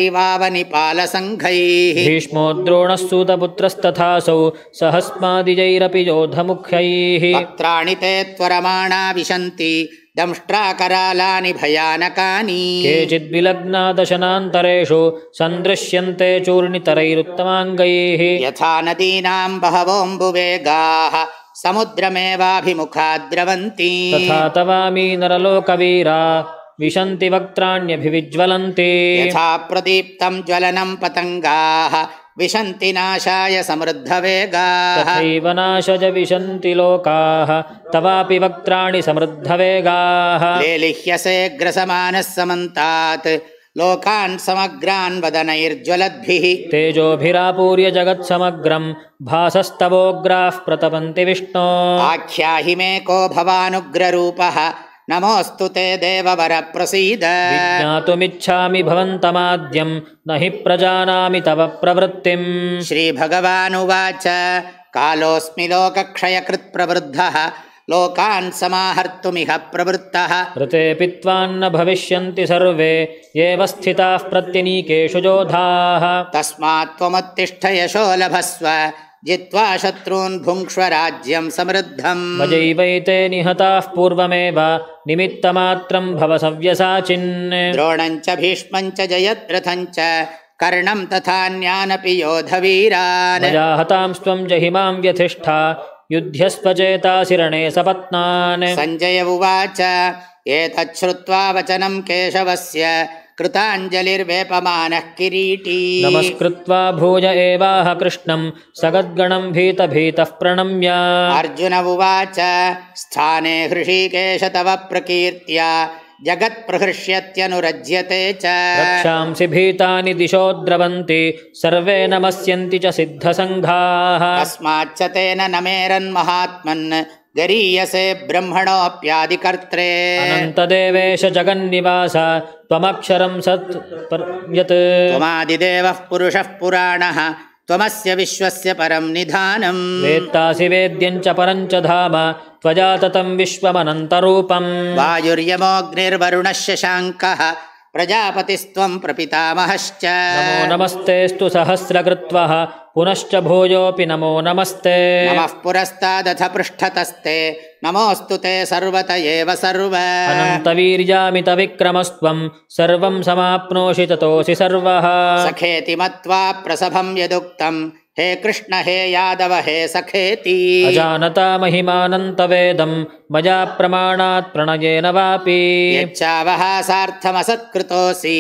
सहैवावनिपालसङ्घैः भीष्मो द्रोणः सूतपुत्रस्तथासौ सहस्मादिजैरपि योधमुख्यैः वक्त्राणि ते त्वरमाणा विशन्ति दंष्ट्राकरालानि भयानकानि केचिद्विलग्ना दशनान्तरेषु सन्दृश्यन्ते चूर्णितरैरुत्तमाङ्गैः यथा नदीनां बहवोऽम्बुवेगाः समुद्रमेवाभिमुखा द्रवन्ति तथा तवामी नरलोकवीरा विशन्ति वक्त्राण्यभिविज्वलन्ति यथा प्रदीप्तं ज्वलनं पतङ्गाः विशन्ति नाशाय समृद्धवेगाः तथैव नाशज विशन्ति लोकाः तवापि वक्त्राणि समृद्धवेगाः लेलिह्यसे ग्रसमानः समन्तात् लोकान् समग्रान् वदनैर्ज्वलद्भिः तेजोभिरापूर्य जगत्समग्रं भासस्तवोग्राः प्रतपन्ति विष्णो आख्याहि मे को भवानुग्ररूपः नमोऽस्तु ते देववर प्रसीद विज्ञातुमिच्छामि भवन्तमाद्यं न हि प्रजानामि तव प्रवृत्तिम् श्रीभगवानुवाच कालोऽस्मि लोकक्षयकृत् प्रवृद्धः लोकान् समाहर्तुमिह प्रवृत्तः ऋतेऽपि त्वान्न भविष्यन्ति सर्वे एव स्थिताः प्रत्यनीकेषु जोधाः तस्मात् त्वमुत्तिष्ठ यशो लभस्व जित्वा शत्रून् भुङ्क्ष्व राज्यं समृद्धम् मयैवैते निहताः पूर्वमेव निमित्तमात्रं भव सव्यसाचिन् द्रोणं च भीष्मं च जयद्रथं च कर्णं तथान्यानपि योधवीरान् मया हतांस्त्वं जहिमां व्यथिष्ठा युध्यस्व चेतासि रणे सपत्नान् सञ्जय उवाच एतत् श्रुत्वा वचनं केशवस्य कृताञ्जलिर्वेपमानः किरीटी नमस्कृत्वा भूय एवाह कृष्णं सगद्गणं भीतभीतः प्रणम्य अर्जुन उवाच स्थाने हृषीकेश तव प्रकीर्त्या जगत्प्रहृष्यत्यनुरज्यते च रक्षांसि भीतानि दिशो द्रवन्ति सर्वे नमस्यन्ति च सिद्धसङ्घाः तस्माच्च तेन नमेरन्महात्मन् गरीयसे ब्रह्मणोऽप्यादिकर्त्रे अनन्तदेवेश जगन्निवास त्वमक्षरं सत् यत् त्वमादिदेवः पुरुषः पुराणः त्वमस्य विश्वस्य परं निधानम् वेत्तासि वेद्यं च परं च धाम त्वया ततं विश्वमनन्तरूपम् वायुर्यमोऽग्निर्वरुणः शशाङ्कः प्रजापतिस्त्वं प्रपितामहश्च नमो नमस्तेऽस्तु सहस्रकृत्वः पुनश्च भूयोऽपि नमो नमस्ते नमः पुरस्तादथ पृष्ठतस्ते नमोऽस्तु ते सर्वत एव सर्व अनन्तवीर्यामितविक्रमस्त्वं सर्वं समाप्नोषि ततोऽसि सर्वः सखेति मत्वा प्रसभं यदुक्तं हे कृष्ण हे यादव हे सखेति अजानता महिमानन्तवेदं मया प्रमाणात् प्रणयेन वापि यच्चावहासार्थमसत्कृतोऽसि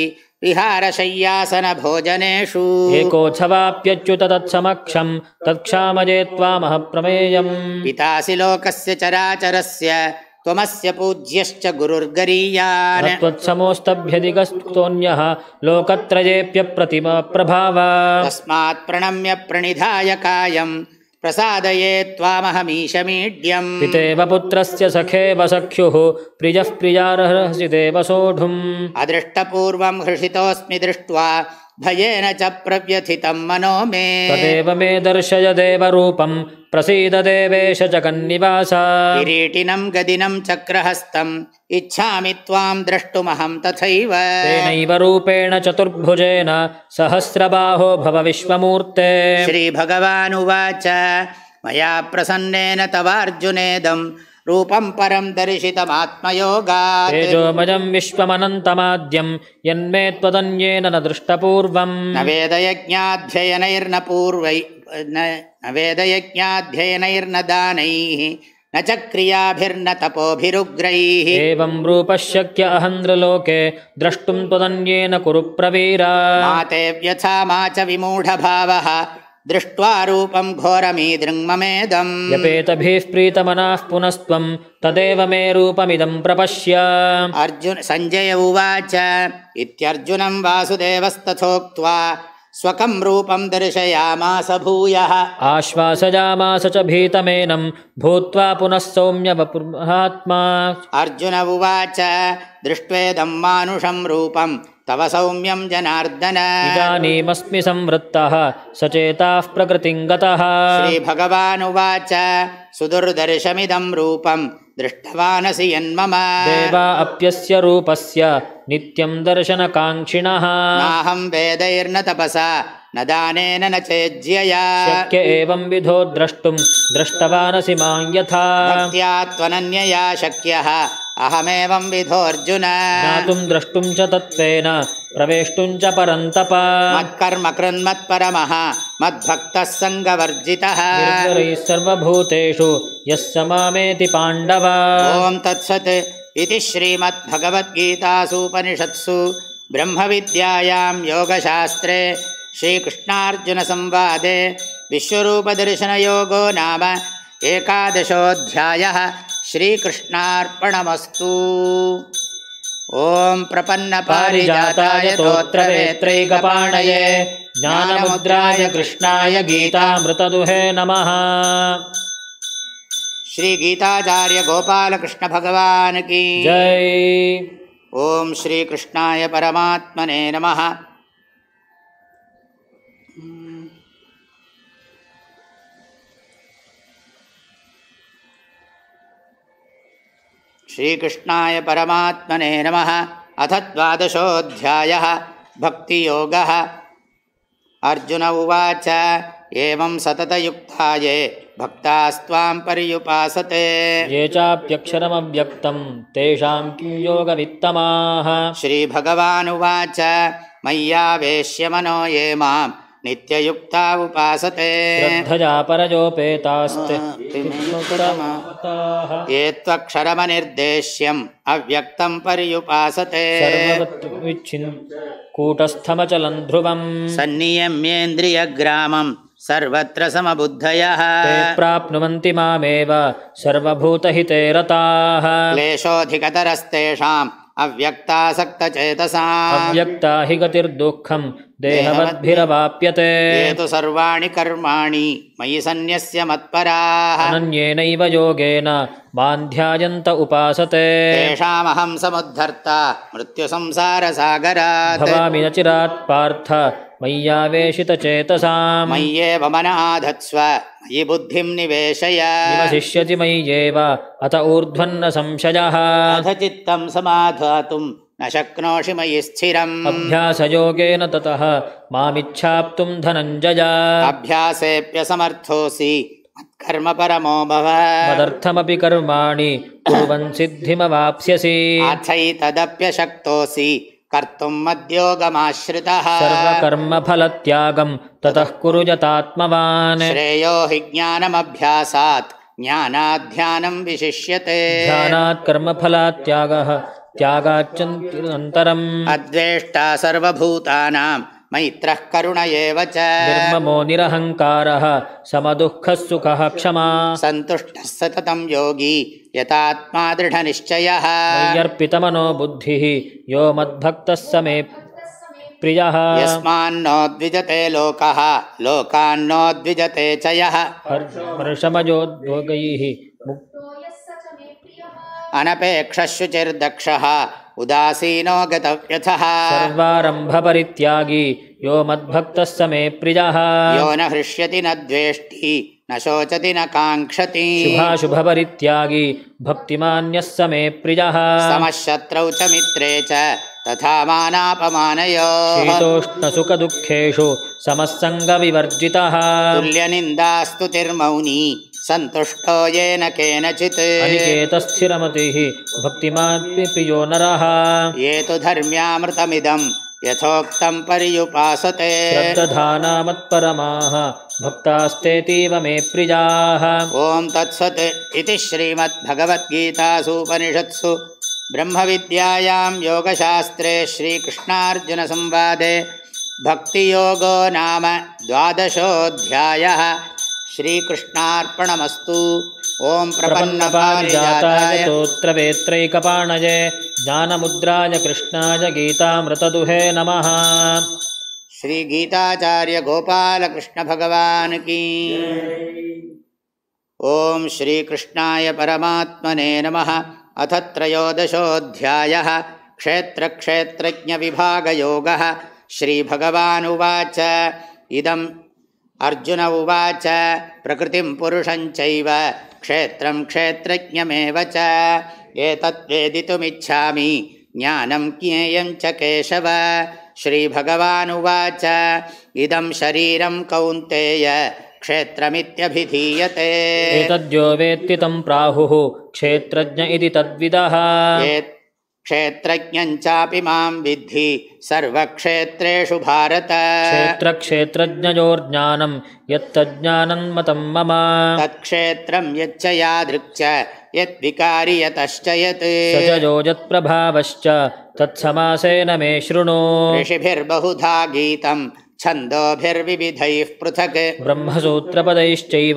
विहारशय्यासनभोजनेषु एकोऽथवाप्यच्युत तत्समक्षं तत्क्षामये त्वामः प्रमेयम् पितासि लोकस्य चराचरस्य त्वमस्य पूज्यश्च गुरुर्गरीयान् त्वत्समोस्तभ्यधिगस्तोऽन्यः लोकत्रयेऽप्यप्रतिमा प्रभाव तस्मात् प्रणम्य प्रणिधाय कायं प्रसादये त्वामहमीशमीड्यम् पितेव पुत्रस्य सखेव सख्युः प्रियः प्रियार्हसि देव सोढुम् अदृष्टपूर्वं हृषितोऽस्मि दृष्ट्वा भयेन च प्रव्यथितं मनो मे तदेव मे दर्शय देवरूपं प्रसीद देवेश जगन्निवास किरीटिनं गदिनं चक्रहस्तम् इच्छामि त्वां द्रष्टुमहं तथैव तेनैव रूपेण चतुर्भुजेन सहस्रबाहो भव विश्वमूर्ते श्रीभगवानुवाच मया प्रसन्नेन तवार्जुनेदं रूपं परं दर्शितमात्मयोगात् तेजोमयं विश्वमनन्तमाद्यं यन्मे त्वदन्येन न दृष्टपूर्वम् न वेदयज्ञाध्ययनैर्न पूर्वै न वेदयज्ञाध्ययनैर्न दानैः न च क्रियाभिर्न तपोभिरुग्रैः एवं रूपः शक्य अहन्द्रलोके द्रष्टुं त्वदन्येन कुरु प्रवीरा मा ते व्यथा मा च विमूढभावः दृष्ट्वा रूपं घोरमीदृङ्ममेदम् यपेतभिः प्रीतमनाः पुनस्त्वं तदेव मे रूपमिदं प्रपश्य अर्जुन सञ्जय उवाच इत्यर्जुनं वासुदेवस्तथोक्त्वा स्वकं रूपं दर्शयामास भूयः आश्वासयामास च भीतमेनं भूत्वा पुनः सौम्य वपुर्महात्मा अर्जुन उवाच दृष्ट्वेदं मानुषं रूपं तव सौम्यं जनार्दन इदानीमस्मि संवृत्तः सचेताः प्रकृतिं गतः श्रीभगवानुवाच सुदुर्दर्शमिदं रूपं दृष्टवानसि यन्मम देवा अप्यस्य रूपस्य नित्यं दर्शनकाङ्क्षिणः नाहं वेदैर्न तपसा न दानेन न चेज्यया शक्य एवं विधो द्रष्टुं दृष्टवानसि मां यथा भक्त्या त्वनन्यया शक्यः अहमेवं विधोऽर्जुन ज्ञातुं द्रष्टुं च तत्त्वेन प्रवेष्टुं च परन्तप मत्कर्म कृन्मत्परमः मद्भक्तः सङ्गवर्जितः निर्गरैः सर्वभूतेषु यः स मामेति पाण्डव ॐ तत्सत् इति श्रीमद्भगवद्गीतासूपनिषत्सु ब्रह्मविद्यायां योगशास्त्रे श्रीकृष्णार्जुनसंवादे विश्वरूपदर्शनयोगो नाम एकादशोऽध्यायः श्रीकृष्णार्पणमस्तु। ॐ प्रपन्नपारिजाताय तोत्रवेत्रैकपाणये ज्ञानमुद्राय कृष्णाय गीतामृतदुहे नमः। श्री गीताचार्य गोपाल कृष्ण भगवान की जय। ओम श्री कृष्णाय परमात्मने नमः। श्री कृष्णाय परमात्मने नमः। अथ द्वादशोऽध्यायः भक्तियोगः। अर्जुन उवाच एवं सततयुक्ता ये भक्तास्त्वां पर्युपासते ये चाप्यक्षरमव्यक्तं तेषां किं योगवित्तमाः। श्रीभगवानुवाच मय्यावेश्य मनो ये मां नित्ययुक्ता उपासते श्रद्धया परयोपेतास्ते ये त्वक्षरमनिर्देश्यम् अव्यक्तं पर्युपासते कूटस्थमचलं ध्रुवम् सन्नियम्येन्द्रियग्रामं सर्वत्र समबुद्धयः ते प्राप्नुवन्ति मामेव सर्वभूतहिते रताः। क्लेशोऽधिकतरस्तेषाम् अव्यक्तासक्तचेतसाम् अव्यक्ता हि गतिर्दुःखं देहवद्भिरवाप्यते। ये तु सर्वाणि कर्माणि मयि सन्न्यस्य मत्पराः अनन्येनैव योगेन मां ध्यायन्त उपासते। तेषामहं समुद्धर्ता मृत्युसंसारसागरात् भवामि न चिरात् पार्थ मय्यावेशितचेतसाम्। मय्येव मन आधत्स्व मयि बुद्धिं निवेशय निवसिष्यति मय्येव अत ऊर्ध्वन्न संशयः। अथ चित्तं समाधातुं न शक्नोषि मयि स्थिरम् अभ्यासयोगेन ततः मामिच्छाप्तुं धनञ्जय। अभ्यासेऽप्यसमर्थोऽसि मत्कर्म परमो भव मदर्थमपि कर्माणि कुर्वन् सिद्धिमवाप्स्यसि। अथैतदप्यशक्तोऽसि कर्तुं मद्योगमाश्रितः सर्वकर्मफलत्यागं ततः कुरु यतात्मवान्। श्रेयो हि ज्ञानमभ्यासात् ज्ञानाध्यानं विशिष्यते ध्यानात् कर्मफलात् त्यागः त्यागाच्चन्तरम्। अद्वेष्टा सर्वभूतानां मैत्रः करुण एव च निर्ममो निरहङ्कारः समदुःखः सुखः क्षमा। सन्तुष्टः सततं योगी यतात्मा दृढनिश्चयः मय्यर्पितमनो बुद्धिः यो मद्भक्तः स मे प्रियः। यस्मान्नो द्विजते लोकः लोकान्नो द्विजते च यः हर्षमयोद्भोगैः अनपेक्षः शुचिर्दक्षः उदासीनो गतव्यथः सर्वारम्भपरित्यागी यो मद्भक्तः स मे प्रियः। यो न हृष्यति न द्वेष्टि न शोचति न काङ्क्षति शुभाशुभपरित्यागी भक्तिमान्यः स मे प्रियः। समः शत्रौ च मित्रे च तथा मानापमानयोः शीतोष्णसुखदुःखेषु समः सङ्गविवर्जितः। तुल्यनिन्दास्तुतिर्मौनी सन्तुष्टो येन केनचित् अनिकेतस्थिरमतिः भक्तिमान् प्रियो नरः ये तु धर्म्यामृतमिदं यथोक्तं पर्युपासते श्रद्दधाना मत्परमाः भक्तास्तेतीव मे प्रियाः। ॐ तत्सत् इति श्रीमद्भगवद्गीतासूपनिषत्सु ब्रह्मविद्यायां योगशास्त्रे श्रीकृष्णार्जुनसंवादे भक्तियोगो नाम द्वादशोऽध्यायः। श्रीकृष्णार्पणमस्तु। ॐ प्रपन्नपारिजाताय तोत्रवेत्रैकपाणये ज्ञानमुद्राय कृष्णाय गीतामृतदुहे नमः। श्री गीताचार्य गोपाल कृष्ण भगवान की। ओम श्री कृष्णाय परमात्मने नमः। अथ त्रयोदशोऽध्यायः क्षेत्र क्षेत्रज्ञ विभाग योगः। श्री भगवानुवाच इदम् अर्जुन उवाच प्रकृतिं पुरुषं चैव क्षेत्रं क्षेत्रज्ञमेव च एतत् वेदितुमिच्छामि ज्ञानं ज्ञेयं च केशव। श्रीभगवानुवाच इदं शरीरं कौन्तेय क्षेत्रमित्यभिधीयते एतद्यो वेत्ति तं प्राहुः क्षेत्रज्ञ इति तद्विदः। क्षेत्रज्ञं चापि मां विद्धि सर्वक्षेत्रेषु भारत। क्षेत्रक्षेत्रज्ञयोर्ज्ञानं यत्तज्ज्ञानं मतं मम तत्क्षेत्रं यच्च यादृक् च यद्विकारि यतश्च यत् स च यो यत्प्रभावश्च तत्समासेन मे शृणु। ऋषिभिर्बहुधा गीतं छन्दोभिर्विविधैः पृथक् ब्रह्मसूत्रपदैश्चैव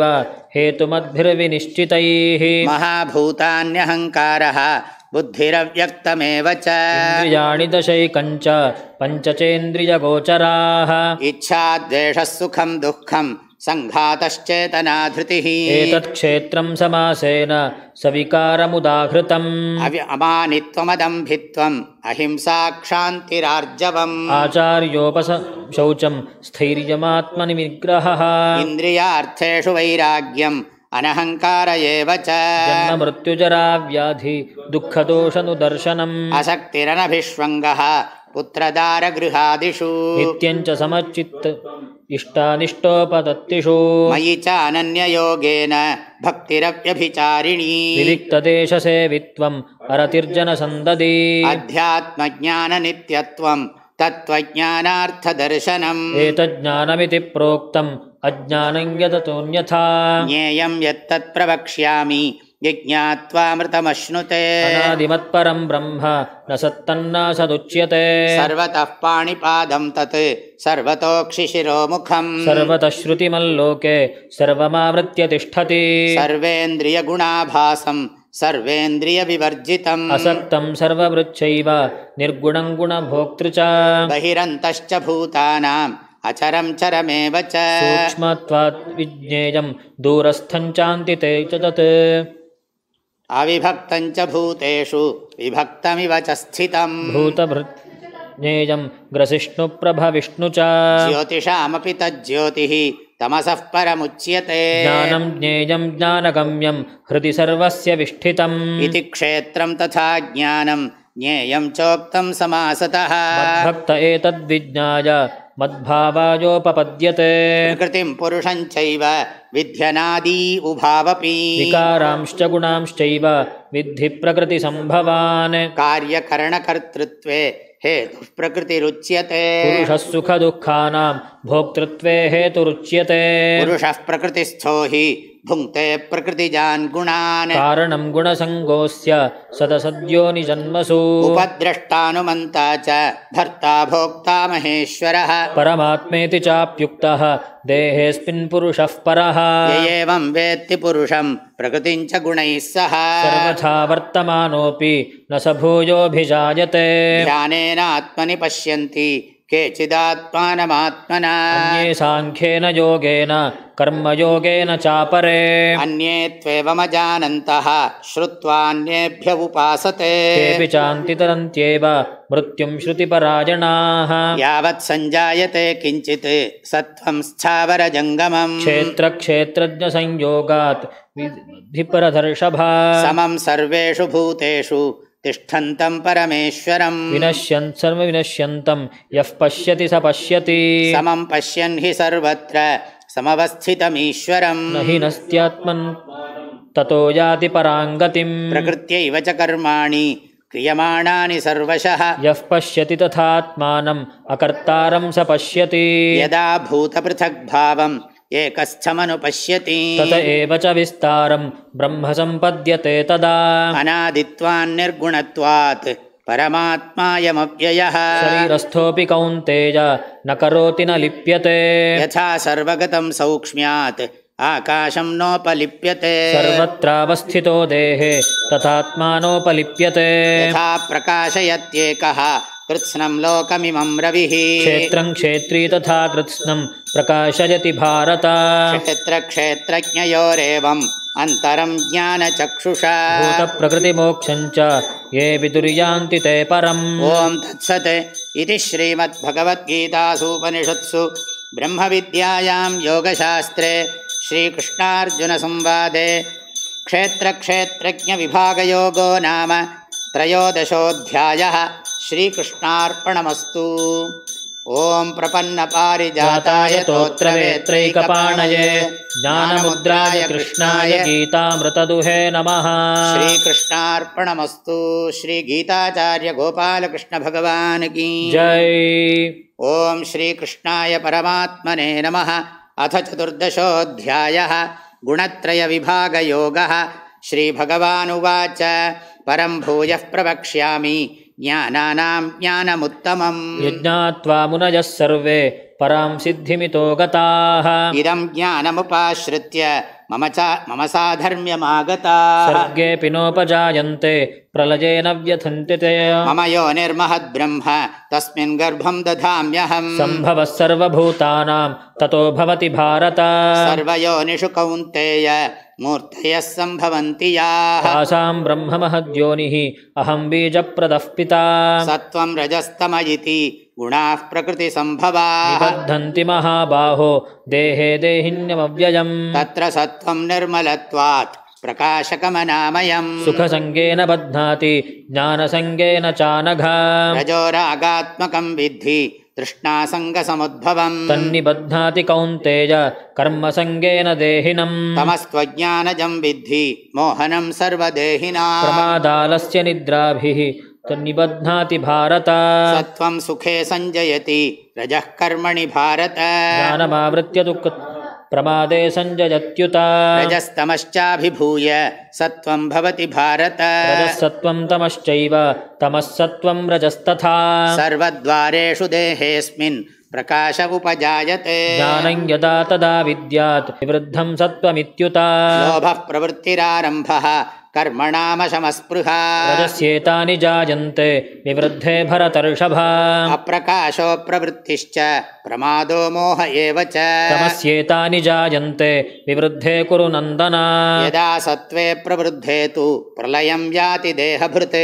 हेतुमद्भिर्विनिश्चितैः महाभूतान्यहङ्कारः बुद्धिरव्यक्तमेव च इन्द्रियाणि दशैकञ्च पञ्चचेन्द्रियगोचराः इच्छा द्वेषः सुखं दुःखं सङ्घातश्चेतना धृतिः एतत् क्षेत्रं समासेन सविकारमुदाहृतम् अमानित्वमदम्भित्वम् अहिंसा क्षान्तिरार्जवम् आचार्योपशौचं स्थैर्यमात्मनि निग्रहः इन्द्रियार्थेषु वैराग्यम् अनहङ्कार एव च जन्ममृत्युजरा व्याधि दुःखदोषनुदर्शनम् असक्तिरनभिष्वङ्गः पुत्रदारगृहादिषु नित्यञ्च समचित्त इष्टानिष्टोपदत्तिषु मयि चानन्ययोगेन भक्तिरव्यभिचारिणी विविक्तदेशसेवित्वम् अरतिर्जनसन्ददी अध्यात्मज्ञाननित्यत्वम् तत्त्वज्ञानार्थदर्शनम् एतज्ज्ञानमिति प्रोक्तम् अज्ञानं यदतोऽन्यथा ज्ञेयं यत्तत् प्रवक्ष्यामि यज्ञात्वामृतमश्नुते अनादिमत्परं ब्रह्म न सत्तन्नासदुच्यते सर्वतः पाणिपादं तत् सर्वतोक्षिशिरोमुखम् सर्वतः श्रुतिमल्लोके सर्वमावृत्य तिष्ठति सर्वेन्द्रियगुणाभासं सर्वेन्द्रियविवर्जितम् असक्तं सर्ववृच्छैव निर्गुणं गुणभोक्तृ च बहिरन्तश्च भूतानाम् अचरं चरमेव च सूक्ष्मत्वात् विज्ञेयं दूरस्थं चान्तिते च तत् अविभक्तं च भूतेषु विभक्तमिव च स्थितम् भूतभृज्ञेयं ग्रसिष्णुप्रभविष्णु च ज्योतिषामपि तज्ज्योतिः तमसः परमुच्यते ज्ञानं ज्ञेयं ज्ञानगम्यं हृदि सर्वस्य विष्ठितम् इति क्षेत्रं तथा ज्ञानं ज्ञेयं चोक्तं समासतः मद्भक्त एतद्विज्ञाय मद्भावायोपपद्यते प्रकृतिं पुरुषं चैव विध्यनादि उभावपि विकारांश्च गुणांश्चैव विद्धि प्रकृतिसम्भवान् कार्यकरणकर्तृत्वे हेतुः प्रकृतिरुच्यते पुरुषः सुखदुःखानां भोक्तृत्वे हेतुरुच्यते पुरुषः प्रकृतिस्थो हि भुङ्क्ते प्रकृतिजान् गुणान् कारणं गुणसङ्गोऽस्य सदसद्योनिजन्मसु उपद्रष्टानुमन्ता च भर्ता भोक्ता महेश्वरः परमात्मेति चाप्युक्तः देहेऽस्मिन् पुरुषः परः य एवं वेत्ति पुरुषं प्रकृतिं च गुणैः सह सर्वथा वर्तमानोऽपि न स भूयोऽभिजायते ध्यानेनात्मनि पश्यन्ति केचिदात्मानमात्मना अन्ये साङ्ख्येन योगेन कर्मयोगेन चापरे अन्ये त्वेवमजानन्तः श्रुत्वान्येभ्य उपासते तेऽपि चान्ति तरन्त्येव मृत्युं श्रुतिपरायणाः यावत् सञ्जायते किञ्चित् सत्त्वं स्थावरजङ्गमम् क्षेत्रक्षेत्रज्ञसंयोगात् विधिपरधर्षभा समं सर्वेषु भूतेषु तिष्ठन्तं परमेश्वरम् विनश्यन् सर्वविनश्यन्तं यः पश्यति स पश्यति समं पश्यन् हि सर्वत्र समवस्थितमीश्वरम् न हि नस्त्यात्मन् ततो याति पराङ्गतिम् प्रकृत्यैव च कर्माणि क्रियमाणानि सर्वशः यः पश्यति तथात्मानम् अकर्तारं स पश्यति यदा भूतपृथग्भावम् एकस्थमनुपश्यति तत एव च विस्तारं ब्रह्म सम्पद्यते तदा अनादित्वान्निर्गुणत्वात् परमात्मायमव्ययः शरीरस्थोऽपि कौन्तेय न करोति न लिप्यते यथा सर्वगतं सौक्ष्म्यात् आकाशं नोपलिप्यते सर्वत्रावस्थितो देहे तथात्मानोपलिप्यते यथा प्रकाशयत्येकः कृत्स्नं लोकमिमं रविः क्षेत्रं क्षेत्री तथा कृत्स्नं प्रकाशयति भारत क्षेत्रक्षेत्रज्ञयोरेवम् अन्तरं ज्ञानचक्षुषा भूतप्रकृतिमोक्षं च ये विदुर्यान्ति ते परम् ॐ तत्सत् इति श्रीमद्भगवद्गीतासूपनिषत्सु ब्रह्मविद्यायां योगशास्त्रे श्रीकृष्णार्जुनसंवादे क्षेत्रक्षेत्रज्ञविभागयोगो नाम त्रयोदशोऽध्यायः श्रीकृष्णार्पणमस्तु। ॐ प्रपन्नपारिजाताय तोत्रवेत्रैकपाणये ज्ञानमुद्राय कृष्णाय गीतामृतदुहे नमः। श्रीकृष्णार्पणमस्तु। श्रीगीताचार्य गोपालकृष्ण भगवान् की जय। ॐ श्रीकृष्णाय परमात्मने नमः। अथ चतुर्दशोऽध्यायः गुणत्रयविभागयोगः। श्रीभगवानुवाच परं भूयः प्रवक्ष्यामि ज्ञानानां ज्ञानमुत्तमम् यज्ञात्वा मुनयः सर्वे परां सिद्धिमितो गताः इदं ज्ञानमुपाश्रित्य मम च मम साधर्म्यमागताः सर्गेऽपि नोपजायन्ते प्रलये न व्यथन्ति ते मम योनिर्महद्ब्रह्म तस्मिन् गर्भं दधाम्यहम् सम्भवः सर्वभूतानां ततो भवति भारत सर्वयोनिषु कौन्तेय मूर्तयः सम्भवन्ति याः तासां ब्रह्म महद्योनिः अहं बीजप्रदः पिता सत्त्वं रजस्तम इति गुणाः प्रकृतिसम्भवाः निबध्नन्ति महाबाहो देहे देहिन्यमव्ययम् तत्र सत्त्वं निर्मलत्वात् प्रकाशकमनामयम् सुखसङ्गेन बध्नाति ज्ञानसङ्गेन चानघा रजोरागात्मकं विद्धि तृष्णासङ्गसमुद्भवम् तन्निबध्नाति कौन्तेय कर्मसङ्गेन देहिनम् तमस्त्वज्ञानजं विद्धि मोहनं सर्वदेहिनां प्रमादालस्य निद्राभिः तन्निबध्नाति भारत सत्त्वं सुखे संजयति रजः कर्मणि भारत ज्ञानमावृत्य दुःख प्रमादे संजयत्युत रजस्तमश्चाभिभूय सत्त्वं भवति भारत रजःसत्त्वं तमश्चैव तमःसत्त्वं रजस्तथा सर्वद्वारेषु देहेऽस्मिन् प्रकाश उपजायते ज्ञानं यदा तदा विद्यात् विवृद्धं सत्त्वमित्युत लोभः प्रवृत्तिरारम्भः कर्मणामशमस्पृहा रजस्येतानि जायन्ते विवृद्धे भरतर्षभा अप्रकाशो प्रवृत्तिश्च प्रमादो मोह एव च तमस्येतानि जायन्ते विवृद्धे कुरु नन्दन यदा सत्त्वे प्रवृद्धे तु प्रलयं याति देहभृत्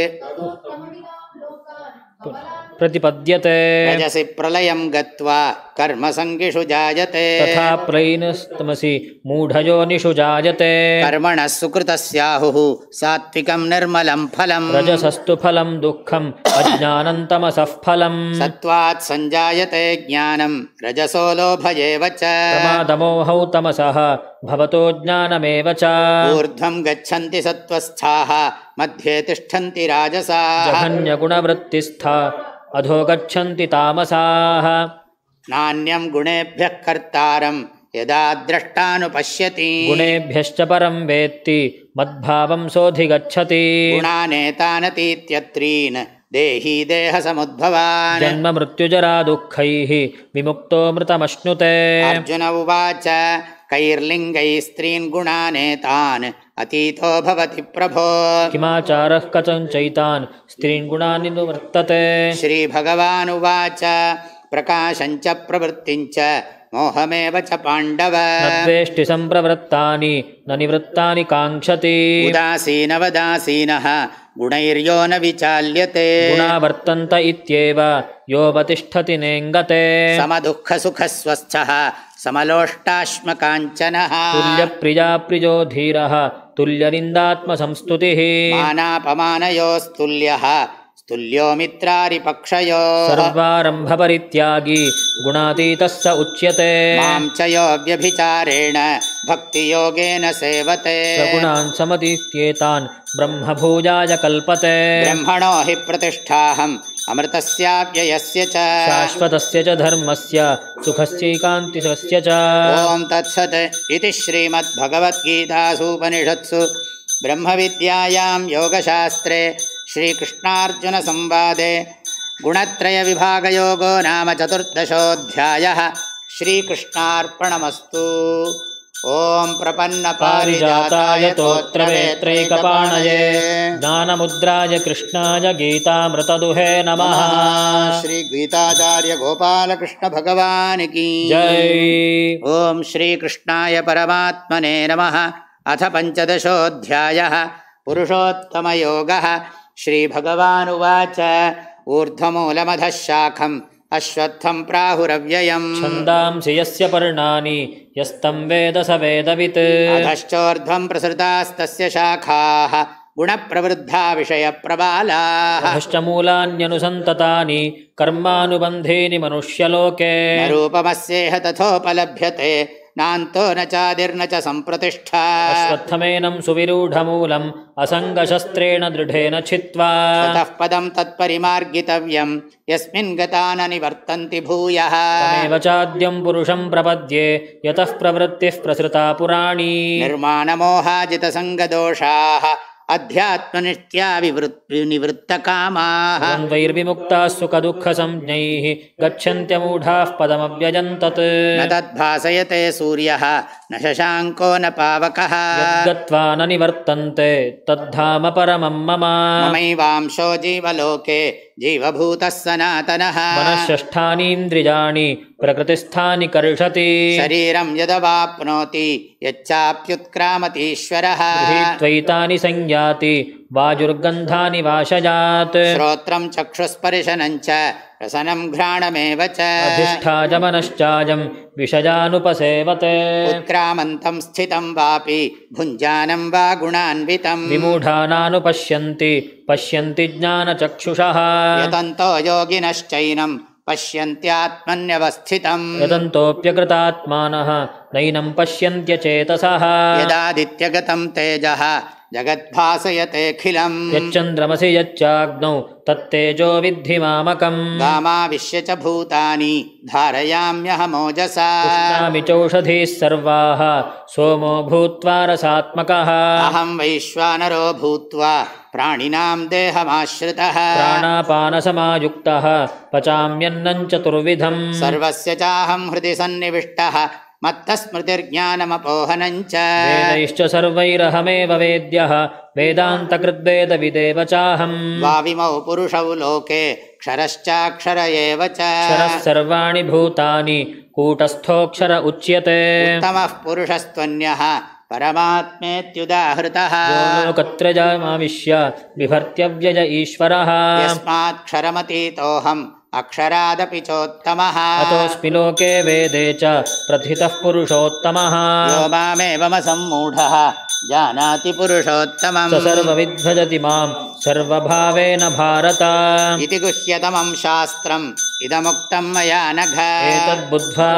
प्रतिपद्यते रजसि प्रलयं गत्वा कर्मसङ्गिषु जायते तथा प्रलयिनस्तमसि मूढयोनिषु जायते कर्मणः सुकृतस्याहुः सात्विकं निर्मलं फलम् रजसस्तु फलं दुःखम् अज्ञानं तमसः फलम् सत्त्वात् सञ्जायते ज्ञानं रजसो लोभ एव च प्रमादमोहौ तमसः भवतो ज्ञानमेव च ऊर्ध्वं गच्छन्ति सत्त्वस्थाः मध्ये तिष्ठन्ति राजसाः जघन्यगुणवृत्तिस्था अधो गच्छन्ति तामसाः नान्यं गुणेभ्यः कर्तारं यदा द्रष्टानुपश्यति गुणेभ्यश्च परं वेत्ति मद्भावं सोऽधिगच्छति गुणानेतानतीत्यत्रीन् देही देहसमुद्भवान् जन्म मृत्युजरा दुःखैः विमुक्तो मृतमश्नुते अर्जुन उवाच कैर्लिङ्गैः स्त्रीन् गुणानेतान् अतीतो भवति प्रभो किमाचारः कथं चैतान् स्त्रीन् गुणान् निवर्तते श्रीभगवानुवाच प्रकाशञ्च प्रवृत्तिञ्च मोहमेव च पाण्डव न द्वेष्टि सम्प्रवृत्तानि न निवृत्तानि काङ्क्षति उदासीनवदासीनः गुणैर्यो न विचाल्यते गुणा वर्तन्त इत्येव योऽवतिष्ठति नेङ्गते समदुःखसुखस्वस्थः समलोष्टाश्मकाञ्चनः तुल्यप्रिया प्रियो धीरः तुल्यनिन्दात्मसंस्तुतिः मानापमानयोस्तुल्यः तुल्यो मित्रारिपक्षयोः सर्वारम्भपरित्यागी गुणातीतः स उच्यते मां च यो व्यभिचारेण भक्तियोगेन सेवते सगुणान् समतीत्येतान् ब्रह्मभूयाय कल्पते ब्रह्मणो हि प्रतिष्ठाहम् अमृतस्याव्ययस्य च शाश्वतस्य च धर्मस्य सुखस्यैकान्तिकस्य च ॐ तत्सत् इति श्रीमद्भगवद्गीतासूपनिषत्सु ब्रह्मविद्यायां योगशास्त्रे श्रीकृष्णार्जुनसंवादे गुणत्रयविभागयोगो नाम चतुर्दशोऽध्यायः। श्रीकृष्णार्पणमस्तु। ॐ प्रपन्नपारिजाताय तोत्रवेत्रैकपाणये ज्ञानमुद्राय कृष्णाय गीतामृतदुहे नमः। श्रीगीताचार्य गोपालकृष्ण भगवान् की जय। ॐ श्रीकृष्णाय परमात्मने नमः। अथ पञ्चदशोऽध्यायः पुरुषोत्तमयोगः। श्रीभगवानुवाच ऊर्ध्वमूलमधः शाखम् अश्वत्थं प्राहुरव्ययम् छन्दांसि यस्य पर्णानि यस्तं वेद स वेदवित् अधश्चोर्ध्वं प्रसृतास्तस्य शाखाः गुणप्रवृद्धा विषयप्रबालाः अधश्च मूलान्यनुसन्ततानि कर्मानुबन्धीनि मनुष्यलोके न रूपमस्येह तथोपलभ्यते नान्तो न चादिर्न च सम्प्रतिष्ठा अश्वत्थमेनं सुविरूढमूलम् असङ्गशस्त्रेण दृढेन छित्त्वा ततः पदं तत्परिमार्गितव्यं यस्मिन् गता न निवर्तन्ति भूयः तमेव चाद्यं पुरुषं प्रपद्ये यतः प्रवृत्तिः प्रसृता पुराणी निर्माणमोहाजितसङ्गदोषाः अध्यात्मनित्या विवृत्तकामाः द्वन्द्वैर्विमुक्ताः सुखदुःखसंज्ञैः गच्छन्त्यमूढाः पदमव्यजं तत् न तद्भासयते सूर्यः न शशाङ्को न पावकः यद्गत्वा न निवर्तन्ते तद्धाम परमं मम ममैवांशो जीवलोके जीवभूतः सनातनः मनःषष्ठानीन्द्रियाणि प्रकृतिस्थानि कर्षति शरीरं यदवाप्नोति यच्चाप्युत्क्रामतीश्वरः गृहीत्वैतानि संयाति वायुर्गन्धानि वाशयात् श्रोत्रं चक्षुस्पर्शनं च रसनं घ्राणमेव च अधिष्ठाय मनश्चायं विषयानुपसेवते उत्क्रामन्तं स्थितं वापि भुञ्जानं वा गुणान्वितं विमूढानानुपश्यन्ति पश्यन्ति ज्ञानचक्षुषः यतन्तो योगिनश्चैनं पश्यन्त्यात्मन्यवस्थितं यतन्तोऽप्यकृतात्मानः नैनं पश्यन्त्यचेतसः यदादित्यगतं तेजः जगद्भासयतेऽखिलम् यच्चन्द्रमसि यच्चाग्नौ तत्तेजो विद्धि मामकम् गामाविश्य च भूतानि धारयाम्यहमोजसा पुष्णामि चौषधीः सर्वाः सोमो भूत्वा रसात्मकः अहं वैश्वानरो भूत्वा प्राणिनां देहमाश्रितः प्राणापानसमायुक्तः पचाम्यन्नं चतुर्विधम् सर्वस्य चाहं हृदि सन्निविष्टः मत्तस्मृतिर्ज्ञानमपोहनं च वेदैश्च सर्वैरहमेव वेद्यः वेदान्तकृद्वेदविदेव चाहम् द्वाविमौ पुरुषौ लोके क्षरश्चाक्षर एव च क्षरः सर्वाणि भूतानि कूटस्थोऽक्षर उच्यते उत्तमः पुरुषस्त्वन्यः परमात्मेत्युदाहृतः लोकत्रयमाविश्य बिभर्त्यव्यय ईश्वरः यस्मात्क्षरमतीतोऽहम् अक्षरादपि चोत्तमः अतोऽस्मि लोके वेदे च प्रथितः पुरुषोत्तमः यो मामेवमसम्मूढः जानाति पुरुषोत्तमम् स सर्वविद्भजति मां सर्वभावेन भारत इति गुह्यतमं शास्त्रम् इदमुक्तं मया नघ एतद्बुद्ध्वा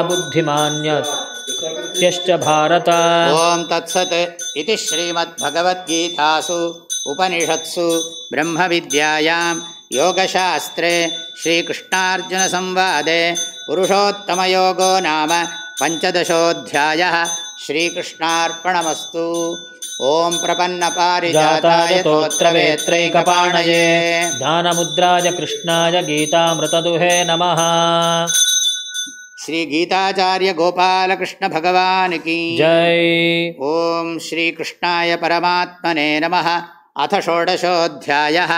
बुद्धिमान्यत्यश्च भारत ॐ तत्सत् इति श्रीमद्भगवद्गीतासु उपनिषत्सु ब्रह्मविद्यायां योगशास्त्रे श्रीकृष्णार्जुनसंवादे पुरुषोत्तमयोगो नाम पञ्चदशोऽध्यायः। श्रीकृष्णार्पणमस्तु। ॐ प्रपन्नपारिजाताय तोत्रवेत्रैकपाणये ज्ञानमुद्राय कृष्णाय गीतामृतदुहे नमः। श्रीगीताचार्य गोपालकृष्ण भगवान् की जय। ॐ श्रीकृष्णाय परमात्मने नमः। अथ षोडशोऽध्यायः।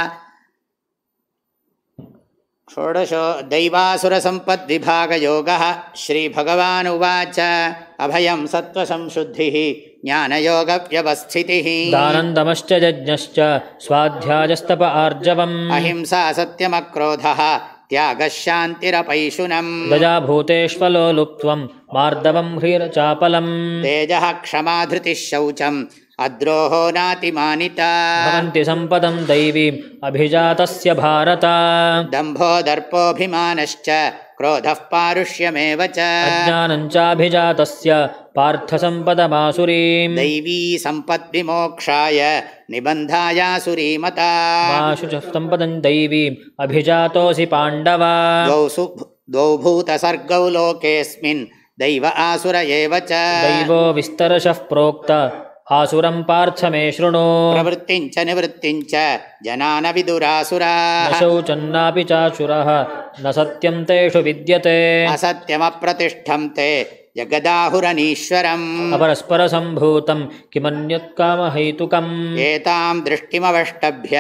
षोडशो दैवासुरसम्पद्विभागयोगः। श्रीभगवानुवाच अभयं सत्त्वसंशुद्धिः ज्ञानयोगव्यवस्थितिः दानन्दमश्च यज्ञश्च स्वाध्यायस्तप आर्जवम् अहिंसा सत्यमक्रोधः त्यागः शान्तिरपैशुनम् दया भूतेष्वलोलुप्त्वम् मार्दवम् ह्रीरचापलम् तेजः क्षमा धृतिः शौचम् अद्रोहो नातिमानिता भवन्ति सम्पदं दैवीम् अभिजातस्य भारत दम्भो दर्पोऽभिमानश्च क्रोधः पारुष्यमेव च अज्ञानं चाभिजातस्य पार्थसम्पदमासुरीम् दैवी सम्पद्विमोक्षाय निबन्धायासुरीमता माशु च सम्पदं दैवीम् अभिजातोऽसि पाण्डव द्वौ सु द्वौ भूतसर्गौ लोकेऽस्मिन् दैव आसुर एव च दैवो विस्तरशः प्रोक्त आसुरं पार्थ मे शृणु प्रवृत्तिञ्च निवृत्तिञ्च जनान विदुरासुराः न शौचन्नापि चाशुरः न सत्यं तेषु विद्यते असत्यमप्रतिष्ठं ते जगदाहुरनीश्वरम् अपरस्परसम्भूतं किमन्यत्कामहैतुकम् एतां दृष्टिमवष्टभ्य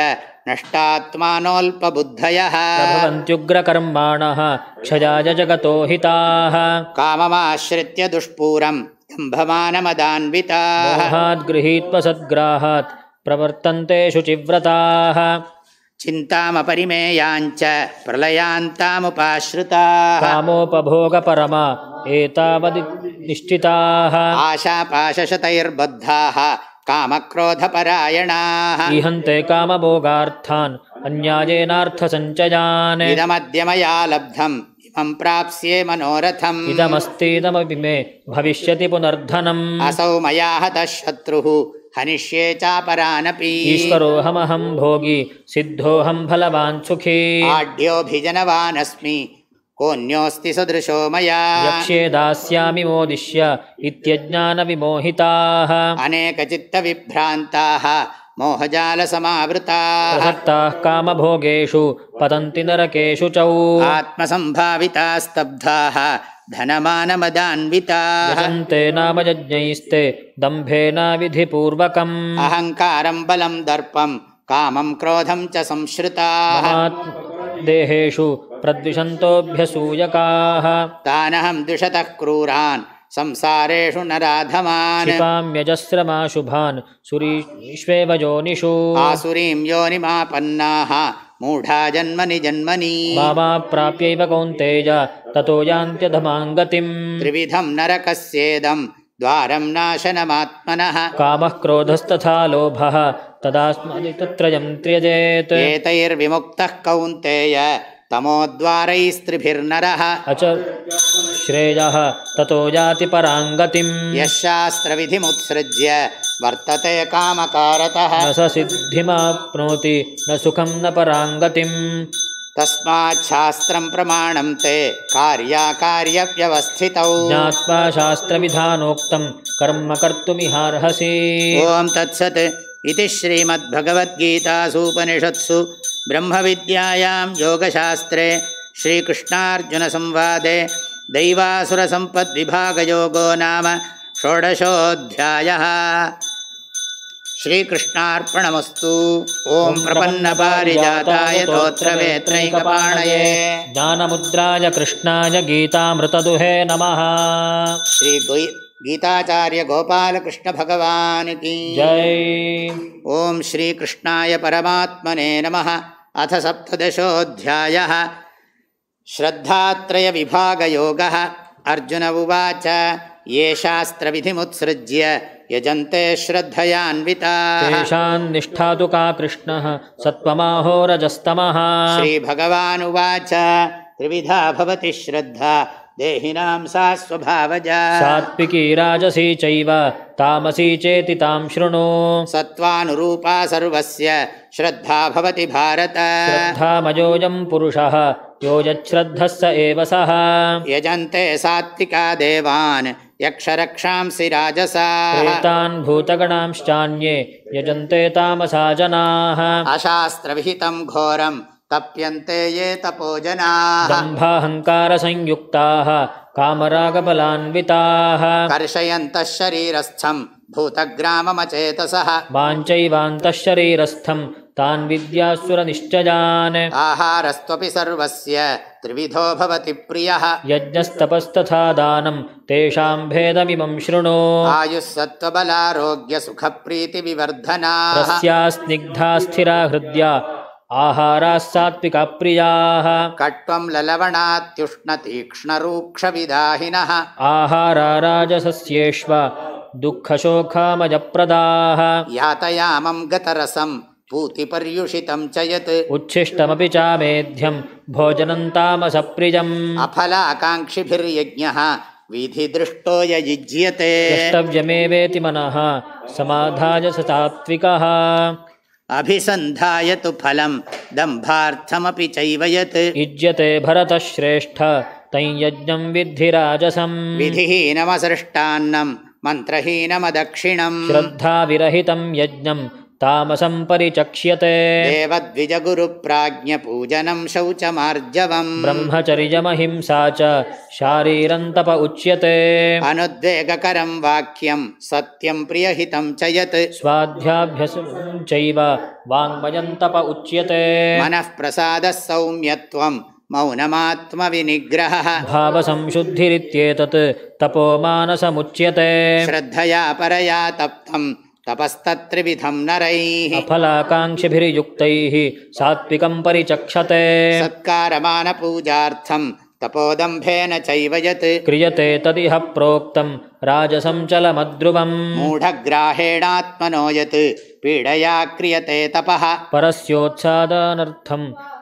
नष्टात्मानोऽल्पबुद्धयः प्रभवन्त्युग्रकर्माणः क्षयाय जगतो हिताः काममाश्रित्य दुष्पूरं दम्भमानमदान्विताः मोहात् गृहीत्वा सद्ग्राहात् प्रवर्तन्ते शुचिव्रताः चिन्तामपरिमेयाञ्च प्रलयान्तामुपाश्रिताः कामोपभोगपरमा एतावद् निश्चिताः आशापाशशतैर्बद्धाः कामक्रोधपरायणाः ईहन्ते कामभोगार्थान् अन्यायेनार्थसञ्चयान् इदमद्य मया लब्धम् इमं प्राप्स्ये मनोरथम् इदमस्तीदमपि मे भविष्यति पुनर्धनम् असौ मया हतः शत्रुः हनिष्ये चापरानपि ईश्वरोऽहमहं भोगी सिद्धोऽहं फलवान् सुखी आढ्योऽभिजनवानस्मि कोऽन्योऽस्ति सदृशो मया यक्ष्ये दास्यामि मोदिष्य इत्यज्ञानविमोहिताः अनेकचित्तविभ्रान्ताः मोहजालसमावृताः प्रसक्ताः कामभोगेषु पतन्ति नरकेषु च आत्मसम्भाविताः स्तब्धाः धनमानमदान्विताः यजन्ते नाम यज्ञैस्ते दम्भेन विधिपूर्वकम् अहङ्कारं बलं दर्पं कामं क्रोधं च संश्रिताः देहेषु प्रद्विषन्तोऽभ्यसूयकाः तानहं द्विषतः क्रूरान् संसारेषु नराधमान् क्षिपाम्यजस्रमाशुभान् सुरीष्वेव योनिषु आसुरीं योनिमापन्नाः मूढा जन्मनि जन्मनि मामाप्राप्यैव कौन्तेय ततो यान्त्यधमां गतिम् त्रिविधं नरकस्येदं द्वारं नाशनमात्मनः कामः क्रोधस्तथा लोभः तदास्मदितत्रयं त्यजेत् एतैर्विमुक्तः कौन्तेय तमोद्वारैस्त्रिभिर्नरः अच श्रेयः ततो याति परां गतिम् यः शास्त्रविधिमुत्सृज्य वर्तते कामकारतः न स सिद्धिमाप्नोति न सुखं न परां गतिम् तस्मात् शास्त्रं प्रमाणं ते कार्याकार्यव्यवस्थितौ ज्ञात्वा शास्त्रविधानोक्तं कर्म कर्तुमिहार्हसि ओम तत्सत् इति श्रीमद्भगवद्गीतासूपनिषत्सु ब्रह्मविद्यायां योगशास्त्रे श्रीकृष्णार्जुनसंवादे दैवासुरसम्पद्विभागयोगो नाम षोडशोऽध्यायः। श्रीकृष्णार्पणमस्तु। ओं प्रपन्नपारिजाताय तोत्रवेत्रैकपाणये ज्ञानमुद्राय कृष्णाय गीतामृतदुहे नमः। श्री गीताचार्य गोपाल कृष्ण भगवान की जय। ओम श्री कृष्णाय परमात्मने नमः। अथ सप्तदशोऽध्यायः। श्रद्धात्रय विभाग योगः। अर्जुन उवाच ये शास्त्रविधिमुत्सृज्य यजन्ते श्रद्धयान्विताः तेषां निष्ठा तु का कृष्णः सत्त्वमाहो रजस्तमः। श्रीभगवानुवाच त्रिविधा भवति श्रद्धा देहिनां सा स्वभावजा सात्विकी राजसी चैव तामसी चेति तां शृणु। सत्त्वानुरूपा सर्वस्य श्रद्धा भवति भारत। श्रद्धामयोऽयं पुरुषः यो यच्छ्रद्धः स एव सः। यजन्ते सात्विका देवान् यक्षरक्षांसि राजसाः प्रेतान् भूतगणांश्चान्ये यजन्ते तामसा जनाः। अशास्त्रविहितं घोरं तप्यन्ते ये तपोजनाः दम्भाहङ्कारसंयुक्ताः कामरागबलान्विताः कर्षयन्तः शरीरस्थं भूतग्राममचेतसः वाञ्चैवान्तः शरीरस्थं तान् विद्यासुरनिश्चयान्। आहारस्त्वपि सर्वस्य त्रिविधो भवति प्रियः यज्ञस्तपस्तथा दानं तेषां भेदमिमं शृणु। आयुः सत्त्वबलारोग्यसुखप्रीतिविवर्धनाः रस्या स्निग्धा स्थिरा हृद्या आहाराः सात्विकप्रियाः। कट्वं ललवणात्युष्णतीक्ष्णरूक्षविदाहिनः आहारा राजसस्येष्व दुःखशोकामजप्रदाः यातयामं गतरसं पूतिपर्युषितं च यत् उच्छिष्टमपि चामेध्यं भोजनं तामसप्रियम् अफलाकाङ्क्षिभिर्यज्ञः विधिदृष्टो य युज्यते द्रष्टव्यमेवेति मनः समाधाय स सात्विकः अभिसन्धाय तु फलं दम्भार्थमपि चैव यत् युज्यते भरतः श्रेष्ठ तं यज्ञं विद्धि राजसम् विधिहीनमसृष्टान्नं मन्त्रहीनमदक्षिणम् श्रद्धाविरहितं यज्ञं तामसं परिचक्ष्यते देवद्विजगुरुप्राज्ञपूजनं शौचमार्जवम् ब्रह्मचर्यमहिंसा च शारीरं तप उच्यते अनुद्वेगकरं वाक्यं सत्यं प्रियहितं च यत् स्वाध्याभ्यसं चैव वाङ्मयं तप उच्यते मनः प्रसादः सौम्यत्वं मौनमात्मविनिग्रहः भावसंशुद्धिरित्येतत् तपो मानसमुच्यते श्रद्धया परया तप्तं तपस्तत्त्रिविधं नरैः अफलाकाङ्क्षिभिर्युक्तैः सात्विकं परिचक्षते सत्कारमानपूजार्थं तपोदम्भेन चैव यत् क्रियते तदिह प्रोक्तं राजसं चलमद्रुवम् मूढग्राहेणात्मनो यत् पीडया क्रियते तपः परस्योत्सादनार्थं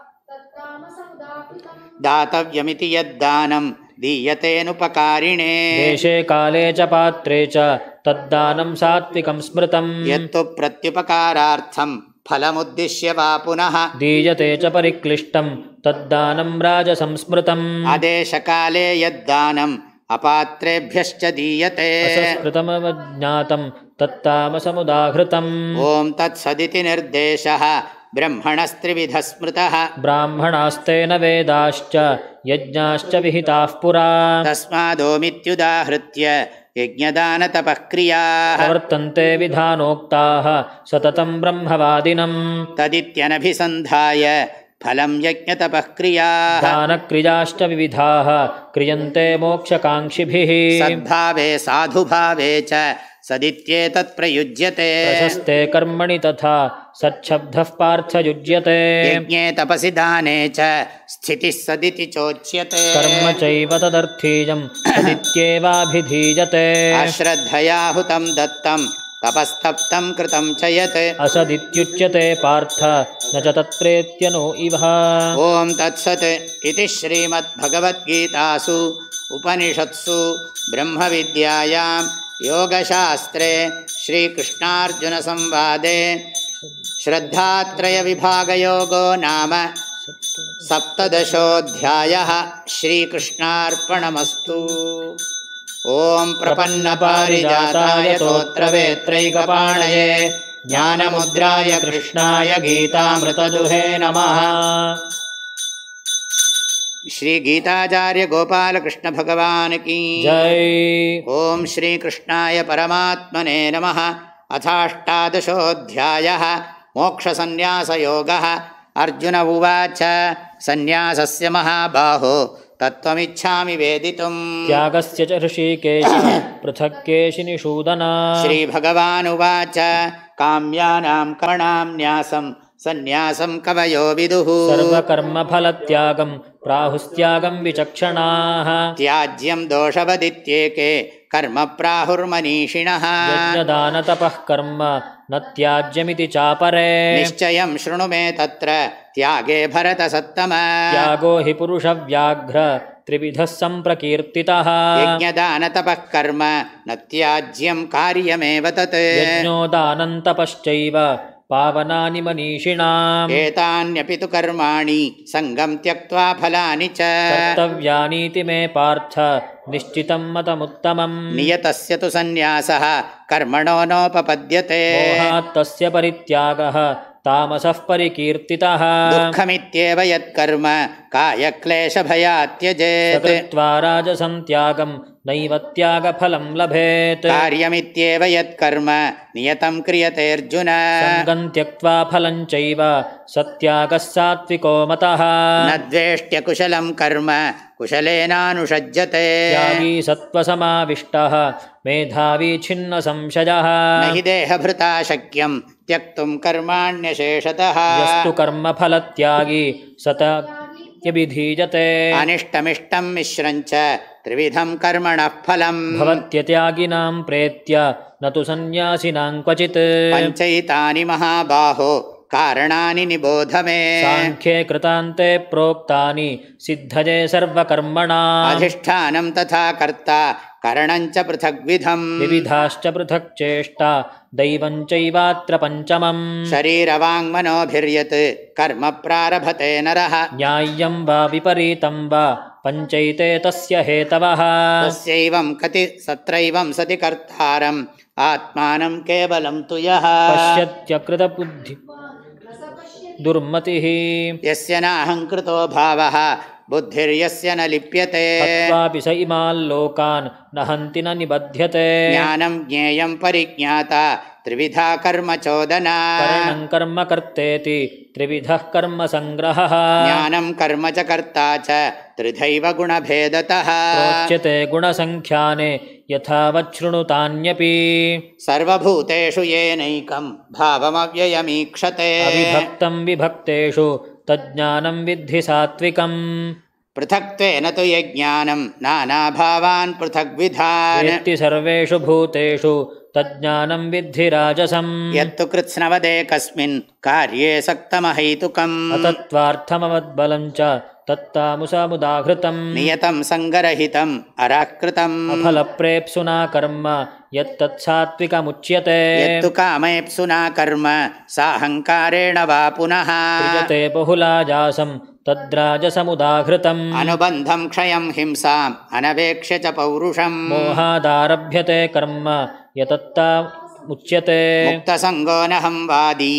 दातव्यमिति यद्दानं दीयतेनुपकारिणे देशे काले च पात्रे च तद्दानं सात्विकं स्मृतम् यत्तु प्रत्युपकारार्थं फलमुद्दिश्य वा पुनः दीयते च परिक्लिष्टं तद्दानं राजसंस्मृतम् आदेशकाले यद्दानम् अपात्रेभ्यश्च दीयते असंस्मृतमवज्ञातं तत्तामसमुदाहृतम् ॐ तत्सदिति निर्देशः ब्रह्मणस्त्रिविधः स्मृतः ब्राह्मणास्तेन वेदाश्च यज्ञाश्च विहिताः पुरा तस्मादोमित्युदाहृत्य यज्ञदानतपःक्रियाः वर्तन्ते विधानोक्ताः सततं ब्रह्मवादिनं तदित्यनभिसन्धाय फलं यज्ञतपःक्रियाः दानक्रियाश्च विविधाः क्रियन्ते मोक्षकाङ्क्षिभिः सद्भावे साधुभावे च सदित्येतत् प्रयुज्यते प्रशस्ते कर्मणि तथा सच्छब्दः पार्थ युज्यते यज्ञे तपसि दाने च स्थितिः सदिति चोच्यते कर्म चैव तदर्थीयं सदित्येवाभिधीयते अश्रद्धया हुतं दत्तं तपस्तप्तं कृतं च यत् असदित्युच्यते पार्थ न च तत्प्रेत्यनो इव ॐ तत्सत् इति श्रीमद्भगवद्गीतासु उपनिषत्सु ब्रह्मविद्यायां योगशास्त्रे श्रीकृष्णार्जुनसंवादे श्रद्धात्रयविभागयोगो नाम सप्तदशोऽध्यायः श्रीकृष्णार्पणमस्तु। ॐ प्रपन्नपारिजाताय तोत्रवेत्रैकपाणये ज्ञानमुद्राय कृष्णाय गीतामृतदुहे नमः। श्री गीताचार्य गोपाल कृष्ण भगवान की जय। ओम श्री कृष्णाय परमात्मने नमः। अथाष्टादशोऽध्यायः मोक्षसन्न्यासयोगः। अर्जुन उवाच सन्न्यासस्य महाबाहो तत्त्वमिच्छामि वेदितुम् त्यागस्य च ऋषिकेश पृथक् केशिनिषूदन। श्रीभगवानुवाच काम्यानां कर्मणां न्यासं सन्न्यासं कवयो विदुः। सर्वकर्मफलत्यागं प्राहुस्त्यागं विचक्षणाः। त्याज्यं दोषवदित्येके कर्म प्राहुर्मनीषिणः। यज्ञदानतपः कर्म न त्याज्यमिति चापरे। निश्चयं शृणु मे तत्र त्यागे भरतसत्तम। त्यागो हि पुरुषव्याघ्र त्रिविधः सम्प्रकीर्तितः। यज्ञदानतपः कर्म न त्याज्यं कार्यमेव तत्। यज्ञोदानं तपश्चैव पावनानि मनीषिणाम्। एतान्यपि तु कर्माणि सङ्गं त्यक्त्वा फलानि च कर्तव्यानीति मे पार्थ निश्चितं मतमुत्तमम्। नियतस्य तु सन्न्यासः कर्मणो नोपपद्यते। मोहात् तस्य परित्यागः तामसः परिकीर्तितः। दुःखमित्येव यत्कर्म कायक्लेशभयात् त्यजेत्। कृत्वा राजसं त्यागं नैव त्यागफलं लभेत्। कार्यमित्येव यत्कर्म नियतं क्रियते अर्जुन। सङ्गं त्यक्त्वा फलं चैव सत्यागः सात्विको मतः। न द्वेष्ट्य कुशलं कर्म कुशलेनानुषज्यते। त्यागी सत्त्वसमाविष्टः मेधावी छिन्न संशयः। न हि देहभृता शक्यं त्यक्तुं कर्माण्यशेषतः। यस्तु कर्मफलत्यागी सत यभिधीयते अनिष्टमिष्टं मिश्रञ्च त्रिविधं कर्मणः फलम् भवत्यत्यागिनां प्रेत्य न तु सन्न्यासिनां क्वचित् पञ्चैतानि महाबाहो कारणानि निबोध मे सांख्ये कृतान्ते प्रोक्तानि सिद्धये सर्वकर्मणाम् अधिष्ठानं तथा कर्ता करणं च पृथग्विधम् विविधाश्च पृथक् चेष्टा दैवं चैवात्र पञ्चमम् शरीरवाङ्मनोभिर्यत् कर्म प्रारभते नरः न्याय्यं वा विपरीतं वा पञ्चैते तस्य हेतवः तस्यैवं कति सत्रैवं सति कर्तारम् आत्मानं केवलं तु यः पश्यत्यकृतबुद्धि दुर्मतिः यस्य नाहङ्कृतो भावः बुद्धिर्यस्य न लिप्यते हत्वापि स इमाल्लोकान् न हन्ति न निबध्यते ज्ञानं ज्ञेयं परिज्ञाता त्रिविधा कर्म चोदना करणं कर्म कर्तेति त्रिविधः कर्म संग्रहः ज्ञानं कर्म च कर्ता च त्रिधैव गुणभेदतः प्रोच्यते गुणसङ्ख्याने यथावच्छृणुतान्यपि सर्वभूतेषु येनैकं भावमव्ययमीक्षते अविभक्तं विभक्तेषु तज्ज्ञानं विद्धि सात्विकम् पृथक्त्वेन तु यज्ञानं नानाभावान् पृथग्विधान् वेत्ति सर्वेषु भूतेषु तज्ज्ञानं विद्धि राजसम् यत्तु कृत्स्नवदेकस्मिन् कार्ये सक्तमहैतुकम् अतत्त्वार्थमवद्बलं च तत्तामुसमुदाहृतम् नियतं सङ्गरहितम् अराकृतम् अफलप्रेप्सुना कर्म यत्तत्सात्विकमुच्यते यत्तु कामेप्सुना कर्म साहङ्कारेण वा पुनः सृजते बहुलाजासं तद्राजसमुदाहृतम् अनुबन्धं क्षयं हिंसाम् अनवेक्ष्य च पौरुषम् मोहादारभ्यते कर्म यतत्ता मुच्यते मुक्तसङ्गो नहं वादी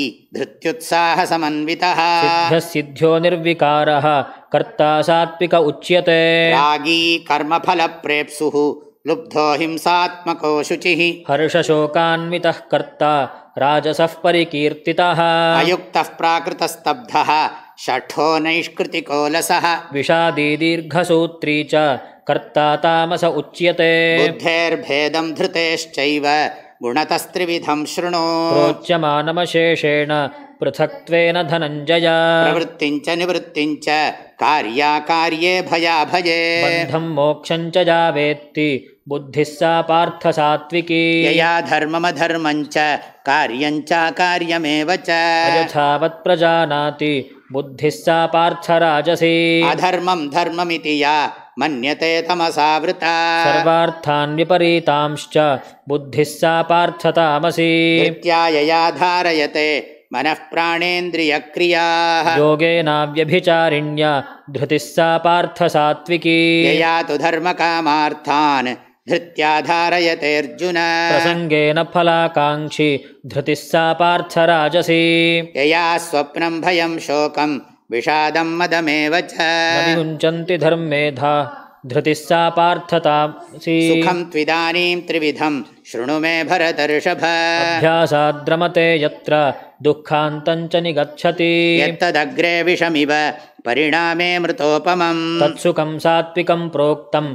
धृत्युत्साहसमन्वितः सिद्धः सिद्ध्यो निर्विकारः कर्ता सात्विक उच्यते रागी कर्मफलप्रेप्सुः लुब्धो हिंसात्मको शुचिः हर्षशोकान्वितः कर्ता राजसः परिकीर्तितः अयुक्तः प्राकृतस्तब्धः षठो नैष्कृतिको लसः विषादी दीर्घसूत्री च कर्ता तामस उच्यते बुद्धेर्भेदं धृतेश्चैव गुणतस्त्रिविधं शृणु प्रोच्यमानमशेषेण पृथक्त्वेन धनञ्जय प्रवृत्तिं च निवृत्तिं च कार्याकार्ये भयाभये बन्धं मोक्षं च या वेत्ति बुद्धिः सा पार्थ सात्विकी यया धर्ममधर्मं च कार्यं चाकार्यमेव च अयथावत् प्रजानाति बुद्धिः सा पार्थ राजसी अधर्मं धर्ममिति या मन्यते तमसावृता सर्वार्थान् विपरीतांश्च बुद्धिः सा पार्थ तामसी धृत्या यया धारयते मनः प्राणेन्द्रियक्रियाः योगेनाव्यभिचारिण्या धृतिः सा पार्थ सात्विकी यया तु धर्मकामार्थान् धृत्या धारयते अर्जुन प्रसङ्गेन फलाकाङ्क्षी धृतिः सा पार्थ राजसी यया स्वप्नं भयं शोकं विषादं मदमेव च न विमुञ्चन्ति धर्मेधा धृतिः सा पार्थ तामसी सुखं त्विदानीं त्रिविधं शृणु मे भरतर्षभ अभ्यासाद्रमते यत्र दुःखान्तं च निगच्छति यत्तदग्रे विषमिव परिणामे मृतोपमम् तत्सुखं सात्विकं प्रोक्तम्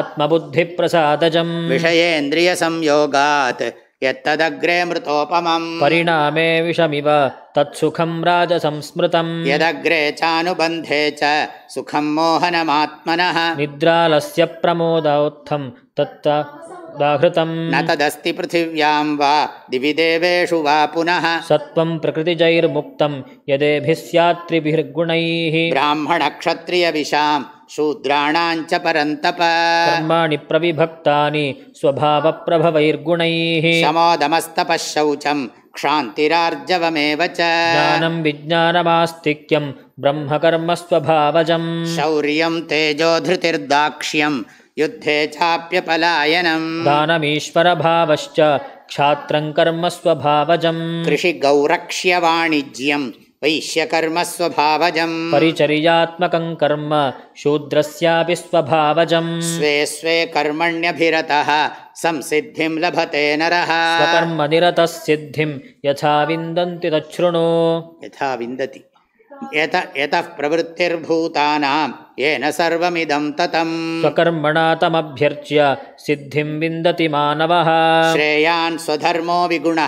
आत्मबुद्धिप्रसादजम् विषयेन्द्रियसंयोगात् यत्तदग्रे मृतोपमम् परिणामे विषमिव तत्सुखं राजसंस्मृतम् यदग्रे चानुबन्धे च सुखं मोहनमात्मनः निद्रालस्य प्रमोदोत्थं तत्तदाहृतम् न तदस्ति पृथिव्यां वा दिवि देवेषु वा पुनः सत्त्वं प्रकृतिजैर्मुक्तं यदेभिः स्यात् त्रिभिर्गुणैः ब्राह्मणक्षत्रियविशां शूद्राणां च परन्तप कर्माणि प्रविभक्तानि स्वभावप्रभवैर्गुणैः शमोदमस्तपः शौचं क्षान्तिरार्जवमेव च ज्ञानं विज्ञानमास्तिक्यं ब्रह्मकर्म स्वभावजम् शौर्यं तेजो धृतिर्दाक्ष्यं युद्धे चाप्यपलायनम् दानमीश्वरभावश्च क्षात्रं कर्म स्वभावजम् कृषिगौरक्ष्यवाणिज्यं वैश्यकर्म स्वभावजम् परिचर्यात्मकं कर्म शूद्रस्यापि स्वभावजम् स्वे स्वे कर्मण्यभिरतः संसिद्धिं लभते नरः स्वकर्मनिरतः सिद्धिं यथा विन्दन्ति तच्छृणु यथा विन्दति यत यतः प्रवृत्तिर्भूतानां येन सर्वमिदं ततं स्वकर्मणा तमभ्यर्च्य सिद्धिं विन्दति मानवः श्रेयान् स्वधर्मो विगुणः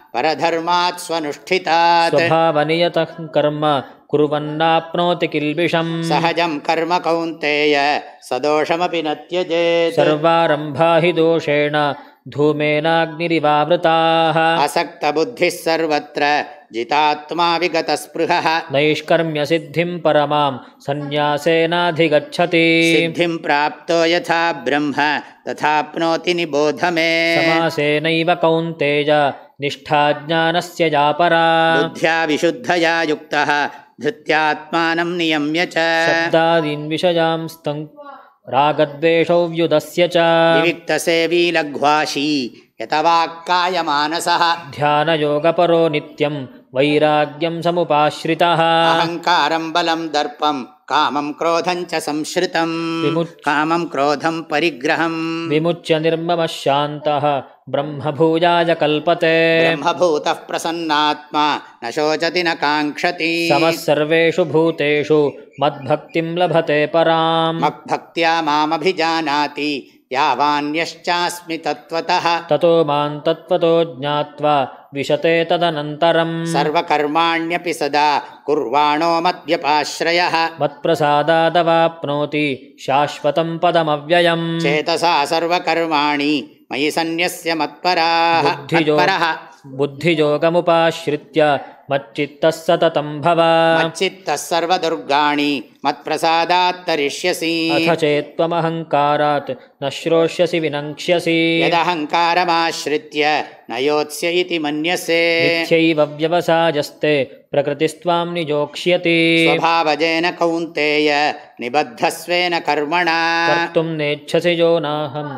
परधर्मात् स्वनुष्ठितात् स्वभावनियतः कर्म कुर्वन्नाप्नोति किल्बिषम् सहजं कर्म कौन्तेय सदोषमपि न त्यजेत् सर्वारम्भा हि दोषेण धूमेनाग्निरिवावृताः असक्तबुद्धिः सर्वत्र जितात्मा विगतस्पृहः नैष्कर्म्यसिद्धिं परमां सन्न्यासेनाधिगच्छति सिद्धिं प्राप्तो यथा ब्रह्म तथाप्नोति निबोध मे समासेनैव कौन्तेय निष्ठा ज्ञानस्य या परा बुद्ध्या विशुद्धया युक्तः धृत्यात्मानं नियम्य च शब्दादीन् विषयांस्तं रागद्वेषौ व्युदस्य च विविक्तसेवी लघ्वाशी यतवाक्कायमानसः ध्यानयोगपरो नित्यं वैराग्यं समुपाश्रितः अहङ्कारं बलं दर्पं कामं क्रोधं च संश्रितं कामं क्रोधं परिग्रहं विमुच्य निर्ममः शान्तः ब्रह्मभूयाय कल्पते ब्रह्मभूतः प्रसन्नात्मा न शोचति न काङ्क्षति समः सर्वेषु भूतेषु मद्भक्तिं लभते पराम् मद्भक्त्या मामभिजानाति यावान्यश्चास्मि तत्त्वतः ततो मां तत्त्वतो ज्ञात्वा विशते तदनन्तरम् सर्वकर्माण्यपि सदा कुर्वाणो मद्व्यपाश्रयः मत्प्रसादादवाप्नोति शाश्वतं पदमव्ययम् चेतसा सर्वकर्माणि मयि सन्न्यस्य मत्पराः मत्परः बुद्धियोगमुपाश्रित्य मच्चित्तः सततं भव मच्चित्तः सर्वदुर्गाणि मत्प्रसादात् तरिष्यसि अथ चेत्त्वमहङ्कारात् न श्रोष्यसि विनङ्क्ष्यसि यदहङ्कारमाश्रित्य न योत्स्य इति मन्यसे मिथ्यैव व्यवसायस्ते प्रकृतिस्त्वां निजोक्ष्यति स्वभावजेन कौन्तेय निबद्धस्वेन कर्मणा कर्तुं नेच्छसि यो नाहम्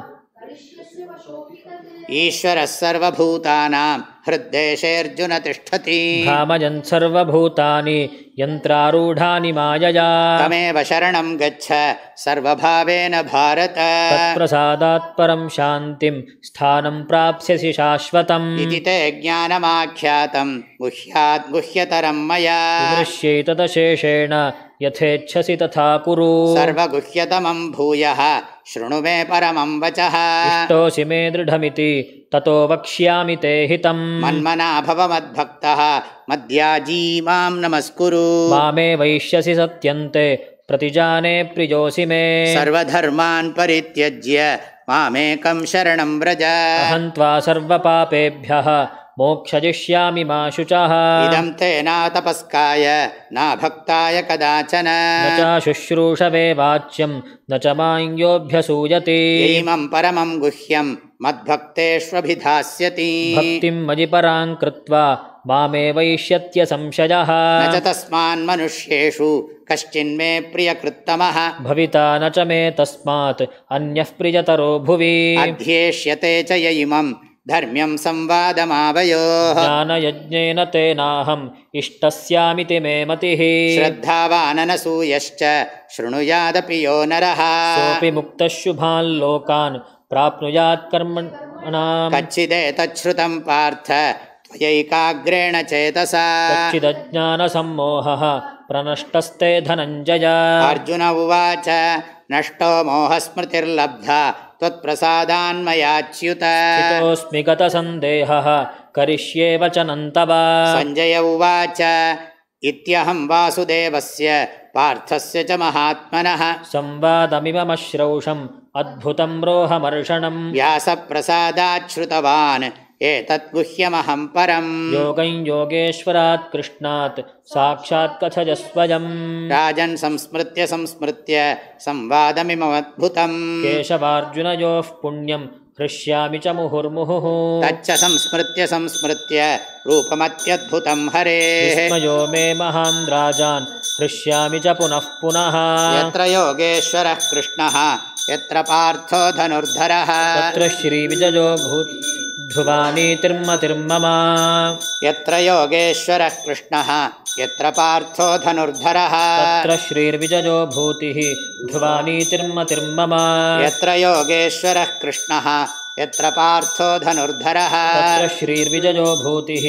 ईश्वरः सर्वभूतानां हृद्देशेऽर्जुन तिष्ठति भ्रामयन् सर्वभूतानि यन्त्रारूढानि मायया तमेव शरणं गच्छ सर्वभावेन भारत तत्प्रसादात् परं शान्तिं स्थानं प्राप्स्यसि शाश्वतम् इति ते ज्ञानमाख्यातं गुह्यात् गुह्यतरं मया विमृश्यैतदशेषेण यथेच्छसि तथा कुरु सर्वगुह्यतमं भूयः शृणु मे परमं वचः इष्टोऽसि मे दृढमिति ततो वक्ष्यामि ते हितम् मन्मना भव मद्भक्तः मद्याजी मां नमस्कुरु मामे वैष्यसि सत्यन्ते प्रतिजाने प्रियोऽसि मे सर्वधर्मान् परित्यज्य मामेकं शरणं व्रज अहं त्वा सर्वपापेभ्यः मोक्षयिष्यामि मा शुचः इदं ते न तपस्काय न भक्ताय कदाचन न च शुश्रूषवे वाच्यं न च मां योऽभ्यसूयति इमं परमं गुह्यं मद्भक्तेष्वभिधास्यति भक्तिं मयि परां कृत्वा मामे वैष्यत्य संशयः न च तस्मान् मनुष्येषु कश्चिन्मे प्रियकृत्तमः भविता न च मे तस्मात् अन्यः प्रियतरो भुवि अध्येष्यते च य इमं धर्म्यं संवादमावयोः ज्ञानयज्ञेन तेनाहम् इष्टस्यामिति मे मतिः श्रद्धावाननसूयश्च शृणुयादपि यो नरः सोऽपि मुक्तः शुभान् लोकान् प्राप्नुयात् कर्मणाम् कच्चिदेतच्छ्रुतं पार्थ त्वयैकाग्रेण चेतसा कच्चिदज्ञानसम्मोहः प्रनष्टस्ते धनञ्जय अर्जुन उवाच नष्टो मोहस्मृतिर्लब्धा त्वत्प्रसादान्मयाच्युत स्थितोऽस्मि गतसन्देहः करिष्ये वचनं तव सञ्जय उवाच इत्यहं वासुदेवस्य पार्थस्य च महात्मनः संवादमिममश्रौषम् अद्भुतं रोहमर्षणम् व्यासप्रसादात् श्रुतवान् एतत् गुह्यमहं परम् योगं योगेश्वरात् कृष्णात् साक्षात् कथय स्वयम् राजन् संस्मृत्य संस्मृत्य संवादमिममद्भुतम् केशवार्जुनयोः पुण्यं हृष्यामि च मुहुर्मुहुः तच्च संस्मृत्य संस्मृत्य रूपमत्यद्भुतं हरेः विस्मयो मे महान् राजान् हृष्यामि च पुनः पुनः यत्र योगेश्वरः कृष्णः यत्र पार्थो धनुर्धरः तत्र श्रीविजयो भूत् ध्रुवानीतिर्मतिर्मम यत्र योगेश्वरः कृष्णः यत्र पार्थो धनुर्धरः तत्र श्रीर्विजयो भूतिः ध्रुवानीतिर्मतिर्मम यत्र योगेश्वरः कृष्णः यत्र पार्थो धनुर्धरः तत्र श्रीर्विजयो भूतिः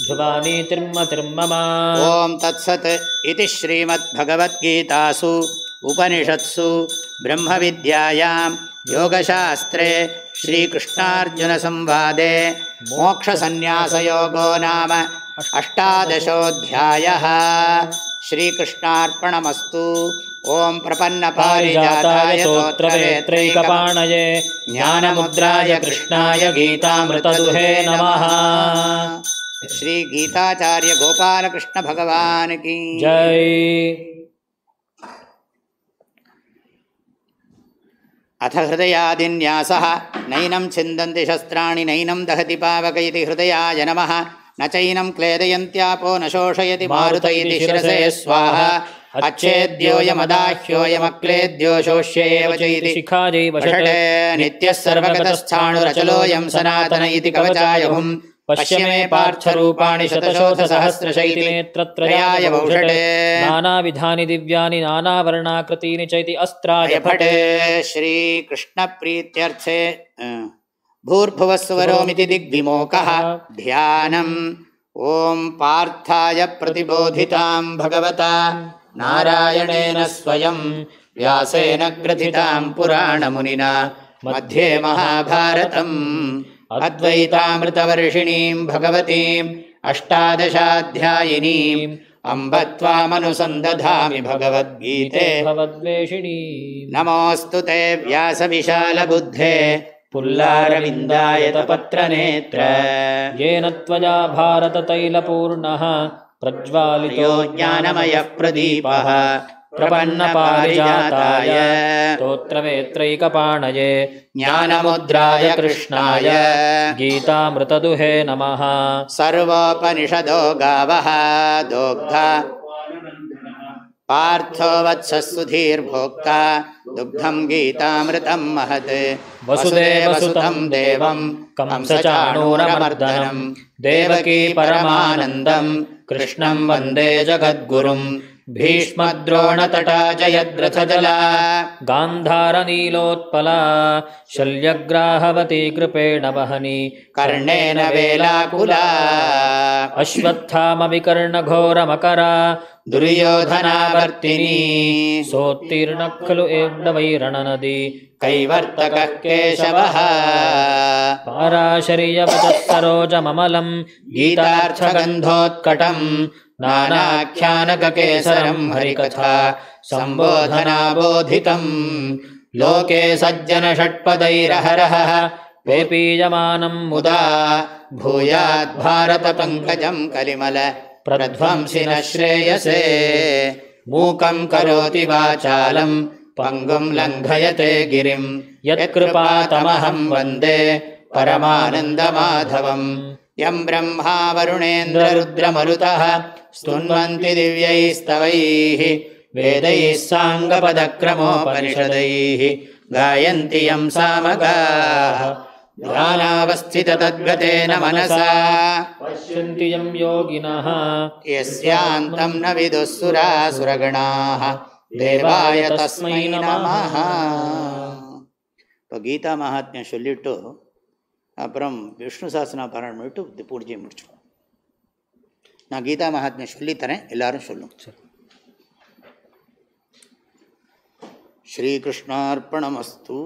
ध्रुवानीतिर्मतिर्मम ॐ तत्सत् इति श्रीमद्भगवद्गीतासु उपनिषत्सु ब्रह्मविद्यायां योगशास्त्रे श्रीकृष्णार्जुनसंवादे मोक्षसन्न्यासयोगो नाम अष्टादशोऽध्यायः। श्रीकृष्णार्पणमस्तु। ओं प्रपन्नपारिजाताय तोत्रवेत्रैकपाणये ज्ञानमुद्राय कृष्णाय गीतामृतदुहे नमः। श्री गीताचार्य गोपाल कृष्ण भगवान की जय। अथ हृदयादिन्यासः। नैनं छिन्दन्ति शस्त्राणि नैनं दहति पावक इति हृदयाय नमः। न चैनं क्लेदयन्त्यापो न शोषयति मारुत इति शिरसे स्वाहा। अच्छेद्योऽयमदाह्योऽयमक्लेद्यो शोष्येव च इति शिखाजैवषटे। नित्यः सर्वगतस्थाणुरचलोऽयं सनातन इति कवचाय हुम्। पश्य मे पार्थरूपाणि शतशोथसहस्रशैति नेत्रत्रयाय वौषटे। नानाविधानि दिव्यानि नानावर्णाकृतीनि चैति अस्त्राय फटे। श्रीकृष्णप्रीत्यर्थे भूर्भुवस्वरोमिति दिग्विमोकः ध्यानम्। ॐ पार्थाय प्रतिबोधितां भगवता नारायणेन स्वयं व्यासेन ग्रथितां पुराणमुनिना मध्ये महाभारतम् अद्वैतामृतवर्षिणीं भगवतीम् अष्टादशाध्यायिनीम् अम्ब त्वामनुसन्दधामि भगवद्गीते भवद्वेषिणीम्। नमोऽस्तु ते व्यासविशालबुद्धे पुल्लारविन्दायतपत्रनेत्र। येन त्वया भारततैलपूर्णः प्रज्वालितो ज्ञानमयः प्रदीपः प्रपन्नपारिजाताय स्तोत्रवेत्रैकपाणये ज्ञानमुद्राय कृष्णाय गीतामृतदुहे नमः। सर्वोपनिषदो गावः दोग्धा पार्थो वत्सः सुधीर्भोक्ता दुग्धं गीतामृतं महत्। वसुदेवसुतं देवं कंसचाणूरमर्दनं देवकी परमानन्दं कृष्णं वन्दे जगद्गुरुं। भीष्मद्रोणतटा जयद्रथजला गान्धारनीलोत्पला शल्यग्राहवती कृपेण वहनी कर्णेन वेलाकुला। अश्वत्थामविकर्णघोरमकरा दुर्योधनावर्तिनी सोत्तीर्णः खलु एवैरणनदी कैवर्तकः केशवः। पाराशर्यवचः सरोजममलं गीतार्थगन्धोत्कटं नानाख्यानककेसरं हरिकथा सम्बोधनाबोधितं। लोके सज्जनषट्पदैरहरः पेपीयमानं मुदा भूयाद्भारतपङ्कजं कलिमल प्रध्वंसिनः श्रेयसे। मूकं करोति वाचालं पङ्गुं लङ्घयते गिरिं यत्कृपातमहं वन्दे परमानन्दमाधवं। यं ब्रह्मा वरुणेन्द्ररुद्रमरुतः स्तुन्वन्ति दिव्यैस्तवैः वेदैः साङ्गपदक्रमोपनिषदैः गायन्ति यं सामगाः। ध्यानावस्थिततद्गतेन मनसा पश्यन्ति यं योगिनः यस्यान्तं न विदुःसुरासुरगणाः देवाय तस्मै नमः। இப்போ கீதா மகாத்மியம் சொல்லிவிட்டு அப்புறம் விஷ்ணு சாஸ்திரா பாராயணம் பண்ணிட்டு இந்த பூஜையை முடிச்சிடுவோம். நான் கீதா மகாத்மியம் சொல்லித்தரேன், எல்லாரும் சொல்லும். ஸ்ரீகிருஷ்ணார்ப்பணமஸ்து.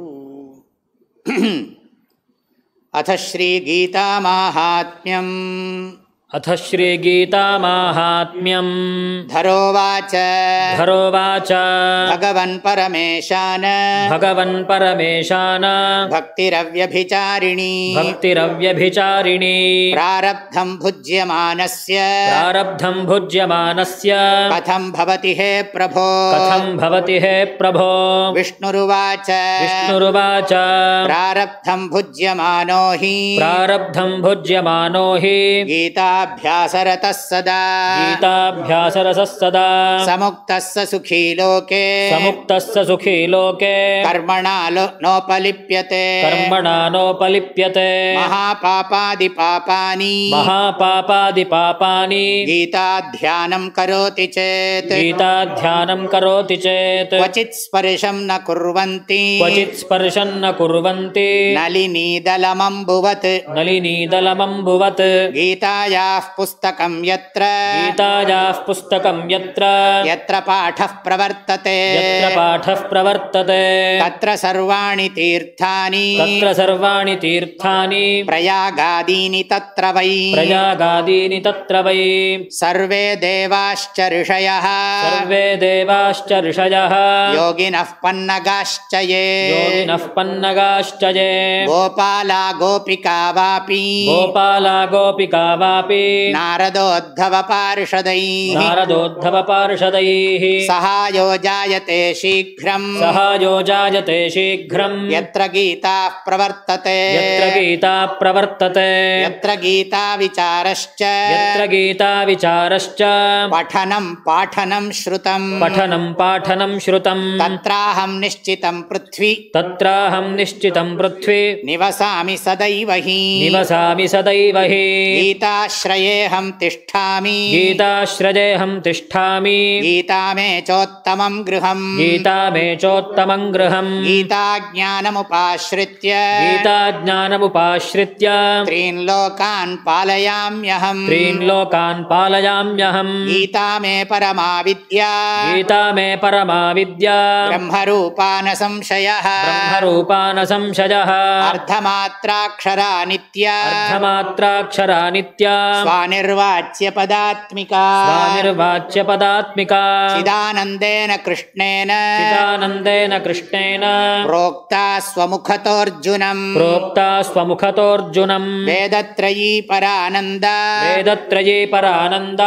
अथ श्रीगीतामाहात्म्यम् अथ श्रीगीतामाहात्म्यम् धरोवाच धरोवाच भगवन् परमेशान भगवन् परमेशान भक्तिरव्यभिचारिणी भक्तिरव्यभिचारिणी प्रारब्धं भुज्यमानस्य प्रारब्धं भुज्यमानस्य कथं भवति हे प्रभो कथं भवति हे प्रभो। विष्णुरुवाच विष्णुरुवाच प्रारब्धं भुज्यमानो हि प्रारब्धं भुज्यमानो हि गीताभ्यासरतः सदा गीताभ्यासरतः सदा समुक्तः स सुखी लोके समुक्तः स सुखी लोके कर्मणा नोपलिप्यते कर्मणा नोपलिप्यते महापापादिपापानि महापापादिपापानि गीताध्यानं करोति चेत् गीताध्यानं करोति चेत् क्वचित् स्पर्शं न कुर्वन्ति क्वचित् स्पर्शं न कुर्वन्ति नलिनीदलमम्बुवत् नलिनीदलमम्बुवत् गीताया गीतायाः पुस्तकं यत्र गीतायाः पुस्तकं यत्र यत्र पाठः प्रवर्तते यत्र पाठः प्रवर्तते तत्र सर्वाणि तीर्थानि तत्र सर्वाणि तीर्थानि प्रयागादीनि तत्र वै प्रयागादीनि तत्र वै सर्वे देवाश्च ऋषयः सर्वे देवाश्च ऋषयः योगिनः पन्नगाश्च ये योगिनः पन्नगाश्च ये गोपाला गोपिका वापि गोपाला गोपिका वापि नारदोद्धव पार्षदैः नारदोद्धव पार्षदैः सहायो जायते शीघ्रम् सहायो जायते शीघ्रम् यत्र गीता प्रवर्तते यत्र गीता प्रवर्तते यत्र गीता विचारश्च यत्र गीता विचारश्च पठनं पाठनं श्रुतं पठनं पाठनं श्रुतं तत्राहं निश्चितं पृथ्वी तत्राहं निश्चितं पृथ्वी निवसामि सदैव हि निवसामि सदैव हि गीताश्रयेऽहं तिष्ठामि गीताश्रयेऽहं तिष्ठामि गीता मे चोत्तमं गृहम् गीता मे चोत्तमं गृहम् गीताज्ञानमुपाश्रित्य गीताज्ञानमुपाश्रित्य त्रीन् लोकान् पालयाम्यहम् त्रीन् लोकान् पालयाम्यहम् गीता मे परमा विद्या गीता मे परमा विद्या ब्रह्मरूपा न संशयः ब्रह्मरूपा न संशयः अर्धमात्राक्षरा नित्या अर्धमात्राक्षरा नित्या स्वानिर्वाच्य पदात्मिका स्वानिर्वाच्य पदात्मिका चिदानन्देन कृष्णेन चिदानन्देन कृष्णेन प्रोक्ता स्वमुखतोऽर्जुनम् प्रोक्ता स्वमुखतोऽर्जुनम् वेदत्रयी परानन्दा वेदत्रयी परानन्दा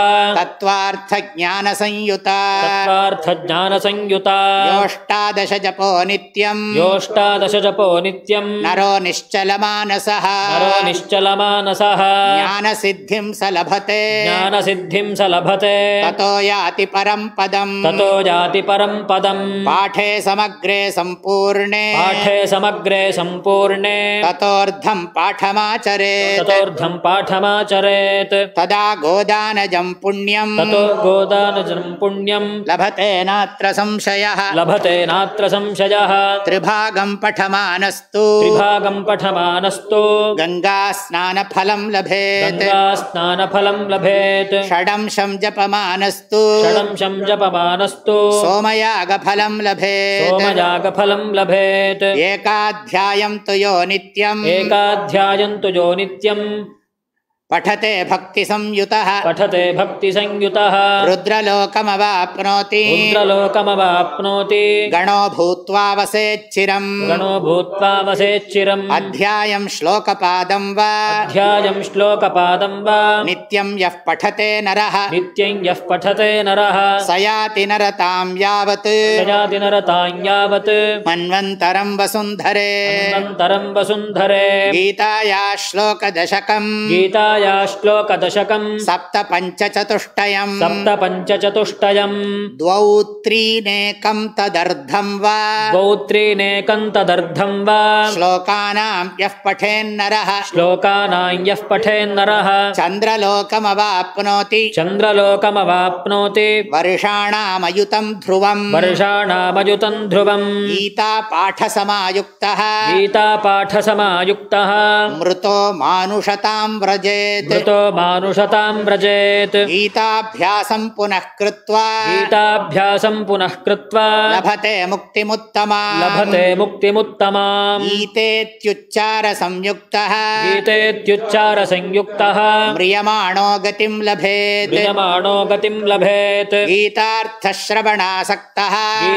तत्त्वार्थज्ञानसंयुता तत्त्वार्थज्ञानसंयुता योऽष्टादश जपो नित्यम् योऽष्टादश जपो नित्यम् नरो निश्चलमानसः नरो निश्चलमानसः ज्ञानसिद्धिं स लभते ज्ञानसिद्धिं स लभते ततो याति परं पदम् ततो याति परं पदम् पाठे समग्रे सम्पूर्णे पाठे समग्रे सम्पूर्णे ततोऽर्धं पाठमाचरेत् ततोऽर्धं पाठमाचरेत् तदा गोदानजं पुण्यम् ततो गोदानजं पुण्यं लभते नात्र संशयः लभते नात्र संशयः त्रिभागं पठमानस्तु त्रिभागं पठमानस्तु गङ्गास्नानफलं लभेत् गङ्गास्नानफलं लभेत् षडंशं जपमानस्तु षडंशं जपमानस्तु सोमयागफलं लभेत् सोमयागफलं लभेत् एकाध्यायं तु यो नित्यम् एकाध्यायं तु यो नित्यं पठते भक्तिसंयुतः पठते भक्तिसंयुतः रुद्रलोकमवाप्नोति रुद्रलोकमवाप्नोति गणो भूत्वा वसेच्चिरम् गणो भूत्वा वसेच्चिरम् अध्यायं श्लोकपादं वा अध्यायं श्लोकपादं वा नित्यं यः पठते नरः नित्यं यः पठते नरः स याति नरतां यावत् याति नरतां यावत् मन्वन्तरं वसुन्धरे मन्वन्तरं वसुन्धरे गीताया श्लोकदशकम् गीता या श्लोकदशकं सप्तपञ्चचतुष्टयम् सप्तपञ्चचतुष्टयम् द्वौ त्रीनेकं तदर्धं वा द्वौ त्रीनेकं तदर्धं वा श्लोकानां यः पठेन्नरः श्लोकानां यः पठेन्नरः चन्द्रलोकमवाप्नोति चन्द्रलोकमवाप्नोति वर्षाणामयुतं ध्रुवम् वर्षाणामयुतं ध्रुवम् गीतापाठसमायुक्तः गीतापाठसमायुक्तः मृतो मानुषतां व्रजेत् मृतो मानुषतां व्रजेत् गीताभ्यासं पुनः कृत्वा गीताभ्यासं पुनः कृत्वा लभते मुक्तिमुत्तमाम् लभते मुक्तिमुत्तमाम् गीतेत्युच्चारसंयुक्तः गीतेत्युच्चारसंयुक्तः म्रियमाणो गतिं लभेत् म्रियमाणो गतिं लभेत् गीतार्थश्रवणासक्तः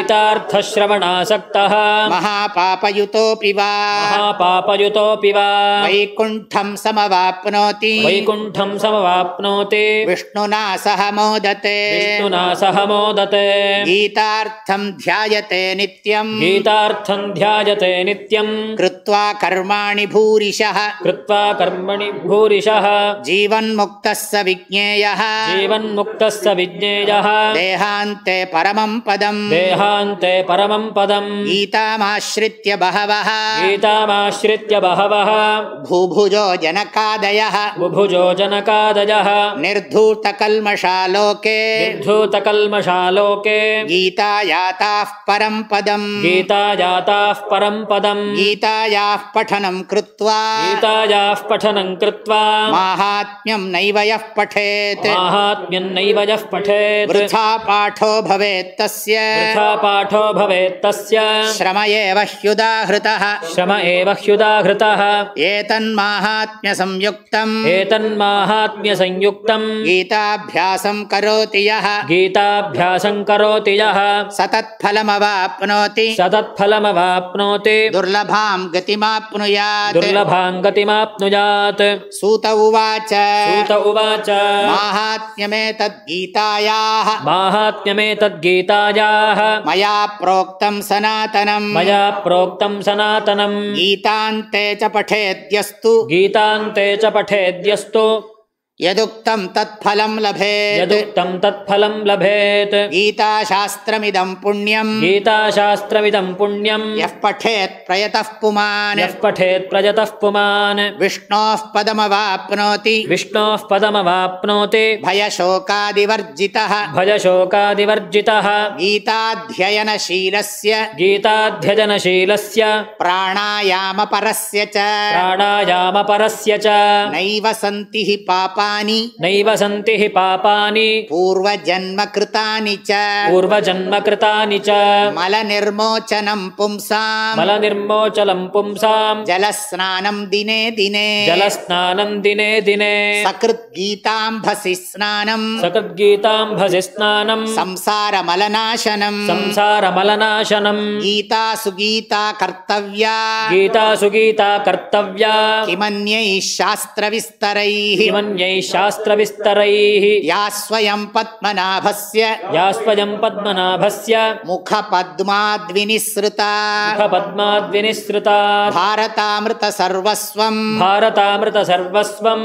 गीतार्थश्रवणासक्तः महापापयुतोऽपि वा महापापयुतोऽपि वा वैकुण्ठं समवाप्नोति वैकुण्ठं समवाप्नोति विष्णुना सह मोदते विष्णुना सह मोदते गीतार्थं ध्यायते नित्यम् गीतार्थं ध्यायते नित्यं कृत्वा कर्माणि भूरिशः कृत्वा कर्मणि भूरिशः जीवन्मुक्तः स विज्ञेयः जीवन्मुक्तः स विज्ञेयः देहान्ते परमं पदम् देहान्ते परमं पदम् गीतामाश्रित्य बहवः गीतामाश्रित्य बहवः भूभुजो जनकादयः बुभुजो जनकादयः निर्धूतकल्मषालोके निर्धूतकल्मषालोके गीतायाताः परं पदम् गीतायाताः परं पदम् गीतायाः पठनं कृत्वा गीतायाः पठनं कृत्वा माहात्म्यं नैव यः पठेत् माहात्म्यन्नैव यः पठेत् वृथा पाठो भवेत् तस्य वृथा पाठो भवेत् तस्य श्रम एव ह्युदाहृतः श्रम एव ह्युदाहृतः एतन्माहात्म्यसंयुक्तम् एतन्माहात्म्यसंयुक्तं गीताभ्यासं करोति यः गीताभ्यासं करोति यः सतत्फलमवाप्नोति सतत्फलमवाप्नोति दुर्लभां गतिमाप्नुयात् दुर्लभां गतिमाप्नुयात् सूत उवाच सूत उवाच माहात्म्यमेतद्गीतायाः माहात्म्यमेतद्गीतायाः मया प्रोक्तं सनातनम् मया प्रोक्तं सनातनं गीतान्ते च पठेद्यस्तु गीतान्ते च पठेद्यस्तु यदुक्तं तत्फलं लभेत् यदुक्तं तत्फलं लभेत् गीताशास्त्रमिदं पुण्यम् गीताशास्त्रमिदं पुण्यं यः पठेत् प्रयतः पुमान् यः पठेत् प्रयतः पुमान् विष्णोः पदमवाप्नोति विष्णोः पदमवाप्नोति भयशोकादिवर्जितः भयशोकादिवर्जितः गीताध्ययनशीलस्य गीताध्ययनशीलस्य प्राणायामपरस्य च प्राणायामपरस्य च नैव सन्ति हि पापानि नैव सन्ति हि पापानि पूर्वजन्मकृतानि च पूर्वजन्मकृतानि च मलनिर्मोचनं पुंसां मलनिर्मोचनं पुंसां जलस्नानं दिने दिने जलस्नानं दिने दिने सकृद्गीताम्भसि स्नानं सकृद्गीताम्भसि स्नानं संसारमलनाशनं संसारमलनाशनं गीतासु गीता कर्तव्या गीतासु गीता कर्तव्या किमन्यैः शास्त्रविस्तरैः किमन्यैः शास्त्रविस्तरैः या स्वयं पद्मनाभस्य या स्वयं पद्मनाभस्य मुखपद्माद्विनिसृता मुखपद्माद्विनिसृता भारतामृतसर्वस्वं भारतामृतसर्वस्वं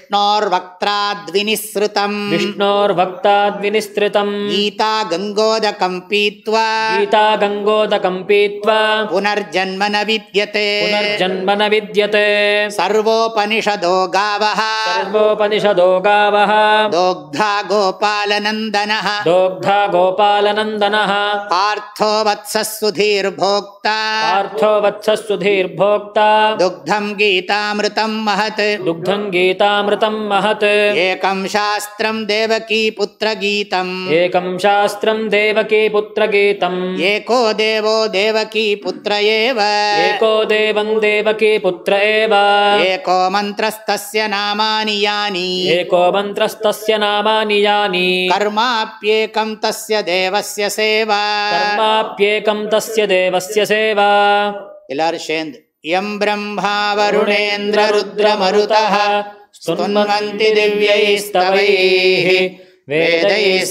विष्णोर्वक्त्राद्विनिसृतं विष्णोर्भक्ताद्विनिसृतं गीता गङ्गोदकं पीत्वा गीता गङ्गोदकं पीत्वा पुनर्जन्म न विद्यते पुनर्जन्म न विद्यते सर्वोपनिषदो गावः सर्वोपनिषदो गावः दोग्धा गोपालनन्दनः दोग्धा गोपालनन्दनः पार्थो वत्सः सुधीर्भोक्ता पार्थो वत्सः सुधीर्भोक्ता दुग्धं गीतामृतं महत् दुग्धं गीतामृतं महत् एकं शास्त्रं देवकी पुत्रगीतम् एकं शास्त्रं देवकी पुत्रगीतम् एको देवो देवकी पुत्र एव एको देवं देवकी पुत्र एव एको मन्त्रस्तस्य नामानि यानि एको मन्त्रस्तस्य नामानि यानि कर्माप्येकं तस्य देवस्य सेवा कर्माप्येकं तस्य देवस्य सेवा எல்லாரும் சேர்ந்து யம் பிரம்மா வருணேந்திர ருத்ரமருதः स्तुन्वन्ति दिव्यैस्तवैः वेदैः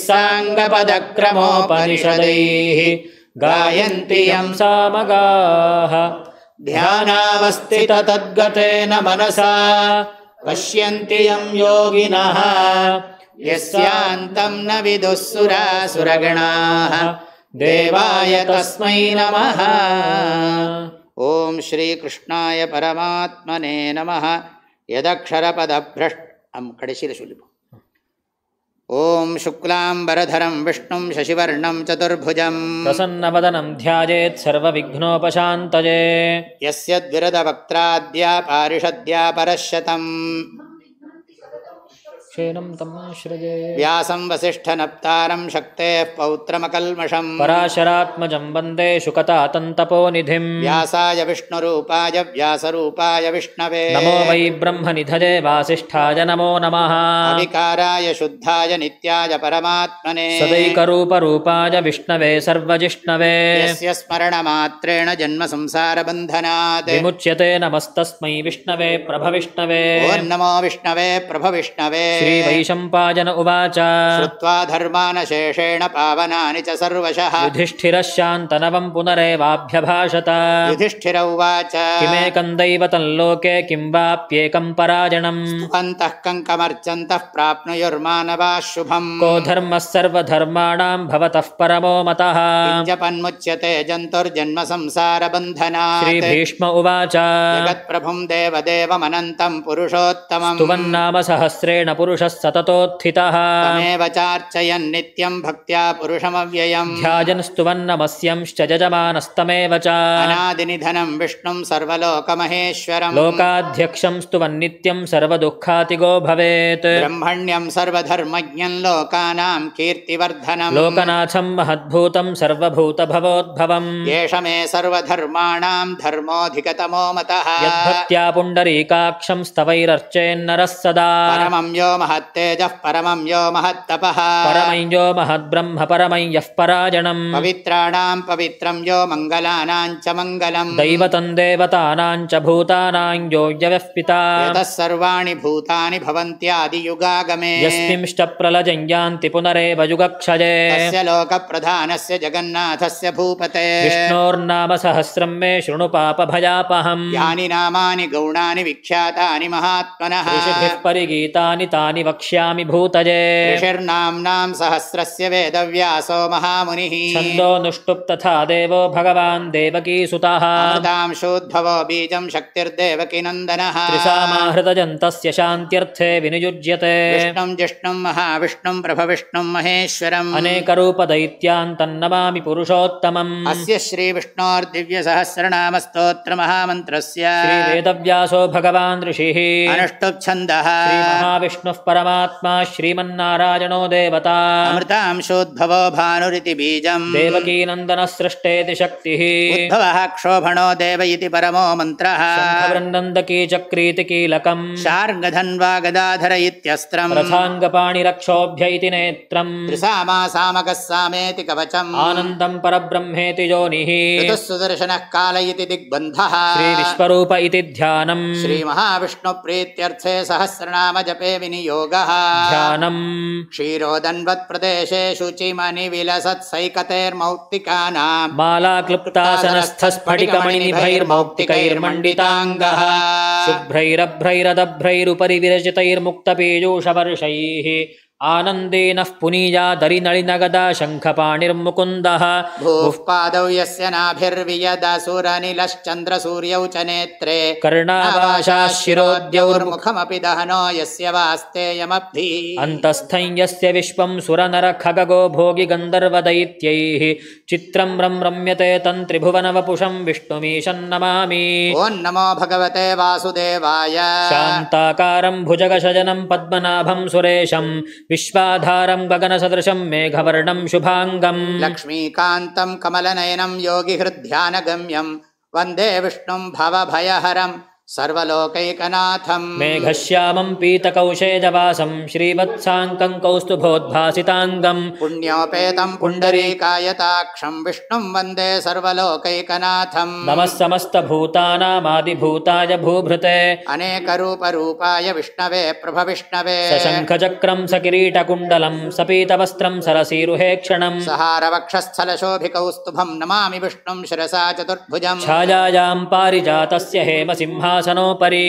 साङ्गपदक्रमोपनिषदैः गायन्ति यं सामगाः ध्यानावस्थिततद्गतेन मनसा पश्यन्ति यं योगिनः यस्यान्तं न विदुः सुरासुरगणाः देवाय तस्मै नमः ओम श्री कृष्णाय परमात्मने नमः यदक्षरपदभ्रष्ट हम कடைசில சொல்லிப்போம் ओम शुक्लांबरधरं विष्णुं शशिवर्णं चतुर्भुजं प्रसन्नवदनं ध्यायेत् सर्वविघ्नोपशान्तये यस्य द्विरदवक्त्राद्या पारिषद्या परश्शतम् क्षेणं तमाश्रये व्यासं वसिष्ठनप्तारं शक्तेः पौत्रमकल्मषं पराशरात्मजं वन्दे शुकतातन्तपोनिधिं व्यासाय विष्णुरूपाय व्यासरूपाय विष्णवे नमो वै ब्रह्मनिधये वासिष्ठाय नमो नमः अविकाराय शुद्धाय नित्याय परमात्मने सदैकरूपरूपाय विष्णवे सर्वजिष्णवे यस्य स्मरणमात्रेण जन्म संसारबन्धनात् विमुच्यते नमस्तस्मै विष्णवे प्रभविष्णवे ओं नमो विष्णवे प्रभविष्णवे श्रीवैशम्पायन उवाच श्रुत्वा धर्मानशेषेण पावनानि च सर्वशः युधिष्ठिरः शान्तनवं पुनरेवाभ्यभाषत युधिष्ठिर उवाच किमेकं दैवतं लोके किं वाप्येकं पराजणम् अन्तः कङ्कमर्चन्तः प्राप्नुयुर्मानवाः शुभम् को धर्मः सर्वधर्माणां भवतः परमो मतः जपन्मुच्यते जन्तुर्जन्म संसारबन्धनात् श्रीभीष्म उवाच जगत्प्रभुं देवदेवमनन्तं पुरुषोत्तमम् स्तुवन्नाम सहस्रेण पुरुषः सततोत्थितः तमेव चार्चयन् नित्यं भक्त्या पुरुषमव्ययम् ध्यायन् स्तुवन्नमस्यंश्च यजमानस्तमेव च अनादिनिधनं विष्णुं सर्वलोकमहेश्वरम् लोकाध्यक्षं स्तुवन्नित्यं सर्वदुःखातिगो भवेत् ब्रह्मण्यं सर्वधर्मज्ञं लोकानां कीर्तिवर्धनम् लोकनाथं महद्भूतं सर्वभूतभवोद्भवम् एष मे सर्वधर्माणां धर्मोऽधिकतमो मतः यद्भक्त्या पुण्डरीकाक्षं स्तवैरर्चेन्नरः सदा परमं यो महत्तेजः परमं यो महत्तपः परमं यो महद्ब्रह्म परमं यः पराजणम् पवित्राणां पवित्रं यो मङ्गलानां च मङ्गलम् दैवतं देवतानां च भूतानां यो यः पिता यतः सर्वाणि भूतानि भवन्त्यादियुगागमे यस्मिंश्च प्रलयं यान्ति पुनरेव युगक्षये तस्य लोकप्रधानस्य जगन्नाथस्य भूपते विष्णोर्नाम सहस्रं मे शृणु पापभयापहम् यानि नामानि गौणानि विख्यातानि महात्मनः ऋषिभिः परिगीतानि तानि वक्ष्यामि भूतये ऋषिर्नाम्नां सहस्रस्य वेदव्यासो महामुनिः छन्दोऽनुष्टुप् तथा देवो भगवान् देवकीसुतः अमृतांशोद्भवो बीजं शक्तिर्देवकीनन्दनः त्रिसामाहृतजन्तस्य शान्त्यर्थे विनियुज्यते विष्णुं जिष्णुं महाविष्णुं प्रभविष्णुं महेश्वरम् अनेकरूपदैत्यान् तन्नमामि पुरुषोत्तमम् अस्य श्रीविष्णोर्दिव्यसहस्रनामस्तोत्रमहामन्त्रस्य श्रीवेदव्यासो भगवान् ऋषिः अनुष्टुप्छन्दः श्रीमहाविष्णुः परमात्मा श्रीमन्नारायणो देवता अमृतांशोद्भवो भानुरिति बीजम् देवकीनन्दनः सृष्टेति शक्तिः उद्भवः क्षोभणो देव इति परमो मन्त्रः शङ्खवृन्दन्दकी चक्रीति कीलकम् शार्ङ्गधन्वा गदाधर इत्यस्त्रम् रथाङ्गपाणिरक्षोभ्य इति नेत्रम् त्रिसामा सामकः सामेति कवचम् आनन्दं परब्रह्मेति योनिः ऋतुः सुदर्शनः काल इति दिग्बन्धः श्रीविश्वरूप इति ध्यानम् श्रीमहाविष्णुप्रीत्यर्थे सहस्रनाम जपे विनियोगः ध्यानम् क्षीरोदन्वत्प्रदेशे शुचिमनिविलसत्सैकतेर्मौक्तिकानाम् मालाक्लुप्तासनस्थस्फटिकमणिनिभैर्मौक्तिकैर्मण्डिताङ्गः शुभ्रैरभ्रैरदभ्रैरुपरि विरचितैर्मुक्तपीयूषवर्षैः आनन्देनः पुनीयादरिनलिनगदा शङ्खपाणिर्मुकुन्दः भूः पादौ यस्य नाभिर्वियदसुरनिलश्चन्द्रसूर्यौ च नेत्रे कर्णावाशाः शिरोद्यौर्मुखमपि दहनो यस्य वास्तेयमब्धि अन्तस्थं यस्य विश्वं सुरनरखगो भोगि गन्धर्वदैत्यैः चित्रं रं रम्यते तं त्रिभुवनवपुषं विष्णुमीशन्नमामि ॐ नमो भगवते वासुदेवाय शान्ताकारं भुजगशयनं पद्मनाभं सुरेशं विश्वाधारं गगनसदृशं मेघवर्णं शुभाङ्गम् लक्ष्मीकान्तं कमलनयनं योगिहृद्ध्यानगम्यं वन्दे विष्णुं भवभयहरं सर्वलोकैकनाथम् मेघश्यामं पीतकौशेजवासं श्रीवत्साङ्कं कौस्तुभोद्भासिताङ्गम् पुण्योपेतं पुण्डरीकायताक्षं विष्णुं वन्दे सर्वलोकैकनाथम् नमः समस्तभूतानामादिभूताय भूभृते अनेकरूपरूपाय विष्णवे प्रभविष्णवे सशङ्खचक्रं सकिरीटकुण्डलं सपीतवस्त्रं सरसीरुहेक्षणं सहारवक्षस्थलशोभिकौस्तुभं नमामि विष्णुं शिरसा चतुर्भुजम् छायायां पारिजातस्य हेमसिंहासनोपरि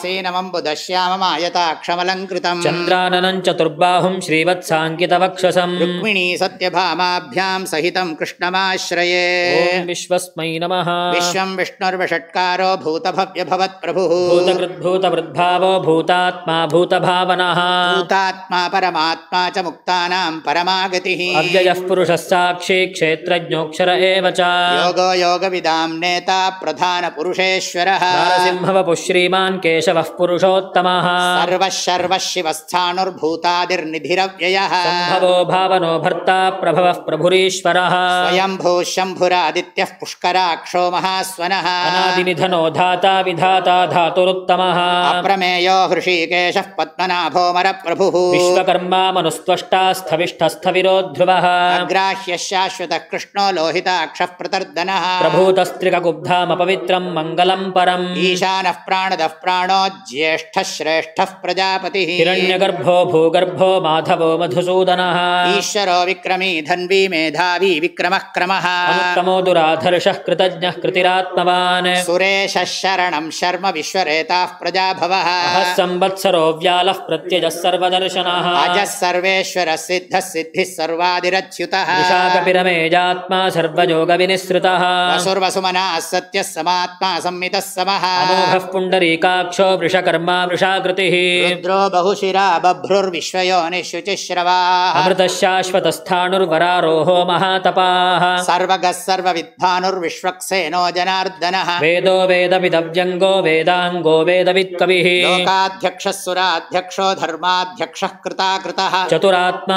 आसीनमम्बुदश्याममायताक्षमलङ्कृतम् चन्द्राननं चतुर्बाहुं श्रीवत्साङ्कितवक्षसम् रुक्मिणी सत्यभामाभ्यां सहितं कृष्णमाश्रये ॐ विश्वस्मै नमः विश्वं विष्णुर्वषट्कारो भूतभव्यभवत्प्रभुः भूतकृद्भूतवृद्भावो भूतात्मा भूतभावनः भूतात्मा परमात्मा च मुक्तानां परमागतिः अव्ययः पुरुषः साक्षी क्षेत्रज्ञोऽक्षर एव च योगो योगविदां नेता प्रधानपुरुषेश्वरः नारसिंहवपुः श्रीमान् केशवः पुरुषोत्तमः सर्वः शर्वः शिवस्थाणुर्भूतादिर्निधिरव्ययः सम्भवो भावनो भर्ता प्रभवः प्रभुरीश्वरः स्वयंभूः शम्भुरादित्यः पुष्कराक्षो महास्वनः अनादिनिधनो धाता विधाता धातुरुत्तमः अप्रमेयो हृषीकेशः पद्मनाभोमरप्रभुः विश्वकर्मा मनुस्त्वष्टा स्थविष्ठस्थविरो ध्रुवः अग्राह्यः शाश्वतः कृष्णो लोहिताक्षः प्रतर्दनः प्रभूतस्त्रिककुब्धामपवित्रं मङ्गलं परम् ईशान वामनः प्राणदः प्राणो ज्येष्ठः श्रेष्ठः प्रजापतिः हिरण्यगर्भो भूगर्भो माधवो मधुसूदनः ईश्वरो विक्रमी धन्वी मेधावी विक्रमः क्रमः अनुत्तमो दुराधर्षः कृतज्ञः कृतिरात्मवान् सुरेशः शरणं शर्म विश्वरेताः प्रजाभवः अहः संवत्सरो व्यालः प्रत्यजः सर्वदर्शनः अजः सर्वेश्वरः सिद्धः सिद्धिः सर्वादिरच्युतः विशाखपिरमेजात्मा सर्वयोगविनिसृतः वसुर्वसुमनः सत्यः समात्मा संमितः समः अमोघः पुण्डरीकाक्षो वृषकर्मा वृषाकृतिः रुद्रो बहुशिरा बभ्रुर्विश्वयोनिः शुचिश्रवाः अमृतः शाश्वतस्थाणुर्वरारोहो महातपाः सर्वगः सर्वविद्भानुर्विश्वक्सेनो जनार्दनः वेदो वेदविदव्यङ्गो वेदाङ्गो वेदवित्कविः लोकाध्यक्षः सुराध्यक्षो धर्माध्यक्षः कृताकृतः चतुरात्मा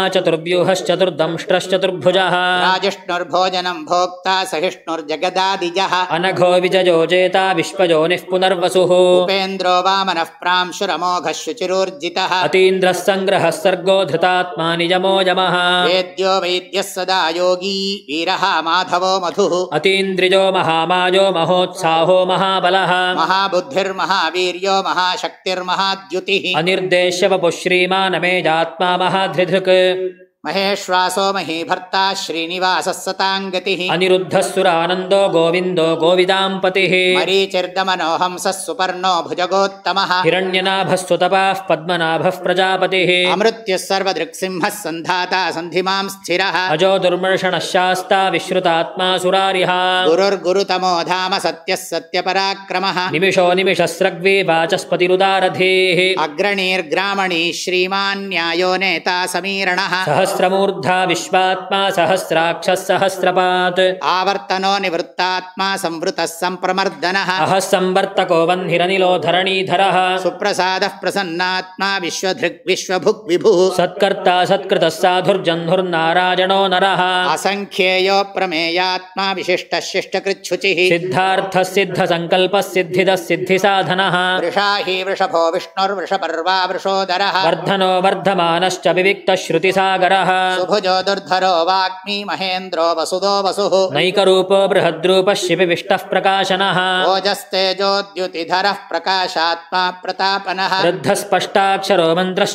चतुर्व्यूहश्चतुर्दंष्ट्रश्चतुर्भुजः राजिष्णुर्भोजनं भोक्ता सहिष्णुर्जगदादिजः अनघो विजयो जेता विश्वयोनिः पुनर्वसुः उपेन्द्रो वामनः प्रांशुरमोघः शुचिरूर्जितः अतीन्द्रः सङ्ग्रहः सर्गो धृतात्मा नियमो यमः वेद्यो वैद्यः सदा योगी वीरः माधवो मधुः अतीन्द्रियो महामायो महोत्साहो महाबलः महाबुद्धिर्महावीर्यो महाशक्तिर्महाद्युतिः अनिर्देश्य वपुः श्रीमानमेजात्मा महाधृधृक् महेश्वासो महीभर्ता श्रीनिवासः सताङ्गतिः अनिरुद्धः सुरानन्दो गोविन्दो गोविदाम्पतिः मरीचिर्दमनो हंसः सुपर्णो भुजगोत्तमः हिरण्यनाभः सुतपाः पद्मनाभः प्रजापतिः अमृत्युः सर्वदृक्सिंहः सन्धाता सन्धिमां स्थिरः अजो दुर्मर्षणः शास्ता विश्रुतात्मा सुरारिः गुरुर्गुरुतमो धाम सत्यः सत्यपराक्रमः निमिषो निमिषस्रग्वी वाचस्पतिरुदारधीः अग्रणीर्ग्रामणी श्रीमान् न्यायो नेता समीरणः सहस्रमूर्धा विश्वात्मा सहस्राक्षः सहस्रपात् आवर्तनो निवृत्तात्मा संवृतः सम्प्रमर्दनः अहः संवर्तको वह्निरनिलो धरणीधरः सुप्रसादः प्रसन्नात्मा विश्वधृक् विश्वभुक् विभुः सत्कर्ता सत्कृतः साधुर्जह्नुर्नारायणो नरः असङ्ख्येयो प्रमेयात्मा विशिष्टः शिष्टकृच्छुचिः सिद्धार्थः सिद्धसङ्कल्पः सिद्धिदः सिद्धिसाधनः वृषा हि वृषभो विष्णुर्वृषपर्वा वृषोदरः वर्धनो वर्धमानश्च विविक्तश्रुतिसागरः सुभुजो दुर्धरो वाग्मी महेन्द्रो वसुदो वसुः नैकरूपो बृहद्रूपः शिपिविष्टः प्रकाशनः ओजस्तेजोद्युतिधरः प्रकाशात्मा प्रतापनः वृद्धस्पष्टाक्षरो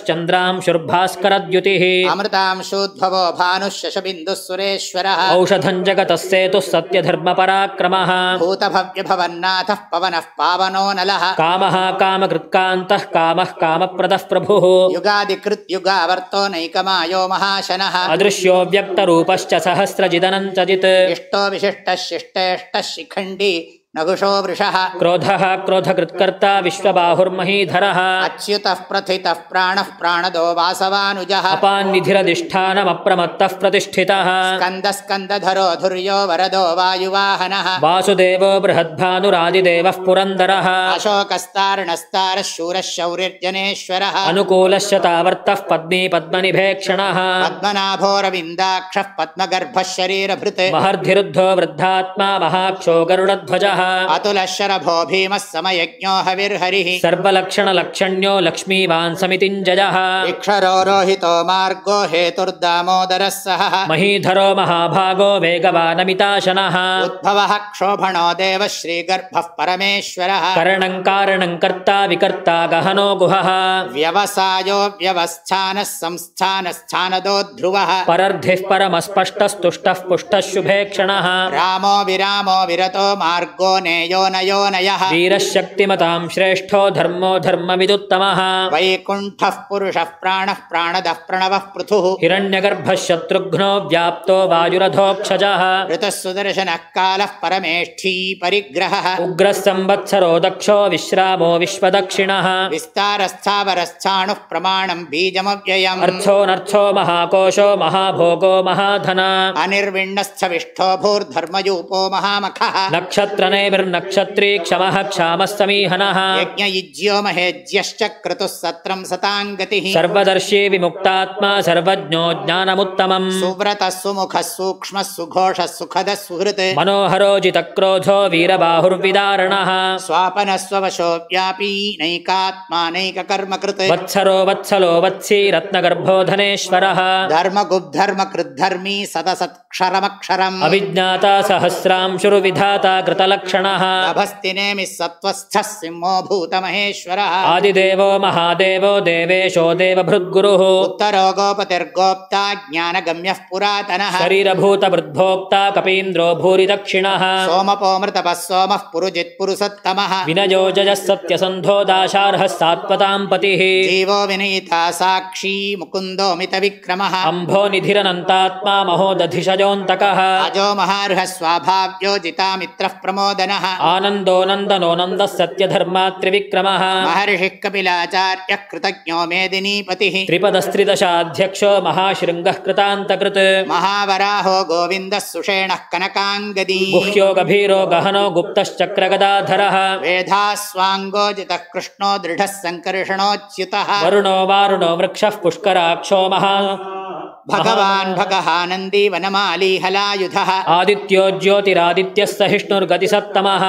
मन्त्रश्चन्द्रांशुर्भास्करद्युतिः अमृतांशूद्भवो भानुः शशबिन्दुः सुरेश्वरः औषधं जगतः सेतुः सत्यधर्मपराक्रमः भूतभव्यभवन्नाथः पवनः पावनो नलः कामः कामकृत्कान्तः कामः कामप्रदः प्रभुः युगादिकृत् युगावर्तो नैकमायो महाशनः अदृश्यो व्यक्तरूपश्च सहस्रजिदनन्तजित् इष्टो विशिष्टः शिष्टेष्टः शिखण्डी नघुषो वृषः क्रोधः क्रोधकृत्कर्ता विश्वबाहुर्महीधरः अच्युतः प्रथितः प्राणः प्राणदो वासवानुजः अपान्निधिरधिष्ठानमप्रमत्तः प्रतिष्ठितः स्कन्दस्कन्दधरो धुर्यो वरदो वायुवाहनः वासुदेवो बृहद्भानुरादिदेवः पुरन्दरः अशोकस्तार्णस्तारः शूरः शौरिर्जनेश्वरः अनुकूलश्च तावर्तः पद्मी पद्मनिभेक्षणः पद्मनाभोरविन्दाक्षः पद्मगर्भः शरीरभृत् महर्धिरुद्धो वृद्धात्मा महाक्षो गरुडध्वजः अतुलः शरभो भीमः समयज्ञो हविर्हरिः सर्वलक्षणलक्षण्यो लक्ष्मीवान् समितिञ्जयः इक्षरो रोहितो मार्गो हेतुर्दामोदरः सहः महीधरो महाभागो वेगवानमिताशनः उद्भवः क्षोभणो देवः श्रीगर्भः परमेश्वरः करणं कारणं कर्ता विकर्ता गहनो गुहः व्यवसायो व्यवस्थानः संस्थानस्थानदो ध्रुवः परर्धिः परमस्पष्टस्तुष्टः पुष्टः शुभेक्षणः रामो विरामो विरतो मार्गो नेयो नयो नयः वीरः शक्तिमतां श्रेष्ठो धर्मो धर्मविदुत्तमः वैकुण्ठः पुरुषः प्राणः प्राणदः प्रणवः पृथुः हिरण्यगर्भः शत्रुघ्नो व्याप्तो वायुरधोक्षजः ऋतः सुदर्शनः कालः परमेष्ठी परिग्रहः उग्रः संवत्सरो दक्षो विश्रामो विश्वदक्षिणः विस्तारस्थावरस्थाणुः प्रमाणं बीजमव्ययम् अर्थोऽनर्थो महाकोशो महाभोगो महाधन अनिर्विण्णस्थविष्ठो भूर्धर्मयूपो महामखः नक्षत्रनेमिर्नक्षत्री क्षमः क्षामः समीहनः यज्ञयुज्यो महेज्यश्च क्रतुः सत्रं सताङ्गतिः सर्वदर्शी विमुक्तात्मा सर्वज्ञो ज्ञानमुत्तमम् सुव्रतः सुमुखः सूक्ष्मः सुघोषः सुखदः सुहृत् मनोहरो जितक्रोधो वीरबाहुर्विदारणः स्वापनः स्ववशो व्यापी नैकात्मानैककर्मकृत् वत्सरो वत्सलो वत्सी रत्नगर्भो धनेश्वरः धर्मगुब्धर्मकृद्धर्मी सदसत्क्षरमक्षरम् अविज्ञाता सहस्रांशुर्विधाता कृतलक्ष पराक्षणः नभस्तिनेमिः सत्त्वस्थः सिंहो भूतमहेश्वरः आदिदेवो महादेवो देवेशो देवभृद्गुरुः उत्तरो गोपतिर्गोप्ता ज्ञानगम्यः पुरातनः शरीरभूतवृद्भोक्ता कपीन्द्रो भूरि दक्षिणः सोमपोमृतपः सोमः पुरुजित् पुरुषोत्तमः विनयो जयः सत्यसन्धो दाशार्हः सात्वतां पतिः जीवो विनीता साक्षी मुकुन्दो मितविक्रमः अम्भो निधिरनन्तात्मा महोदधिशजोऽन्तकः अजो महार्हः स्वाभाव्यो जितामित्रः प्रमोदनः आनन्दो नन्दनो नन्दः सत्यधर्मात्रिविक्रमः महर्षिः कपिलाचार्यः कृतज्ञो मेदिनीपतिः त्रिपदस्त्रिदशाध्यक्षो महाशृङ्गः कृतान्तकृत् महावराहो गोविन्दः सुषेणः कनकाङ्गदी गुह्यो गभीरो गहनो गुप्तश्चक्रगदाधरः वेधास्वाङ्गोजितः कृष्णो दृढः सङ्कर्षणोच्युतः वरुणो वारुणो वृक्षः पुष्कराक्षो महा भगवान् भगहानन्दी वनमाली हलायुधः आदित्यो ज्योतिरादित्यः सहिष्णुर्गतिसत्तमः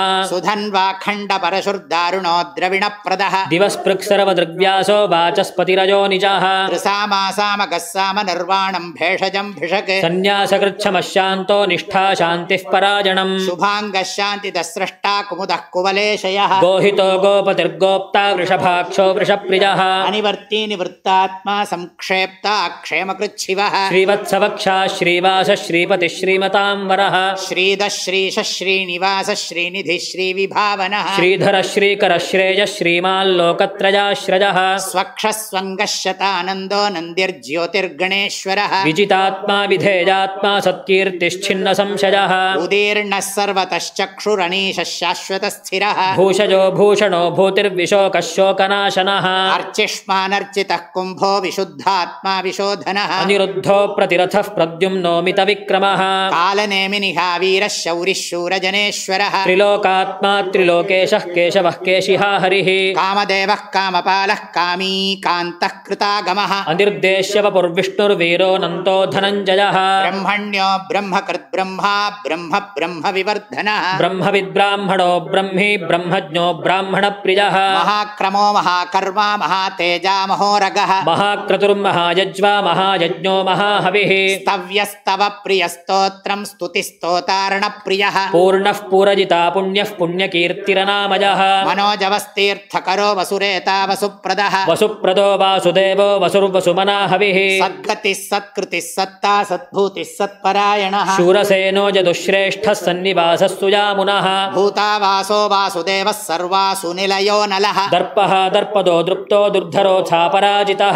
सुधन्वाखण्डपरशुर्दारुणो द्रविणप्रदः दिवस्पृक्सर्वदृग्व्यासो वाचस्पतिरजो निजः त्रिसामासामगः सामनिर्वाणम् भेषजम् भिषक् सन्न्यासकृच्छमशान्तो निष्ठा शान्तिः पराजणम् शुभाङ्गः शान्तिदः स्रष्टा कुमुदः कुवलेशयः गोहितो गोपतिर्गोप्ता वृषभाक्षो वृषप्रियः अनिवर्ती निवृत्तात्मा संक्षेप्ता क्षेमकृच्छिवः श्रीवत्सवक्षा श्रीवास श्रीपतिः श्रीमतां वरः श्रीदः श्रीशः श्रीनिवास श्रीनिधिः श्रीविभावनः श्रीधर श्रीकर श्रेयः श्रीमाल्लोकत्रयाश्रयः स्वक्षस्वङ्गः शतानन्दो नन्दिर्ज्योतिर्गणेश्वरः विजितात्मा विधेयात्मा सत्कीर्तिश्छिन्न संशयः उदीर्णः सर्वतश्चक्षुरणीशः शाश्वतस्थिरः भूषजो भूषणो भूतिर्विशोकः शोकनाशनः अर्चिष्मानर्चितः कुम्भो विशुद्धात्मा विशोधनः अनिरुद्धो प्रतिरथः प्रद्युम्नोमितविक्रमः कालनेमिनिहा वीरः शौरिः शूरजनेश्वरः त्रिलोकात्मा त्रिलोकेशः केशवः केशिहा हरिः कामदेवः कामपालः कामी कान्तः कृतागमः अनिर्देश्यवपुर्विष्णुर्वीरो नन्तो धनञ्जयः ब्रह्मण्यो ब्रह्मकृद्ब्रह्मा ब्रह्म ब्रह्म विवर्धनः ब्रह्मविद्ब्राह्मणो ब्रह्मी ब्रह्मज्ञो ब्राह्मणप्रियः महाक्रमो महाकर्मा महातेजा महोरगः महाक्रतुर्महायज्वा महायज्ञो महाहविः स्तव्यस्तव प्रियस्तोत्रम् स्तुतिस्तोतार्णप्रियः पूर्णः पूरजिता पुण्यः पुण्यकीर्तिरनामयः मनोजवस्तीर्थकरो वसुरेता वसुप्रदः वसुप्रदो वासुदेवो वसुर्वसुमना हविः सद्गतिः सत्कृतिः सत्ता सद्भूतिः सत्परायणः शूरसेनो जदुश्रेष्ठः सन्निवासः सुयामुनः भूतावासो वासुदेवः सर्वासु निलयो नलः दर्पः दर्पदो दृप्तो दुर्धरोऽथापराजितः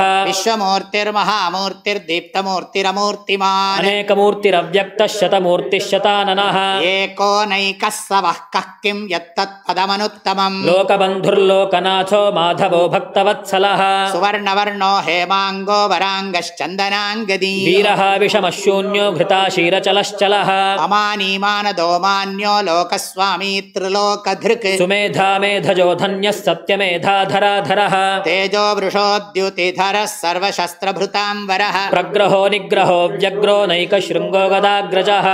विश्वमूर्तिर्महामूर्तिर्दीप्तमूर्तिरमूर्तिमान् अनेकमूर्तिरव्यक्तः शतमूर्तिः शताननः एको नैकः सवः कः किं यत्तत्पदमनुत्तमम् लोकबन्धुर्लोकनाथो माधवो भक्तवत्सलः सुवर्णवर्णो हेमाङ्गो वराङ्गश्चन्दनाङ्गदी वीरः विषमः शून्यो घृताशीरचलश्चलः अमानीमानदो मान्यो लोकस्वामी त्रिलोकधृक् सुमेधा मेधजो धन्यः सत्यमेधाधराधरः तेजो वृषोद्युतिधरः सर्वशस्त्रभृताम्बरः प्रग्रहो निग्रहो व्यग्रो नैकशृङ्गो गदाग्रजः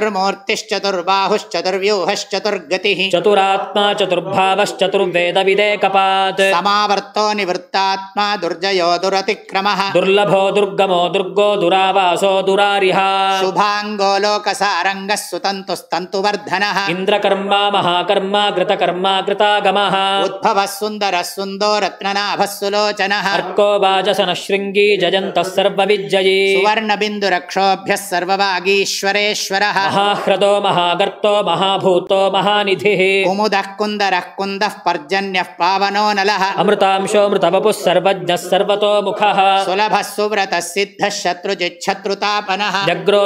चतुर्मूर्तिश्चतुर्बाहुश्चतुर्व्यूहश्चतुर्गतिः चतुरात्मा चतुर्भावश्चतुर्वेदविदेकपात् समावर्तो निवृत्तात्मा दुर्जयो दुरतिक्रमः दुर्लभो दुर्गमो दुर्गो दुरावासो दुरारिः शुभाङ्गो लोकसारङ्गः सुतन्तुस्तन्तुवर्धनः इन्द्रकर्मा महाकर्मा कृतकर्मा कृतागमः उद्भवः सुन्दरः सुन्दो रत्ननाभः सुलोचनः अर्को वाजसनः शृङ्गी जयन्तः सर्वविज्जयी सुवर्णबिन्दुरक्षोभ्यः सर्ववागीश्वरेश्वरः महाह्रदो महागर्तो महाभूतो महानिधिः कुमुदः कुन्दरः कुन्दः पर्जन्यः पावनो नलः अमृतांशो मृतवपुः सर्वज्ञः सर्वतोमुखः सुलभः सुव्रतः सिद्धः शत्रुजिच्छत्रुतापनः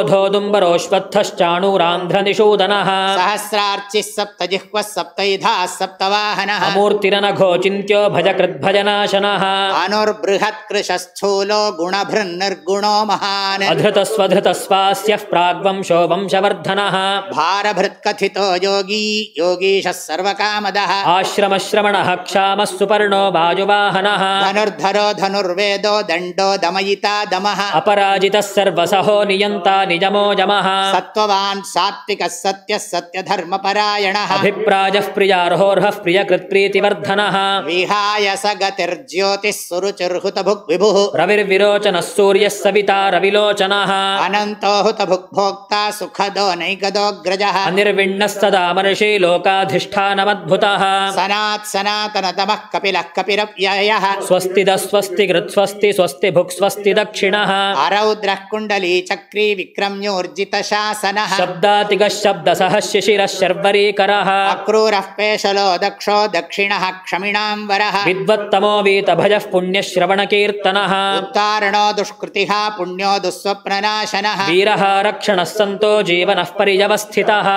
जग्रोधोदुम्बरोऽश्वत्थश्चाणूरान्ध्रनिषूदनः सहस्रार्चिः सप्तजिह्वः सप्तैधाः सप्तवाहनः अमूर्तिरनघो चिन्त्यो भजकृद्भजनाशनः अनुर्बृहत्कृशस्थूलो गुणभृन्निर्गुणो महान् अधृतस्वधृतस्वास्यः प्राग्वंशो वंशवर्धनः भारभृत्कथितो योगी योगीशः सर्वकामदः आश्रमश्रमणः क्षामः सुपर्णो वायुवाहनः धनुर्धरो धनुर्वेदो दण्डो दमयिता दमः अपराजितः सर्वसहो नियन्ता निजमो यमः सत्त्ववान् सात्विकः सत्यः सत्यधर्मपरायणः अभिप्राजः प्रियार्होर्हः प्रियकृत्प्रीतिवर्धनः विहाय स गतिर्ज्योतिः सुरुचिर्हुतभुग् विभुः रविर्विरोचनः सूर्यः सविता विचारविलोचनः अनन्तो हुतभुग्भोक्ता सुखदो नैकदोऽग्रजः अनिर्विण्णस्तदा महर्षि लोकाधिष्ठानमद्भुतः सनात् सनातनतमः कपिलः कपिरव्ययः स्वस्तिदः स्वस्ति कृत्स्वस्ति स्वस्ति भुक् स्वस्ति दक्षिणः आरौद्रः कुण्डली चक्री विक्रम्योर्जितशासनः शब्दातिगः शब्दसः शिशिरः शर्वरीकरः अक्रूरः पेशलो दक्षो दक्षिणः क्षमिणां वरः विद्वत्तमो वीतभजः पुण्यश्रवणकीर्तनः उत्तारणो दुष्कृतिः पुण्यो दुःस्वप्ननाशनः वीरः रक्षणः सन्तो जीवनः पर्यवस्थितः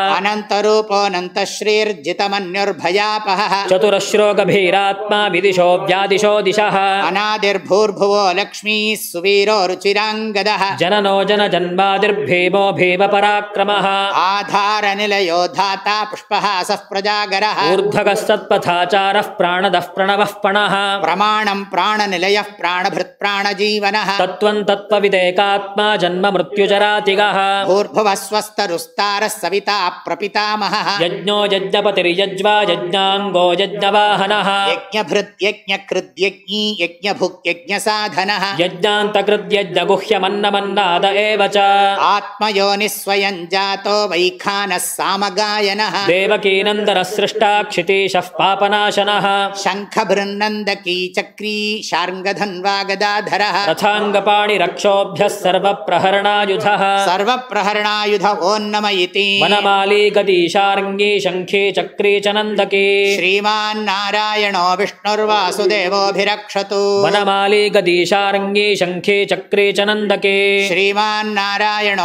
अनन्तरूपोऽनन्तश्रीर्जितमन्युर्भयापहः चतुरश्रो गभीरात्मा विदिशो व्यादिशो दिशः अनादिर्भूर्भुवो लक्ष्मीः सुवीरो रुचिराङ्गदः जननो जन जन्मादिर्भीमो भीम पराक्रमः आधारनिलयो धाता पुष्पहासः प्रजागरः ऊर्ध्वगः सत्पथाचारः प्राणदः प्रणवः पणः प्रमाणं प्राणनिलयः प्राणभृत् प्राणजीवनः तत्त्वं तत्त्वविदेकात्मा जन्म मृत्युजरातिगः भूर्भुवः स्वस्तरुस्तारः सविता प्रपितामहः यज्ञो यज्ञपतिर्यज्वा यज्ञाङ्गो यज्ञवाहनः यज्ञभृत् यज्ञकृद्यज्ञी यज्ञभुक् यज्ञसाधनः यज्ञान्तकृद्यज्ञगुह्यमन्नमन्नाद एव च आत्मयोनिः स्वयं जातो वैखानः सामगायनः देवकीनन्दनः सृष्टा क्षितीशः पापनाशनः शङ्खभृन्नन्दकी चक्री शार्ङ्गधन्वा गदाधरः रथाङ्गपाणिरक्षोभ्यः सर्वप्रहरणायुधः सर्वप्रहरणायुध ओन्नम इति वनमाली गदीशार्ङ्गी शङ्खी चक्री च नन्दकी श्रीमान्नारायणो विष्णुर्वासुदेवोऽभिरक्षतु वनमाली गदीशार्ङ्गी शङ्खी चक्री च नन्दकी श्रीमान्नारायणो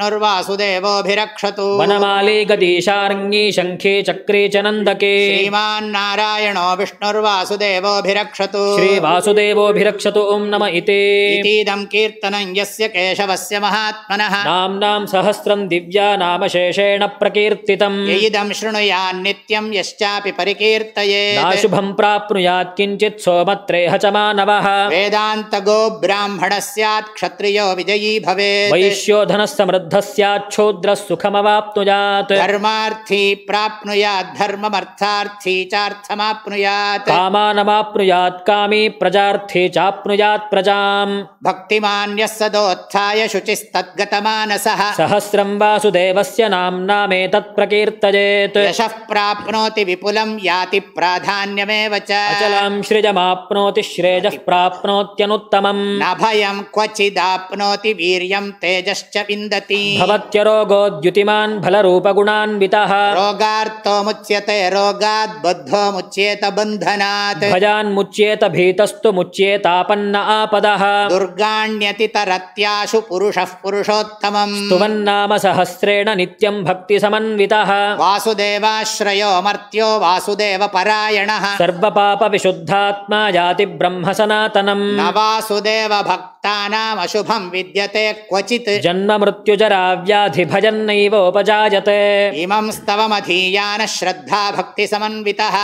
विष्णुर्वासुदेवोऽभिरक्षतु वनमाली गदीशार्ङ्गी शङ्खी चक्री च नन्दकी श्रीमान्नारायणो विष्णुर्वासुदेवोऽभिरक्षतु श्रीवासुदेवोऽभिरक्षतु ॐ नम इति इतीदं कीर्तनं यस्य केशवस्य महात्मनः नाम्नां सहस्रं दिव्या नामशेषेण प्रकीर्तितम् यैदं शृणुयान्नित्यं यश्चापि परिकीर्तयेत् नाशुभं प्राप्नुयात् किञ्चित् सोमत्रेह च मानवः वेदान्तगो ब्राह्मणः स्यात् क्षत्रियो विजयी भवेत् वैश्यो धनः समृद्धः स्यात् शूद्रः सुखमवाप्नुयात् धर्मार्थी प्राप्नुयात् धर्ममर्थार्थी चार्थमाप्नुयात् कामानमाप्नुयात् कामी प्रजार्थी चाप्नुयात् प्रजाम् भक्तिमान् यः सदोत्थाय शुचिस्तद्गतमानसः सहस्रं वासुदेवस्य नाम्नामेतत् प्रकीर्तयेत् यशः प्राप्नोति विपुलं याति प्राधान्यमेव च अचलां सृजमाप्नोति श्रेयः प्राप्नोत्यनुत्तमम् न भयं क्वचिदाप्नोति वीर्यं तेजश्च विन्दति भवत्यरोगोद्युतिमान् फलरूपगुणान्वितः रोगार्तो मुच्यते रोगात् बद्धो मुच्येत बन्धनात् भयान्मुच्येत भीतस्तु मुच्येतापन्न आपदः दुर्गाण्यतितरत्याशु पुरुषः पुरुषोत्तमम् स्तुवन्नाम सहस्रेण नित्यं भक्तिसमन्वितः वासुदेवाश्रयो मर्त्यो वासुदेवपरायणः सर्वपापविशुद्धात्मा याति ब्रह्म सनातनम् न वासुदेव भक्तानामशुभं विद्यते क्वचित् जन्म मृत्युजरा व्याधि भजन्नैवोपजायते इमं स्तवमधीयानः श्रद्धा भक्तिसमन्वितः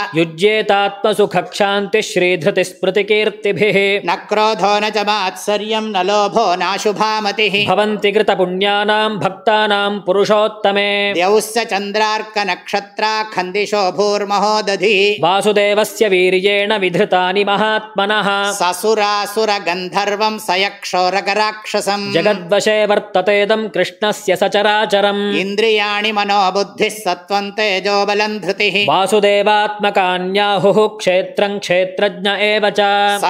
युज्येतात्मसुखक्षान्तिः श्रीधृतिस्मृतिकीर्तिभिः न क्रोधो न च मात्सर्यं न लोभो नाशुभामतिः भवन्ति कृतपुण्यानां भक्तानां पुरुषोत्तमे द्यौश्च चन्द्रार्कनक्षत्रा खन्दिशो भूर्महो दधिः वासुदेवस्य वीर्येण विधृतानि महात्मनः ससुरासुरगन्धर्वं सयक्षोरगराक्षसम् जगद्वशे वर्ततेदं कृष्णस्य सचराचरम् इन्द्रियाणि मनोबुद्धिः सत्त्वं तेजो बलं धृतिः वासुदेवात्मकान्याहुः क्षेत्रं क्षेत्रज्ञ एव च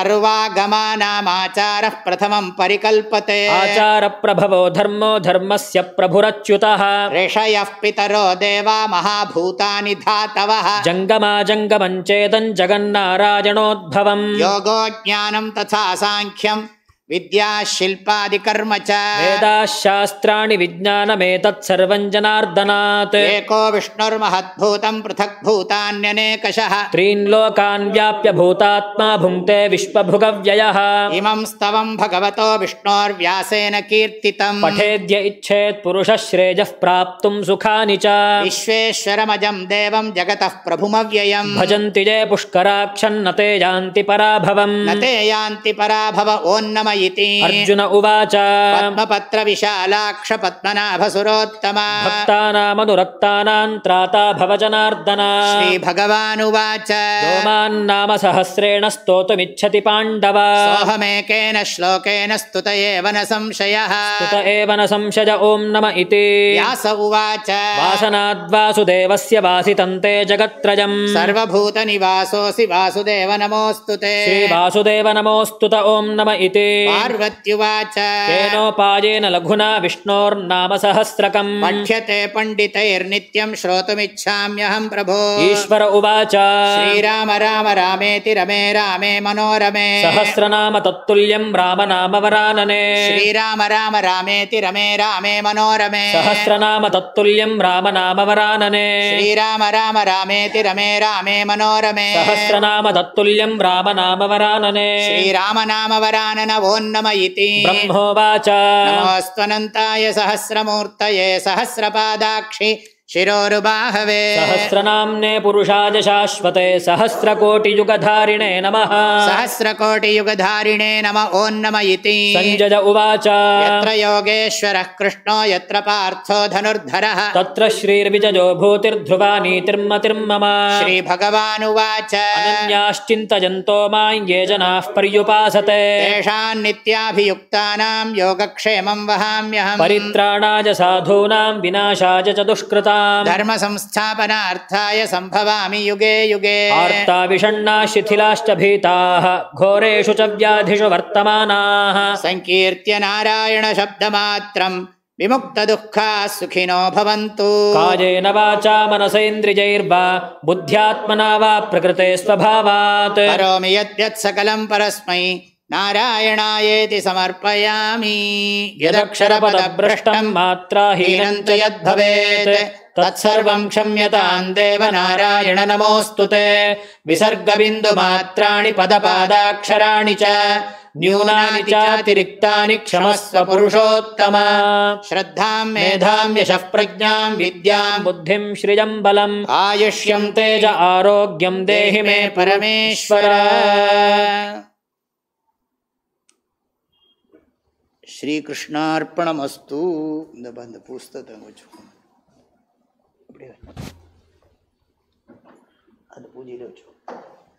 सर्वागमानामाचारः प्रथमं परिकल्पते आचारप्रभवो धर्मो धर्मस्य प्रभुरच्युतः ऋषयः पितरो देवा महाभूतानि धातवः जङ्गमा जङ्गमञ्चेदं जगन्नारायणोद्भवम् योगो ज्ञानं तथा साङ्ख्यं विद्या शिल्पादिकर्म च वेदाः शास्त्राणि विज्ञानमेतत् सर्वं जनार्दनात् एको विष्णुर्महद्भूतं पृथक् भूतान्यनेकशः त्रीन् लोकान् व्याप्य भूतात्मा भुङ्क्ते विश्वभुगव्ययः इमं स्तवं भगवतो विष्णोर्व्यासेन कीर्तितम् पठेद्य इच्छेत् पुरुषः श्रेयः प्राप्तुं सुखानि च विश्वेश्वरमजं देवं जगतः प्रभुमव्ययम् भजन्ति ये पुष्कराक्षन्न ते यान्ति पराभवम् न ते यान्ति पराभव ओन्नम इति अर्जुन उवाच पद्मपत्रविशालाक्ष पद्मनाभसुरोत्तमा भक्तानामनुरक्तानां त्राता भवजनार्दन श्रीभगवानुवाच यो मान्नाम सहस्रेण स्तोतुमिच्छति पाण्डव सोऽहमेकेन श्लोकेन स्तुत एव न संशयः स्तुत एव न संशय ॐ नम इति व्यास उवाच वासनाद्वासुदेवस्य वासितन्ते जगत्त्रयम् सर्वभूतनिवासोऽसि वासुदेव नमोऽस्तु ते श्रीवासुदेव नमोऽस्तुत ॐ नम इति पार्वत्युवाच केनोपायेन लघुना विष्णोर्नाम सहस्रकम् पठ्यते पण्डितैर्नित्यं श्रोतुमिच्छाम्यहं प्रभो ईश्वर उवाच श्रीराम राम रामेति रमे रामे मनोरमे सहस्रनाम तत्तुल्यं राम नाम वरानने श्रीराम राम रामेति रमे रामे मनोरमे सहस्रनाम तत्तुल्यं राम नाम वरानने श्रीराम राम रामेति रमे रामे मनोरमे सहस्रनाम तत्तुल्यं राम नाम वरानने श्रीराम नाम वरानन वो नम इति ब्रह्मोवाच नमोऽस्त्वनन्ताय सहस्रमूर्तये सहस्रपादाक्षि शिरोरुबाहवे सहस्रनाम्ने पुरुषाय शाश्वते सहस्रकोटियुगधारिणे नमः सहस्रकोटियुगधारिणे नम ॐ नम इति संजय उवाच यत्र योगेश्वरः कृष्णो यत्र पार्थो धनुर्धरः तत्र श्रीर्विजयो भूतिर्ध्रुवा नीतिर्मतिर्मम श्रीभगवानुवाच अनन्याश्चिन्तयन्तो मां ये जनाः पर्युपासते तेषां नित्याभियुक्तानां योगक्षेमं वहाम्यहम् परित्राणाय साधूनां विनाशाय च दुष्कृताम् धर्म संस्थापनार्थाय सम्भवामि युगे युगे आर्ता विषण्णा शिथिलाश्च भीताः घोरेषु च व्याधिषु वर्तमानाः संकीर्त्य नारायण शब्दमात्रं विमुक्तदुःखाः सुखिनो भवन्तु कायेन वाचा मनसेन्द्रियैर्वा बुद्ध्यात्मना वा प्रकृते स्वभावात् करोमि यद्यत् सकलं परस्मै नारायणायेति समर्पयामि यदक्षरपदभ्रष्टं मात्राहीनं च यद्भवेत् तत्सर्वं क्षम्यतां देव नारायण नमोऽस्तु ते विसर्गबिन्दुमात्राणि पदपादाक्षराणि च न्यूनानि चातिरिक्तानि क्षमस्व पुरुषोत्तम श्रद्धां मेधां यशः प्रज्ञां विद्यां बुद्धिं श्रियं बलम् आयुष्यं तेज आरोग्यं देहि मे परमेश्वर श्रीकृष्णार्पणमस्तु இந்த அந்த புஸ்தகத்தை வச்சுக்கோங்க அப்படியே அது பூஜையில் வச்சுக்கோங்க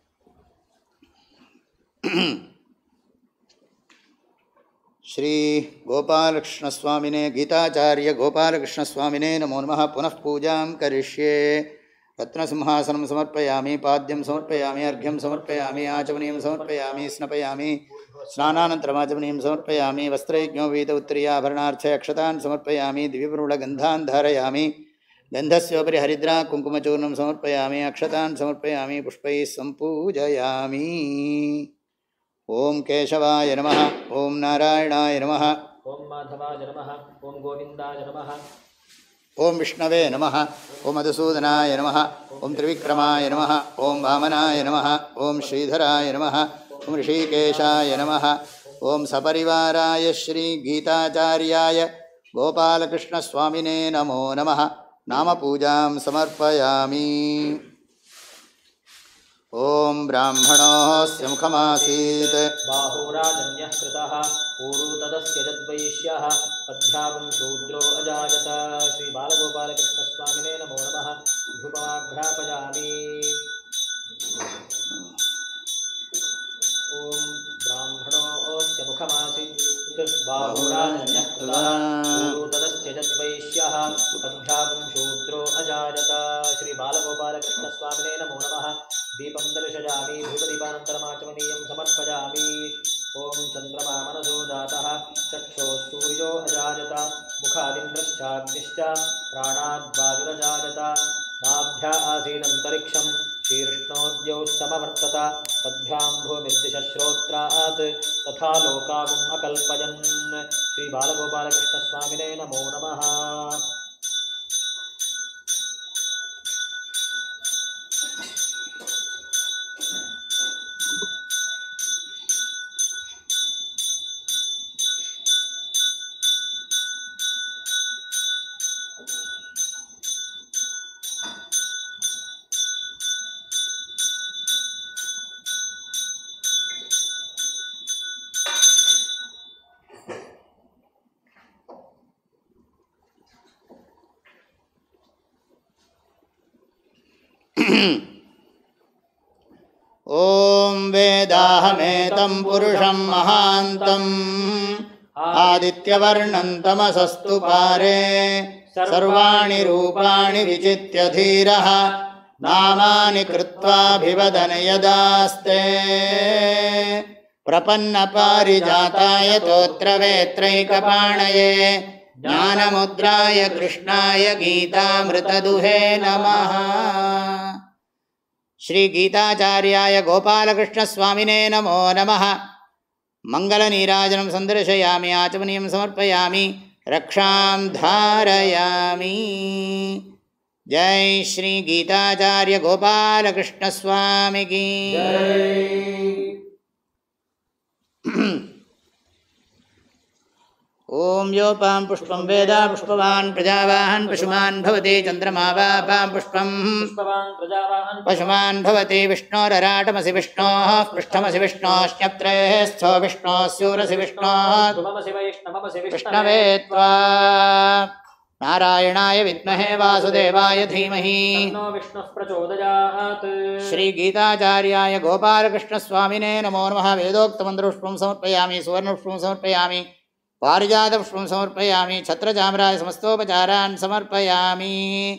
श्री गोपालकृष्णस्वामिने गीताचार्य गोपालकृष्णस्वामिने नमो नमः पुनः पूजां करिष्ये रत्नसिंहासनं समर्पयामि पाद्यं समर्पयामि अर्घ्यं समर्पयामि आचमनीयं समर्पयामि स्नपयामि स्नानानन्तरमाचमनीयं समर्पयामि वस्त्रयज्ञो वीत उत्तरीयाभरणार्थे अक्षतान् समर्पयामि दिव्यपूर्णगन्धान् धारयामि गन्धस्योपरि हरिद्रा कुङ्कुमचूर्णं समर्पयामि अक्षतान् समर्पयामि पुष्पैः सम्पूजयामि ओम केशवाय नमः ओम नारायणाय नमः ओम माधवाय नमः ओम गोविन्दाय नमः ओम विष्णवे नमः ओम मधुसूदनाय नमः ओम त्रिविक्रमाय नमः ओम वामनाय नमः ओम श्रीधराय नमः ओम ऋषिकेशाय नमः ओम सपरिवाराय श्री गीताचार्याय गोपालकृष्णस्वामिने नमो नमः नामपूजां समर्पयामि ओम ब्राह्मणोऽस्य मुखमासीत् बाहुराजन्यः कृतः पूर्वो तदस्य यद्वैश्यः पद्भ्यागं शूद्रो अजायत श्री बालगोपालकृष्णस्वामिने नमो नमः धूपमाघ्रापयामि ओम ब्राह्मणोऽस्य मुखमासीत् बाहुराजन्यः कृतः पूर्वो तदस्य यद्वैश्यः पद्भ्यागं शूद्रो अजायत श्री बालगोपालकृष्णस्वामिने नमो नमः दीपं दर्शयामि धूपदीपानन्तरमाचमनीयं समर्पयामि ओम चन्द्रमा मनसो जातः चक्षुः अजायत मुखादिन्द्रश्चाग्निश्च प्राणाद्वायुरजायत नाभ्या आसीदन्तरिक्षं शीर्ष्णोद्यौ समवर्तत तद्भ्यां भूमिर्दिशश्रोत्रात् तथा लोकागुम् अकल्पयन् श्री बालगोपालकृष्णस्वामिने नमो नमः। ஓம் வேதாஹமேதம் புருஷம் மகாந்தம் ஆதித்யவர்ணம் தமசஸ்து பாரே சர்வாணி ரூபாணி விசித்ய தீரः நாமானி கிருத்வாபிவதன யதாஸ்தே பிரபன்ன பாரிஜாதாய தோத்ரவேத்ரைகபாணயே ஞானமுத்ராய கிருஷ்ணாய கீதாமிருததுஹே நமः. ஸ்ரீ கீதாச்சார்யாய கோபாலகிருஷ்ணஸ்வாமினே நமோ நமः. மங்களநீராஜனம் சந்தர்शयामि ஆச்சமனியம் சமர்ப்பயாமி ரக்ஷாம் தாரயாமி. ஜெய் ஸ்ரீ கீதாச்சார்ய கோபாலகிருஷ்ணஸ்வாமி கீ ஜெய். ஓம் யோபாம் புஷ்பம் வேதா புஷ்பவான் பிரஜாவாஹன் பசுமான் பவதி சந்திரமா வாபாம் புஷ்பம் பசுமான் பவதி விஷ்ணோரராட்டமசி விஷ்ணோः பృஷ்டமசி விஷ்ணோஸ்ஞப்த்ரே ஸ்தோ விஷ்ணோஸ்யூரசி விஷ்ணோः விஷ்ணவே த்வா நாராயணாய வித்மஹே வாசுதேவாய தீமஹி ஸ்ரீ கீதாச்சார்யாய கோபாலகிருஷ்ணஸ்வாமினே நமோ நமः. வேதோக்தமந்திரபுஷ்பம் சமர்ப்பயாமி சுவர்ணபுஷ்பம் சமர்ப்பயாமி பாரிஜாதபுஷ்பம் சமர்ப்பயாமி சத்ரசாம்ராய சமஸ்தோபசாரான் சமர்ப்பயாமி.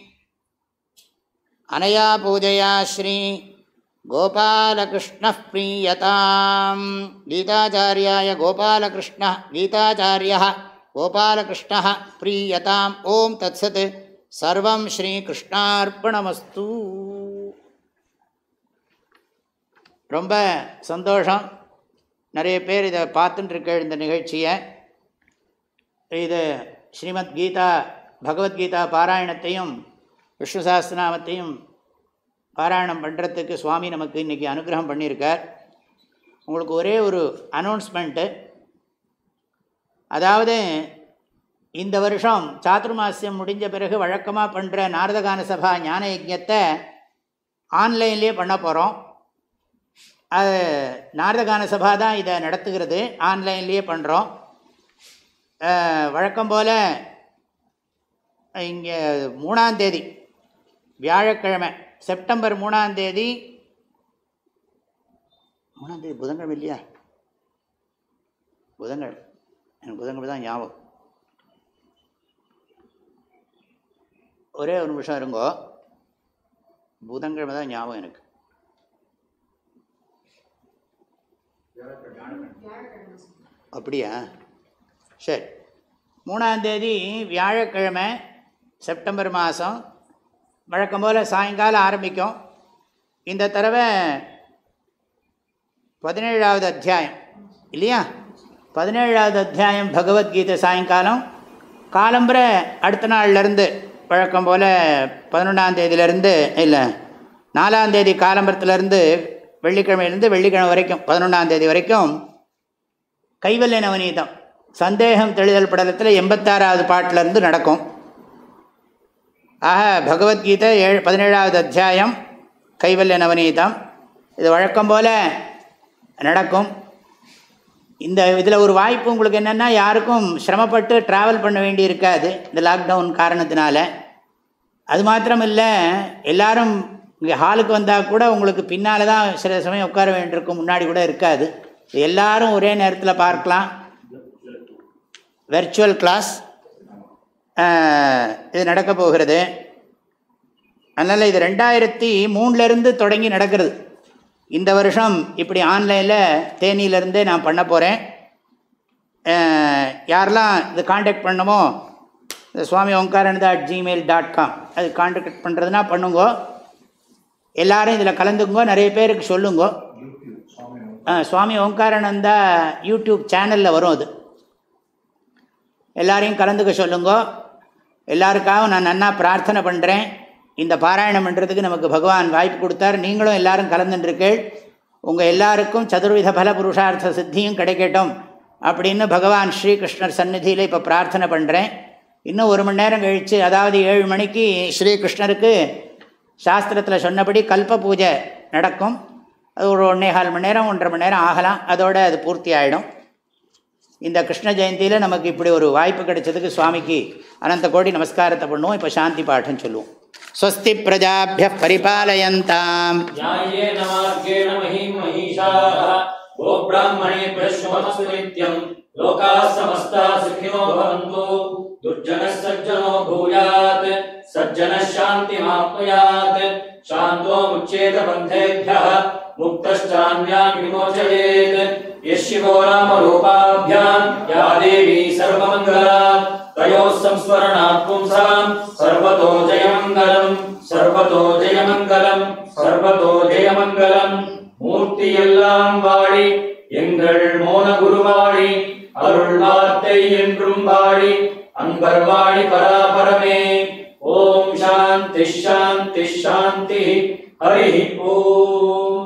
அனயா பூஜையா ஸ்ரீ கோபாலகிருஷ்ணः ப்ரீயதாம். கீதாச்சார்யாய கோபாலகிருஷ்ணः கீதாச்சார்யः கோபாலகிருஷ்ணः ப்ரீயதாம். ஓம் தத்சத். சர்வம் ஸ்ரீகிருஷ்ணார்ப்பணமஸ்து. ரொம்ப சந்தோஷம், நிறைய பேர் இதை பார்த்துட்டு இருக்க இந்த நிகழ்ச்சியை. இது ஸ்ரீமத் கீதா பகவத்கீதா பாராயணத்தையும் விஷ்ணு சஹஸ்ரநாமத்தையும் பாராயணம் பண்ணுறதுக்கு சுவாமி நமக்கு இன்றைக்கி அனுகிரகம் பண்ணியிருக்கார். உங்களுக்கு ஒரே ஒரு அனௌன்ஸ்மெண்ட்டு. அதாவது இந்த வருஷம் சாதுர்மாசியம் முடிஞ்ச பிறகு வழக்கமாக பண்ணுற நாரதகான சபா ஞான யஜ்ஞத்தை ஆன்லைன்லேயே பண்ண போகிறோம். அது நாரதகான சபா தான் இதை நடத்துகிறது, ஆன்லைன்லேயே பண்ணுறோம். வழக்கம் போல் இங்கே மூணாந்தேதி வியாழக்கிழமை செப்டம்பர் மூணாந்தேதி மூணாந்தேதி புதன்கிழமை இல்லையா? புதன்கிழமை, எனக்கு புதன்கிழமை தான் ஞாபகம். ஒரே ஒரு நிமிஷம் இருங்கோ, புதன்கிழமை தான் ஞாபகம் எனக்கு. அப்படியா? சரி, மூணாந்தேதி வியாழக்கிழமை செப்டம்பர் மாதம் வழக்கம் போல் சாயங்காலம் ஆரம்பிக்கும். இந்த தடவை பதினேழாவது அத்தியாயம் இல்லையா? பதினேழாவது அத்தியாயம் பகவத்கீதை சாயங்காலம். காலம்புரை அடுத்த நாள்லேருந்து வழக்கம் போல் பதினொன்றாந்தேதியிலேருந்து இல்லை நாலாந்தேதி காலம்பரத்துலேருந்து வெள்ளிக்கிழமையிலேருந்து வெள்ளிக்கிழமை வரைக்கும் பதினொன்றாந்தேதி வரைக்கும் கைவல்ய நவநீதம் சந்தேகம் தெளிதல் படலத்தில் எண்பத்தாறாவது பாட்டிலேருந்து நடக்கும். ஆக பகவத்கீதை ஏழு பதினேழாவது அத்தியாயம் கைவல்ய நவநீதம் இது வழக்கம் போல் நடக்கும். இந்த இதில் ஒரு வாய்ப்பு உங்களுக்கு என்னென்னா, யாருக்கும் சிரமப்பட்டு ட்ராவல் பண்ண வேண்டி இருக்காது இந்த லாக்டவுன் காரணத்தினால. அது மாத்திரம் இல்லை, எல்லோரும் இங்கே ஹாலுக்கு வந்தால் கூட உங்களுக்கு பின்னால் தான் சில சமயம் உட்கார வேண்டியிருக்கும், முன்னாடி கூட இருக்காது. எல்லோரும் ஒரே நேரத்தில் பார்க்கலாம். வெர்ச்சுவல் கிளாஸ் இது நடக்க போகிறது. அதனால் இது ரெண்டாயிரத்தி மூணுலேருந்து தொடங்கி நடக்கிறது. இந்த வருஷம் இப்படி ஆன்லைனில் தேனியிலேருந்தே நான் பண்ண போகிறேன். யாரெல்லாம் இது காண்டாக்ட் பண்ணமோ இந்த Swami Omkarananda at Gmail dot com அது காண்டாக்ட் பண்ணுறதுனா பண்ணுங்கோ. எல்லோரும் இதில் கலந்துங்கோ, நிறைய பேருக்கு சொல்லுங்கோ. சுவாமி ஓங்காரானந்தா யூடியூப் சேனலில் வரும், அது எல்லாரையும் கலந்துக்க சொல்லுங்கோ. எல்லாருக்காகவும் நான் நன்னா பிரார்த்தனை பண்ணுறேன். இந்த பாராயணம் பண்ணுறதுக்கு நமக்கு பகவான் வாய்ப்பு கொடுத்தார். நீங்களும் எல்லோரும் கலந்துருக்கீள். உங்கள் எல்லாருக்கும் சதுர்வித பல புருஷார்த்த சித்தியும் கிடைக்கட்டும் அப்படின்னு பகவான் ஸ்ரீகிருஷ்ணர் சந்நிதியில் இப்போ பிரார்த்தனை பண்ணுறேன். இன்னும் ஒரு மணி நேரம் கழித்து, அதாவது ஏழு மணிக்கு ஸ்ரீகிருஷ்ணருக்கு சாஸ்திரத்தில் சொன்னபடி கல்ப பூஜை நடக்கும். அது ஒரு ஒன்றே கால் மணி நேரம் ஒன்றரை மணி நேரம் ஆகலாம், அதோடு அது பூர்த்தி ஆகிடும். இந்த கிருஷ்ண ஜெயந்தியில் நமக்கு இப்படி ஒரு வாய்ப்பு கிடைச்சதுக்கு சுவாமிக்கு அனந்த கோடி நமஸ்காரத்தை பண்ணுவோம். இப்போ சாந்தி பாடம் சொல்லுவோம். स्वस्ति प्रजाभ्यः परिपालयन्ताम् न्याय्येन मार्गेण महीं महिषाः गोब्राह्मणेभ्यः शुभमस्तु नित्यम् लोकाः समस्ताः सुखिनो भवन्तु दुर्जनः सज्जनो भूयात् सज्जनः शान्तिमाप्नुयात् शान्तो मुच्येत बन्धेभ्यः मुक्तश्चान्यान् विमोचयेत् यः शिवो रामरूपाभ्याम् या देवी सर्वमङ्गला तयोः संस्मरणात् पुंसाम् सर्वतो जयमङ्गलम् सर्वतो जयमङ्गलम् सर्वतो जयमङ्गलम् மூர்த்தி எல்லாம் வாழி எங்கள் மோன குருவாழி அருள் வார்த்தை என்றும் வாழி அன்பர் வாழி பராபரமே. ஓம் சாந்தி சாந்தி சாந்தி. ஹரி ஓம்.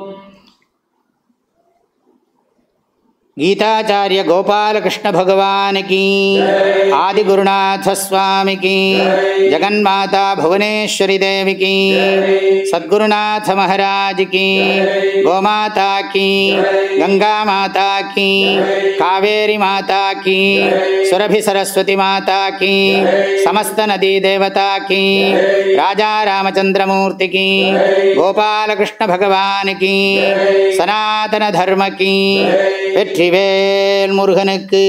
गीताचार्य गोपाल कृष्ण भगवान की, आदि गुरुनाथ स्वामी की, जगन्माता भुवनेश्वरी देवी की, सद्गुरुनाथ महाराज की, गोमाता की, गंगा माता की, कावेरी माता की, सुरभि सरस्वती माता की, समस्त नदी देवता की, राजा रामचंद्र मूर्ति की, गोपाल कृष्ण भगवान की, सनातन धर्म की. வெற்றிவேல் முருகனுக்கு.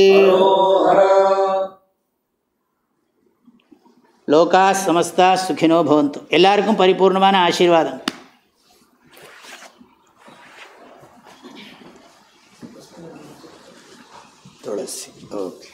லோகா சமஸ்தா சுகினோ பவந்து. எல்லாருக்கும் பரிபூர்ணமான ஆசீர்வாதம். துளசி. ஓகே.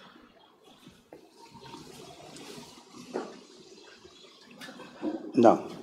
No.